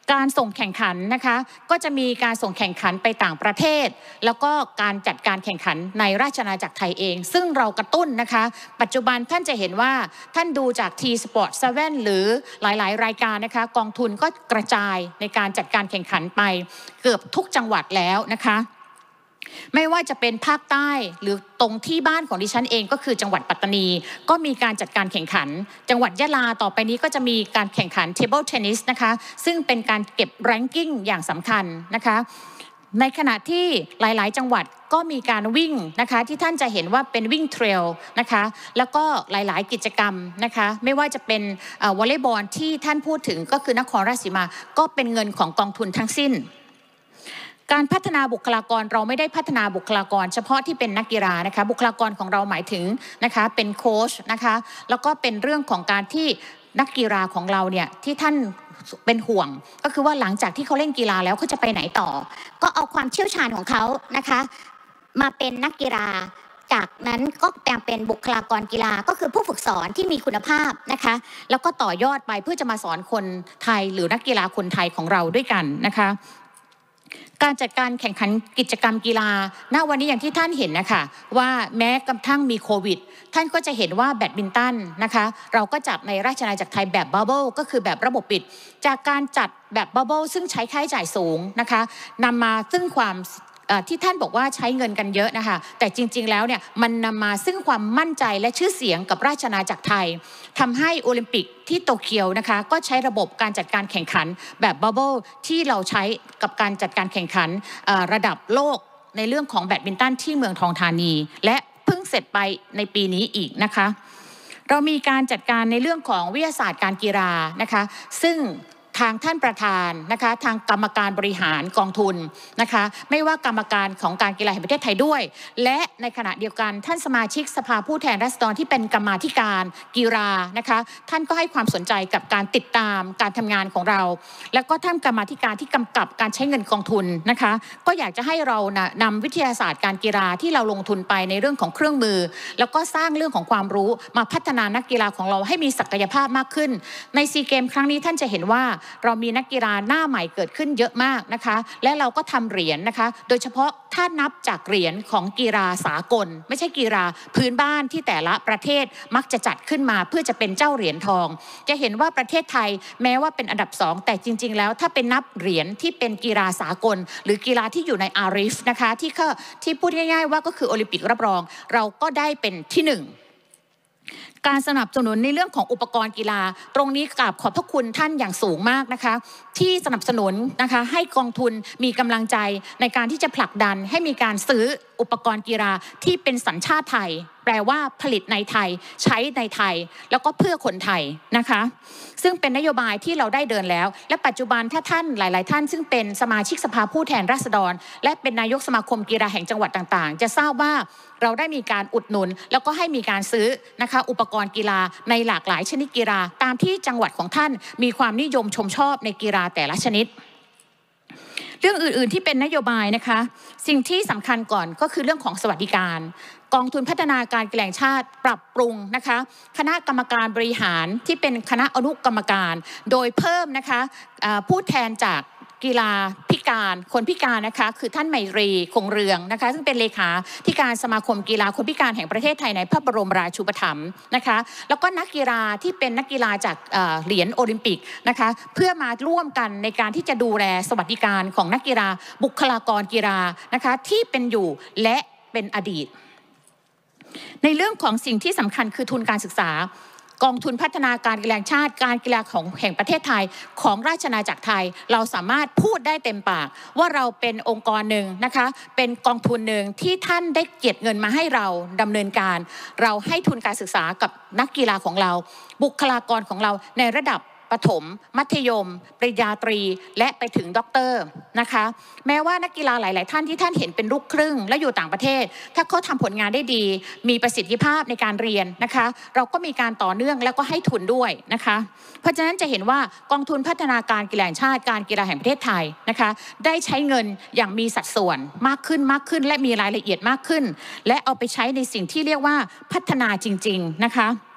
S16: การส่งแข่งขันนะคะก็จะมีการส่งแข่งขันไปต่างประเทศแล้วก็การจัดการแข่งขันในราชอาณาจักรไทยเองซึ่งเรากระตุ้นนะคะปัจจุบันท่านจะเห็นว่าท่านดูจาก T-Sport7 หรือหลายๆรายการนะคะกองทุนก็กระจายในการจัดการแข่งขันไปเกือบทุกจังหวัดแล้วนะคะไม่ว่าจะเป็นภาคใต้หรือตรงที่บ้านของดิฉันเองก็คือจังหวัดปัตตานีก็มีการจัดการแข่งขันจังหวัดยะลาต่อไปนี้ก็จะมีการแข่งขัน Table Tennis นะคะซึ่งเป็นการเก็บ ranking อย่างสำคัญนะคะในขณะที่หลายๆจังหวัดก็มีการวิ่งนะคะที่ท่านจะเห็นว่าเป็นวิ่งเทรลนะคะแล้วก็หลายๆกิจกรรมนะคะไม่ว่าจะเป็นวอลเลย์บอลที่ท่านพูดถึงก็คือนครราชสีมาก็เป็นเงินของกองทุนทั้งสิ้นการพัฒนาบุคลากรเราไม่ได้พัฒนาบุคลากรเฉพาะที่เป็นนักกีฬานะคะบุคลากรของเราหมายถึงนะคะเป็นโค้ชนะคะแล้วก็เป็นเรื่องของการที่นักกีฬาของเราเนี่ยที่ท่านเป็นห่วงก็คือว่าหลังจากที่เขาเล่นกีฬาแล้วเขาจะไปไหนต่อ
S17: ก็เอาความเชี่ยวชาญของเขานะคะมาเป็นนักกีฬาจากนั้นก็แปลงเป็นบุคลากรกีฬาก็คือผู้ฝึกสอนที่มีคุณภาพนะคะแล้วก็ต่อยอดไปเพื่อจะมาสอนคนไทยหรือนักกีฬาคนไทยของเราด้วยกันนะคะการจัดการแข่งขันกิจกรรมกีฬาณวันนี้อย่างที่ท่านเห็นนะคะว่าแม้กระทั่งมีโควิดท่านก็จะเห็นว่าแบดมินตันนะคะเราก็จัดในราชอาณาจักรไทยแบบบับเบิ้ลก็คือแบบระบบปิดจากการจัดแบบบับเบิ้ลซึ่งใช้ค่าใช้จ่ายสูงนะคะนำมาซึ่งความที่ท่านบอกว่าใช้เงินกันเยอะนะคะแต่จริงๆแล้วเนี่ยมันนำมาซึ่งความมั่นใจและชื่อเสียงกับราชอาณาจักรไทยทำให้โอลิมปิกที่โตเกียวนะคะก็ใช้ระบบการจัดการแข่งขันแบบบับเบิ้ลที่เราใช้กับการจัดการแข่งขันระดับโลกในเรื่องของแบดมินตันที่เมืองทองธานีและเพิ่งเสร็จไปในปีนี้อีกนะคะเรามีการจัดการในเรื่องของวิทยาศาสตร์การกีฬานะคะซึ่งทางท่านประธานนะคะทางกรรมการบริหารกองทุนนะคะไม่ว่ากรรมการของการกีฬาแห่งประเทศไทยด้วยและในขณะเดียวกันท่านสมาชิกสภาผู้แทนราษฎรที่เป็นกรรมาธิการกีฬานะคะท่านก็ให้ความสนใจกับการติดตามการทำงานของเราแล้วก็ท่านกรรมาธิการที่กำกับการใช้เงินกองทุนนะคะก็อยากจะให้เรานำวิทยาศาสตร์การกีฬาที่เราลงทุนไปในเรื่องของเครื่องมือแล้วก็สร้างเรื่องของความรู้มาพัฒนานักกีฬาของเราให้มีศักยภาพมากขึ้นในซีเกมครั้งนี้ท่านจะเห็นว่าเรามีนักกีฬาหน้าใหม่เกิดขึ้นเยอะมากนะคะและเราก็ทำเหรียญนะคะโดยเฉพาะถ้านับจากเหรียญของกีฬาสากลไม่ใช่กีฬาพื้นบ้านที่แต่ละประเทศมักจะจัดขึ้นมาเพื่อจะเป็นเจ้าเหรียญทองจะเห็นว่าประเทศไทยแม้ว่าเป็นอันดับ2แต่จริงๆแล้วถ้าเป็นนับเหรียญที่เป็นกีฬาสากลหรือกีฬาที่อยู่ในอาริฟนะคะที่พูดง่ายๆว่าก็คือโอลิมปิกรับรองเราก็ได้เป็นที่1การสนับสนุนในเรื่องของอุปกรณ์กีฬาตรงนี้กราบขอบพระคุณท่านอย่างสูงมากนะคะที่สนับสนุนนะคะให้กองทุนมีกำลังใจในการที่จะผลักดันให้มีการซื้ออุปกรณ์กีฬาที่เป็นสัญชาติไทยแปลว่าผลิตในไทยใช้ในไทยแล้วก็เพื่อคนไทยนะคะซึ่งเป็นนโยบายที่เราได้เดินแล้วและปัจจุบันถ้าท่านหลายๆท่านซึ่งเป็นสมาชิกสภาผู้แทนราษฎรและเป็นนายกสมาคมกีฬาแห่งจังหวัดต่างๆจะทราบว่าเราได้มีการอุดหนุนแล้วก็ให้มีการซื้อนะคะอุปกรณ์กีฬาในหลากหลายชนิดกีฬาตามที่จังหวัดของท่านมีความนิยมชมชอบในกีฬาแต่ละชนิดเรื่องอื่นๆที่เป็นนโยบายนะคะสิ่งที่สำคัญก่อนก็คือเรื่องของสวัสดิการกองทุนพัฒนาการกีฬาแห่งชาติปรับปรุงนะคะคณะกรรมการบริหารที่เป็นคณะอนุกรรมการโดยเพิ่มนะคะผู้แทนจากกีฬาพิการคนพิการนะคะคือท่านไมตรีคงเรืองนะคะซึ่งเป็นเลขาธิการสมาคมกีฬาคนพิการแห่งประเทศไทยในพระบรมราชูปถัมภ์นะคะแล้วก็นักกีฬาที่เป็นนักกีฬาจากเหรียญโอลิมปิกนะคะเพื่อมาร่วมกันในการที่จะดูแลสวัสดิการของนักกีฬาบุคลากรกีฬานะคะที่เป็นอยู่และเป็นอดีตในเรื่องของสิ่งที่สำคัญคือทุนการศึกษากองทุนพัฒนาการกีฬาแห่งชาติการกีฬาของแห่งประเทศไทยของราชอาณาจักรไทยเราสามารถพูดได้เต็มปากว่าเราเป็นองค์กรหนึ่งนะคะเป็นกองทุนหนึ่งที่ท่านได้เก็บเงินมาให้เราดำเนินการเราให้ทุนการศึกษากับนักกีฬาของเราบุคลากรของเราในระดับประถมมัธยมปริญญาตรีและไปถึงด็อกเตอร์นะคะแม้ว่านักกีฬาหลายๆท่านที่ท่านเห็นเป็นลูกครึ่งและอยู่ต่างประเทศถ้าเขาทำผลงานได้ดีมีประสิทธิภาพในการเรียนนะคะเราก็มีการต่อเนื่องแล้วก็ให้ทุนด้วยนะคะเพราะฉะนั้นจะเห็นว่ากองทุนพัฒนาการกีฬาแห่งชาติการกีฬาแห่งประเทศไทยนะคะได้ใช้เงินอย่างมีสัดส่วนมากขึ้นและมีรายละเอียดมากขึ้นและเอาไปใช้ในสิ่งที่เรียกว่าพัฒนาจริงๆนะคะ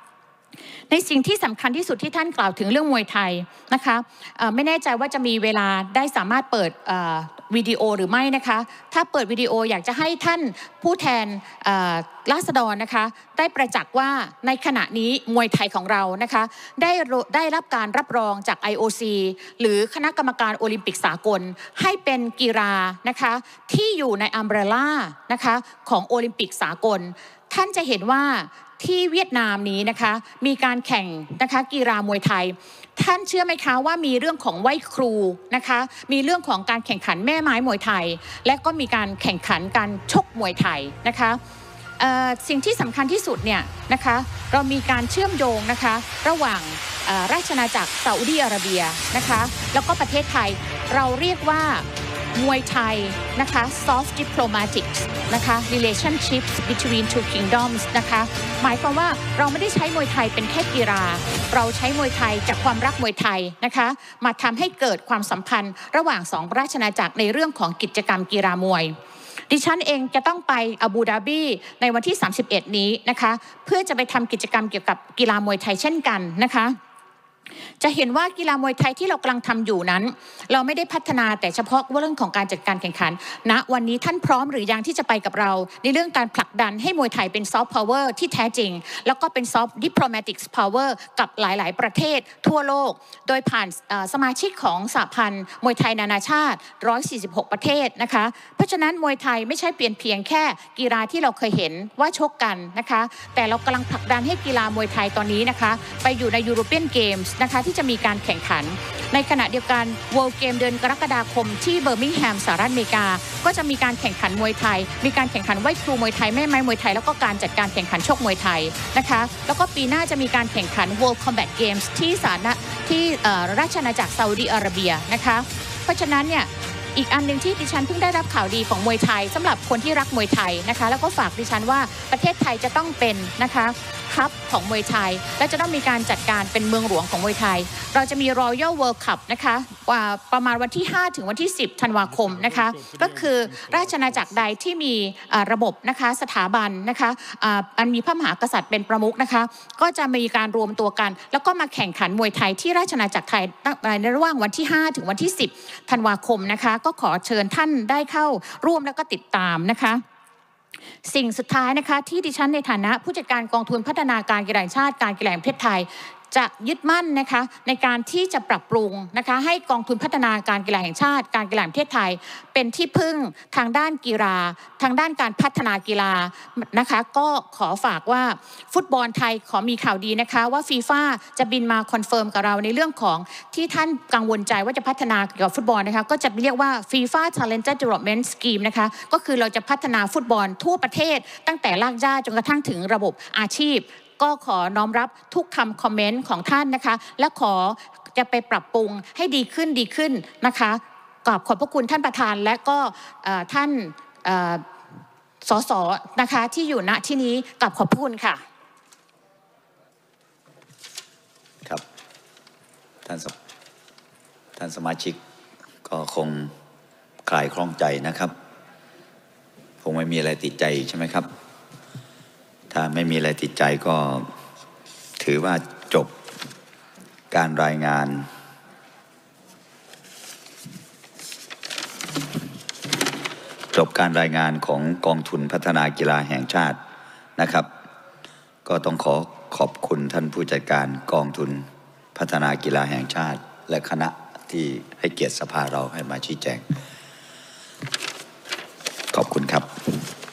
S16: ในสิ่งที่สำคัญที่สุดที่ท่านกล่าวถึงเรื่องมวยไทยนะคะไม่แน่ใจว่าจะมีเวลาได้สามารถเปิดวิดีโอหรือไม่นะคะถ้าเปิดวิดีโออยากจะให้ท่านผู้แทนราษฎรนะคะได้ประจักษ์ว่าในขณะนี้มวยไทยของเรานะคะได้รับการรับรองจาก IOC หรือคณะกรรมการโอลิมปิกสากลให้เป็นกีฬานะคะที่อยู่ในอัมเบรล่านะคะของโอลิมปิกสากลท่านจะเห็นว่าที่เวียดนามนี้นะคะมีการแข่งนะคะกีฬามวยไทยท่านเชื่อไหมคะว่ามีเรื่องของไหว้ครูนะคะมีเรื่องของการแข่งขันแม่ไม้มวยไทยและก็มีการแข่งขันการชกมวยไทยนะคะสิ่งที่สำคัญที่สุดเนี่ยนะคะเรามีการเชื่อมโยงนะคะระหว่างราชอาณาจักรซาอุดิอาระเบียนะคะแล้วก็ประเทศไทยเราเรียกว่ามวยไทยนะคะ soft diplomatics นะคะ relationships between two kingdoms นะคะหมายความว่าเราไม่ได้ใช้มวยไทยเป็นแค่กีฬาเราใช้มวยไทยจากความรักมวยไทยนะคะมาทำให้เกิดความสัมพันธ์ระหว่างสองราชอาณาจักรในเรื่องของกิจกรรมกีฬามวยดิฉันเองจะต้องไปอาบูดาบีในวันที่31นี้นะคะเพื่อจะไปทำกิจกรรมเกี่ยวกับกีฬามวยไทยเช่นกันนะคะจะเห็นว่ากีฬามวยไทยที่เรากำลังทำอยู่นั้นเราไม่ได้พัฒนาแต่เฉพาะเรื่องของการจัดการแข่งขันณวันนี้ท่านพร้อมหรือยังที่จะไปกับเราในเรื่องการผลักดันให้มวยไทยเป็นซอฟต์พาวเวอร์ที่แท้จริงแล้วก็เป็นซอฟต์ดิปโลแมติกส์พาวเวอร์กับหลายๆประเทศทั่วโลกโดยผ่านสมาชิกของสหพันธ์มวยไทยนานาชาติ146ประเทศนะคะเพราะฉะนั้นมวยไทยไม่ใช่เพียงแค่กีฬาที่เราเคยเห็นว่าชกกันนะคะแต่เรากำลังผลักดันให้กีฬามวยไทยตอนนี้นะคะไปอยู่ในยูโรเปียนเกมส์นะคะที่จะมีการแข่งขันในขณะเดียวกัน World Game เดือนกรกฎาคมที่เบอร์มิงแฮมสหรัฐอเมริกาก็จะมีการแข่งขันมวยไทยมีการแข่งขันไหว้ครูมวยไทยแม่ไม้มวยไทยแล้วก็การจัดการแข่งขันชกมวยไทยนะคะแล้วก็ปีหน้าจะมีการแข่งขัน World Combat Games ที่ราชอาณาจักรซาอุดิอาระเบียนะคะเพราะฉะนั้นเนี่ยอีกอันหนึ่งที่ดิฉันเพิ่งได้รับข่าวดีของมวยไทยสำหรับคนที่รักมวยไทยนะคะแล้วก็ฝากดิฉันว่าประเทศไทยจะต้องเป็นนะคะฮับของมวยไทยและจะต้องมีการจัดการเป็นเมืองหลวงของมวยไทยเราจะมี Royal World Cup นะคะประมาณวันที่5ถึงวันที่10ธันวาคมนะคะก็คือราชอาณาจักรใดที่มีระบบนะคะสถาบันนะคะอันมีพระมหากษัตริย์เป็นประมุขนะคะก็จะมีการรวมตัวกันแล้วก็มาแข่งขันมวยไทยที่ราชอาณาจักรไทยในระหว่างวันที่5ถึงวันที่10ธันวาคมนะคะก็ขอเชิญท่านได้เข้าร่วมแล้วก็ติดตามนะคะสิ่งสุดท้ายนะคะที่ดิฉันในฐานะผู้จัดการกองทุนพัฒนาการกีฬาแห่งชาติการกีฬาแห่งประเทศไทยจะยึดมั่นนะคะในการที่จะปรับปรุงนะคะให้กองทุนพัฒนาการกีฬาแห่งชาติการกีฬาแห่งประเทศไทยเป็นที่พึ่งทางด้านกีฬาทางด้านการพัฒนากีฬานะคะก็ขอฝากว่าฟุตบอลไทยขอมีข่าวดีนะคะว่าฟีฟ่าจะบินมาคอนเฟิร์มกับเราในเรื่องของที่ท่านกังวลใจว่าจะพัฒนาเกี่ยวกับฟุตบอลนะคะก็จะเรียกว่า FIFA Talented Development Scheme นะคะก็คือเราจะพัฒนาฟุตบอลทั่วประเทศตั้งแต่รากหญ้าจนกระทั่งถึงระบบอาชีพก็ขอน้อมรับทุกคำคอมเมนต์ของท่านนะคะและขอจะไปปรับปรุงให้ดีขึ้นนะคะขอบพระคุณท่านประธานและก็ท่านสสนะคะที่อยู่ณที่นี้กับขอบพระคุณค่ะ
S18: ครับท่านสมาชิกก็คงคลายคล่องใจนะครับคงไม่มีอะไรติดใจใช่ไหมครับถ้าไม่มีอะไรติดใจก็ถือว่าจบการรายงานของกองทุนพัฒนากีฬาแห่งชาตินะครับก็ต้องขอบคุณท่านผู้จัดการกองทุนพัฒนากีฬาแห่งชาติและคณะที่ให้เกียรติสภาเราให้มาชี้แจงขอบคุณครับ